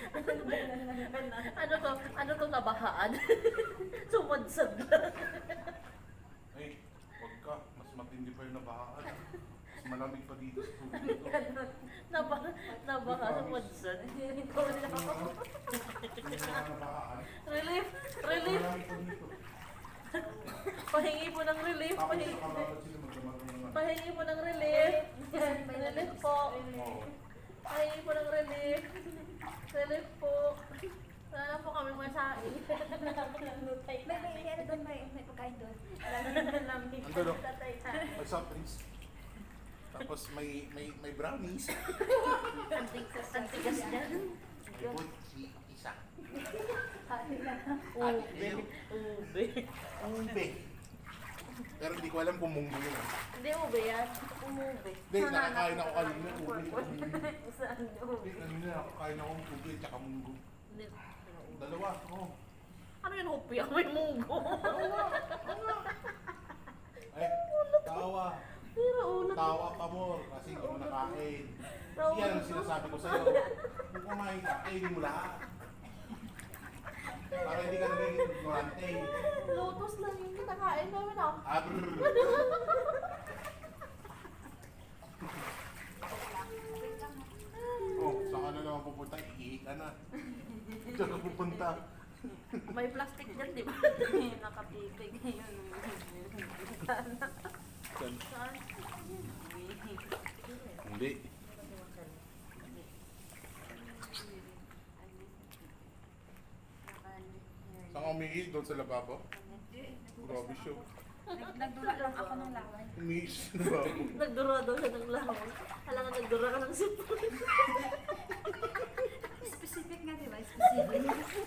ano to? Ano to nabahaan? Sumadsad lang. Ay, wag ka. Mas matindi pa yung nabahaan. Mas malamig pa dito sa tubig ito. Naba, nabaha, sumadsad. Ito yung mga nabahaan. Relief! Relief! Malamig pa dito. Pahingi po ng relief. Tapos Pahingi, sa kababad sila magdamag ng mga. pahingi po ng relief. Relief po. Oo. Pahingi po ng relief. Relief po. Wala na po kami masain. May, may, may ano doon, may, may pagkain doon. Ando no? May soft drinks. Tapos may may may brownies. Ang tigas dyan. May boy, si isa. Ube. Ube. Ube. Pero hindi ko alam kung munggo yun. ah. Hindi ube yan. Umube. Hindi, nakakain ako kanina. Ube. Saan doon? Hindi, kanina nakakain ako ng ube tsaka munggo. Hindi. Dalawa, oo. Ano yun, hopya? May munggo. Ay, tawa. Pero ulo. Tawa ka mo kasi hindi mo nakain. Tawa. Yan ang sinasabi ko sa'yo. Kung kumain ka, kainin mo lahat. Para hindi ka nagiging ignorante. Lotus lang yung kinakain namin ah. Ah, brrr. Oh, saan ka na naman pupunta? Iihi ka na. Saan ka pupunta? May plastic dyan, di ba? Nakapipig ngayon. Saan? Saan? Hindi. Saan ka umiihi? Doon sa lababo? Grabe siya. Nag- Nagdura lang ako ng lawan. Umiihi sa lababo. Nagdura daw siya ng lahon. Alam nga, nagdura ka ng sipon. Specific nga, di ba? Specific.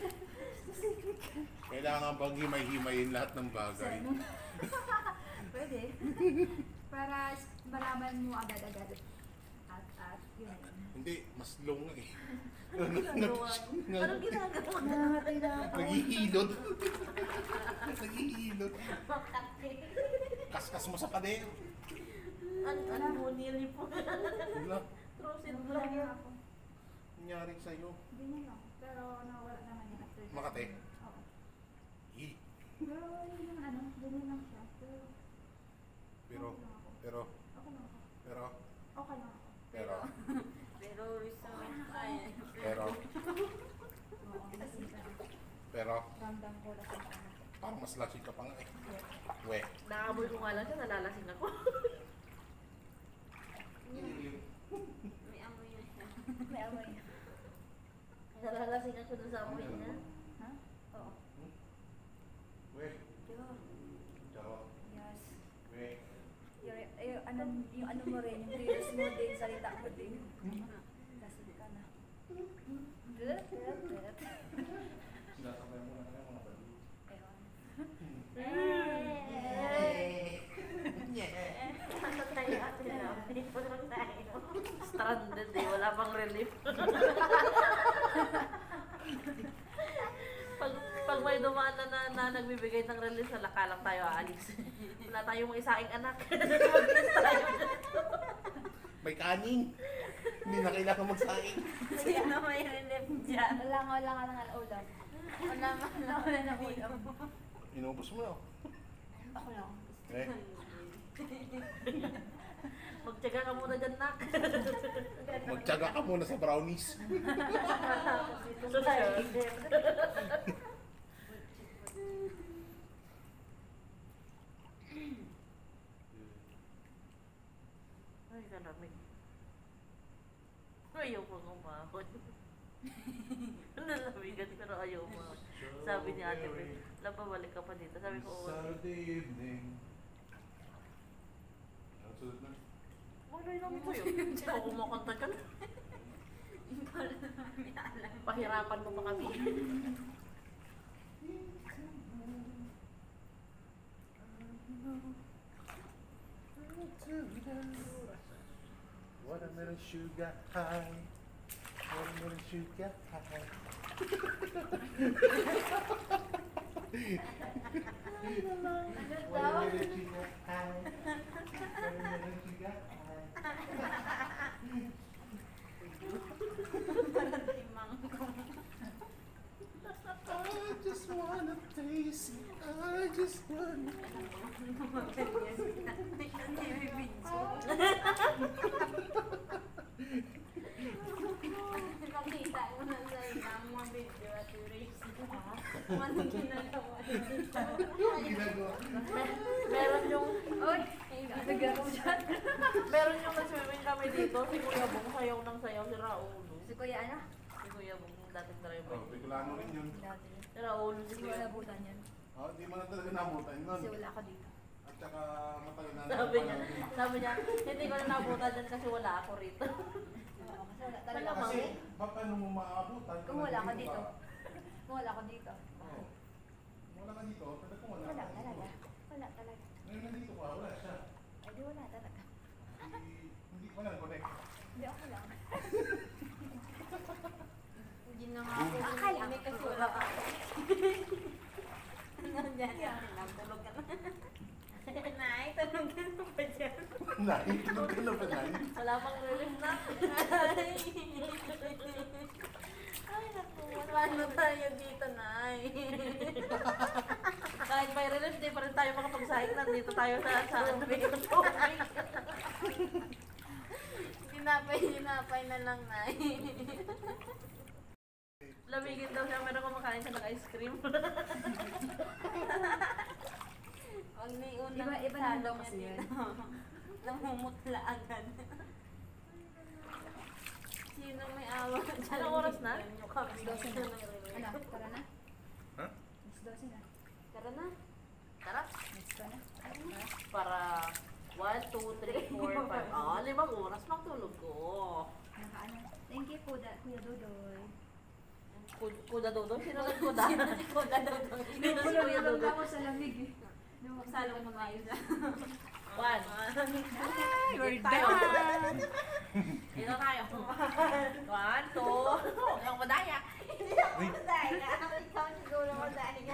Kailangan pag himay-himayin lahat ng bagay. Pwede. Para malaman mo agad-agad. At, at, yun. Hindi, mas long nga eh. Ginagawa niya. Anong ginagawa? Nangangatay na ako. Naghihilot. Naghihilot. Kaskas mo sa pader. An ano mo, nilipon. Wala. Trusin Wala lang na yan. ako. Nangyari sa'yo. Ganyan lang. Pero nawala naman yung after. that. Makati? Oo. Eh, Pero yun yung ano, ganyan lang siya. Pero Pero, okay lang ako. pero, Okay lang ako. pero, Okay lang ako. pero, Pero resource ay. pero, Oo, kasi pero, ramdam ko lang sa ano. parang mas lasing ka pa nga eh. We. Nakamoy ko nga lang siya, nalalasing ako. May amoy na siya. May amoy. Nalalasing ako dun sa amoy niya. Ha? Oo. We. Yun. Charot. Yes. We. Yung, yung, ano, yung ano mo rin, yung lyrics mo din, salita mo din. Lasig ka na. Good, good, good. Sinasabay mo na kaya mga baliw. Ayun. Ano tayo ate na? Dito lang tayo. Stranded eh, wala pang relief. pag, pag may dumaan na, na, na nagbibigay ng relief, sa laka lang tayo aalis. Wala tayong mga isaing anak. Mag-miss tayo dyan. May kaning. Hindi na kailangan magsaing. Sino may relief dyan? Wala nga, wala nga lang ulam. Wala man Wala nga lang ulam. Inubos mo na. Ako lang. Eh, Magtyaga ka muna dyan, nak. magtyaga ka muna sa brownies. Social. Ay, kalamig. Ayaw ko umahon. Nalamigan pero ayaw umahon. Sabi ni ate, laba balik ka pa dito. Sabi ko, oo. Saturday evening. Ang sunod na. Malay namin ko yun. Hindi ako kumakanta ka na. Pahirapan mo pa kami. sugar high. Watermelon sugar high. Watermelon sugar high. Watermelon sugar high. Timang ko. I just wanna taste it. I just wanna. Nakita ko na sa ilang mga video at erase mo. Anong ginagawa dito? Ginagawa. Meron yung, Oy! Nagagano ko dyan. meron yung nag-swimming kami dito. Si Kuya Bong sayaw ng sayaw. Si Raulo. Si Kuya ano? Si Kuya Bong, yung dating driver. Oh, Bicolano rin yun. Dati. Si Raulo, si Hindi ko Kuya Bong. nabutan yan. Oh, di mo na talaga nabutan nun. Kasi wala ka dito. At saka matagal na Sabi niya, sabi niya, hindi ko na nabutan dyan kasi wala ako rito. Oo, kasi wala talaga. Malamang. Kasi, baka paano mo maabutan? Kung wala ka nandito dito. Kung wala ka dito. Oo. Kung wala ka dito, talaga kung wala Wala ka talaga. dito. Wala talaga. Ngayon nandito ka, wala siya. Ay, di wala talaga. Hindi, hindi ko lang connect. Hindi ako lang. Hindi na nga ako Akala ko. may kasi wala ka. Nandiyan na, tulog ka na. Nay, tulog ka na pa dyan. Nay, tulog ka na ba, Nay? Wala pang relief na. Ay, naku, paano tayo dito, Nay? Kahit may relief, di pa rin tayo makapagsahing. Nandito tayo sa sa ano yung tubig. Ginapay, ginapay na lang, Nay. Lamigin daw siya, meron kumakain siya ng ice cream. Huwag na yung Iba, unang iba naman daw talo kasi niya yan. dito. Namumutla agad. Sino may awa dyan? Anong oras na? Yung kami Dosi na. ng relief. Ano? Tara na? Ha? Miss Dosi na. Tara na. Tara. Next ko na. Tara. Para one, two, three, four, five. Ah, limang oras magtulog ko. Nakaano. Thank you po, da, Kuya Dodoy. Kud- Kuda dodo? Sino nagkuda? Kuda daw daw. Sino si Wala Kuya lang Dodo? ako sa lamig eh. Salo mo na yun. One. You're Tayo. done. Dito tayo. One, two. Huwag kang madaya. Uy, Madaya. Ikaw siguro madaya.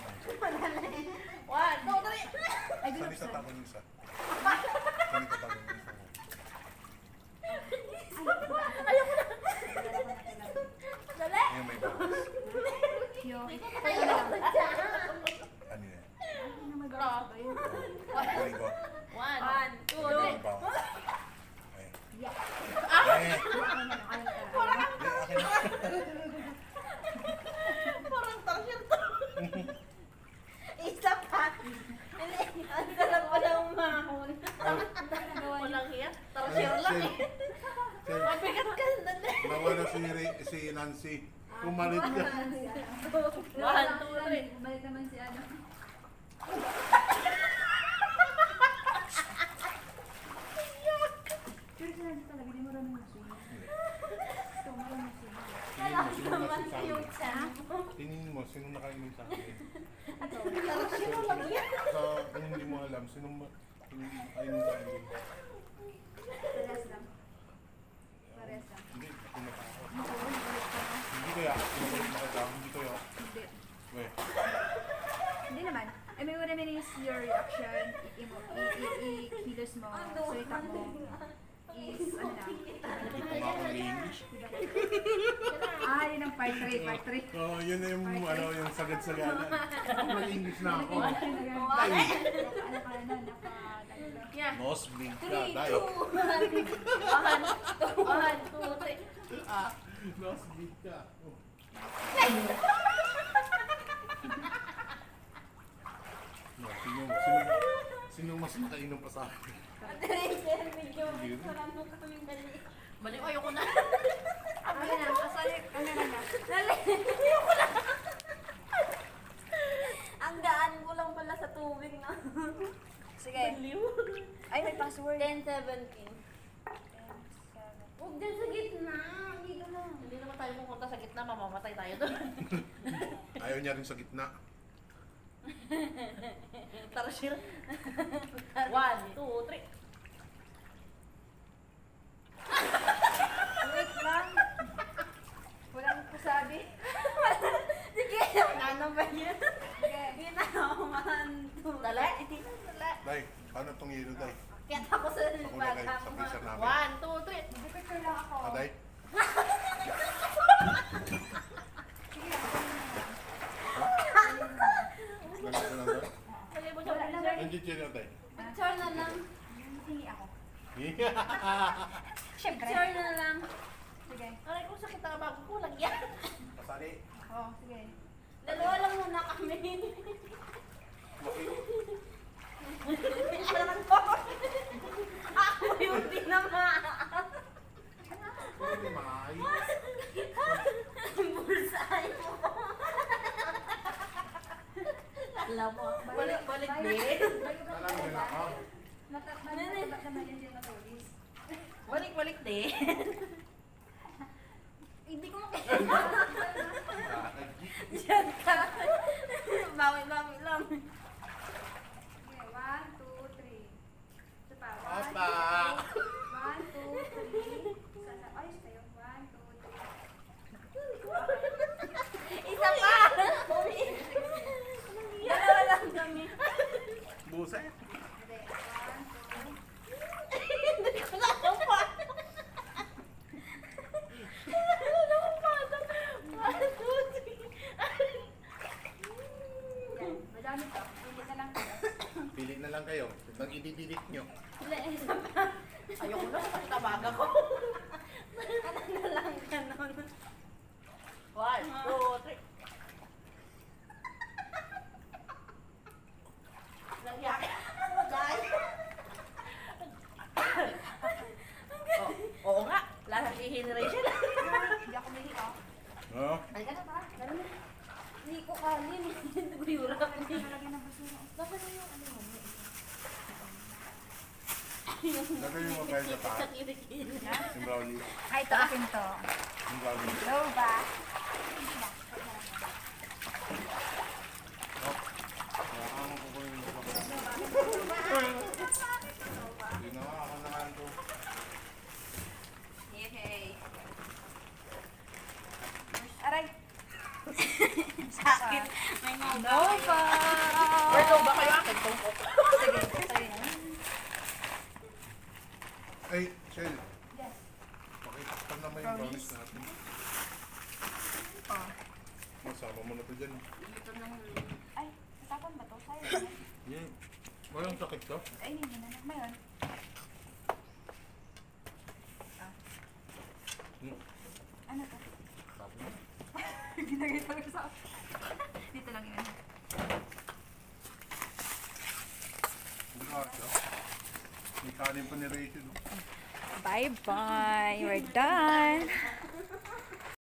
One, two, three. Ay, saan gulap sa. itatakon yung isa? Saan itatakon yung isa mo? Ayoko na. Dali. Ayun, may bawas. Yo. Ayoko dyan. Ano yan? Ano may bawas ba yun? Galing ko. One, One, two, Ayun, three. may bawas. Ayun. Yeah. Eh, Ano na, ano na. di, akin na. Parang tarsier to. Isa pa. Hindi, ang sarap pala umahon. Walang hiya. Tarsier lang eh. Sir, Mabigat ka. Dali. nawala si, Re- si Nancy. Pumalit ka. One, two, three. Balik naman si ano. Pero si Nancy talaga, di marunong mag-swing. Ito, marunong mag-swing. Tingin mo, sino Naman nasa sa yung akin? chan. Tingin mo, sino nakainom sa akin? Tarsier lang yan. So, kung hindi mo alam, sino ma- hindi ayun sa akin? Parehas lang. Parehas lang. Hindi, ako natakot. Makuha, ulit ka na. Hindi kaya, sinasalit na kaya, hindi kaya. Hindi. Weh, Hindi naman. I mean, what I mean is your reaction, i- mo, i- i- i- kilos mo, salita mo, is, ano lang, hindi ko makaka-English. iba na. Ah, yun ang part three, part three. Oo, oh, yun na yung, ano, yung sagad-sagalan. Mag-English na ako. Ano ka na, naka, Yeah. Nosebleed ka, Three, tayo. two, one. One, two, one, two, three. Ah. Nosebleed ka. Oh. No, sino, sino, sino mas nakainom pa sa akin? Adrenaline video. Wala mo kami dali. Balik, ayoko na. Ano na, kasali, ano na na. Dali. Ang gaan ko lang pala sa tubig na. Sige. Ay, may password. ten seventeen. Huwag dyan sa gitna. Dito lang. Hindi naman tayo pupunta sa gitna, mamamatay tayo doon. Ayaw niya rin sa gitna. Tarsier. One, two, three. yelo, Day. Kaya ako sa Ako na kayo, bata sa ko. freezer namin. One, two, three. Mag-picture lang ako. Ah, Day? Sige, ako na lang. Ganito na, Day? Lagay mo siya Wala na, freezer. Nandiyan siya na, Day. Picture na lang. Hingi ako. Siyempre. Picture na lang. Sige. Aray ko, sakit ang bago ko. Lagyan. Pasali. Oo, sige. Dalawa lang muna kami. Picture lang po. Ako yung tinamaan. Hindi, maay. Bursay mo. Alam mo, balik, balik din. Alam mo ako. Matatabat naman yan yung matulis. Balik, balik din. Hindi ko makikita. Diyan ka. Bawi-bawi lang. Okay, one, two, three. Ito pa. One, Apa? two, one, two, three. Sasa, ayos tayo. One, two, three. Isa pa. Dalawa lang kami. Buset. Hindi. One, two. Hindi ko lang pa. Yan. Madami to. Hindi na lang tayo. Pili na lang kayo. Ibang i-delete nyo. Wala, isa pa. Ayoko na, sakit ang baga ko. Ano na lang ganun. One, two, three. Nagyak. Guys. Oh, oo nga, lahat i-generation. Hindi ako may hikaw. No? Ay, gano'n ba? Gano'n na. Hindi ko kanin. Guyura ko. Nalagyan ng basura. Bakit na yung ano mo? Lagay mo kayo sa taas. Kinikili. Yung brownie. Ay, ito akin to. Yung brownie. Hello ba? Nakakamo ko ko yung lupa. Hindi na nga, ako na nga ito. Yay! Aray! Sakit. May mga Nova! Pero ba kayo akin? Tungkok. Sige, sorry na. Ay, Shell. Yes. Pakita naman yung brownies natin. Oh. Masama mo na to dyan. Ito nung... Ay, natapon ba to? Sayang. Yan. Walang sakit to. Ay, hindi na. Mayon. Hmm. Ano to? Tapos na. Ginagay pa rin sa... Dito lang yun. Hindi ka ito. May kanin pa ni Rachel. Bye-bye! We're done!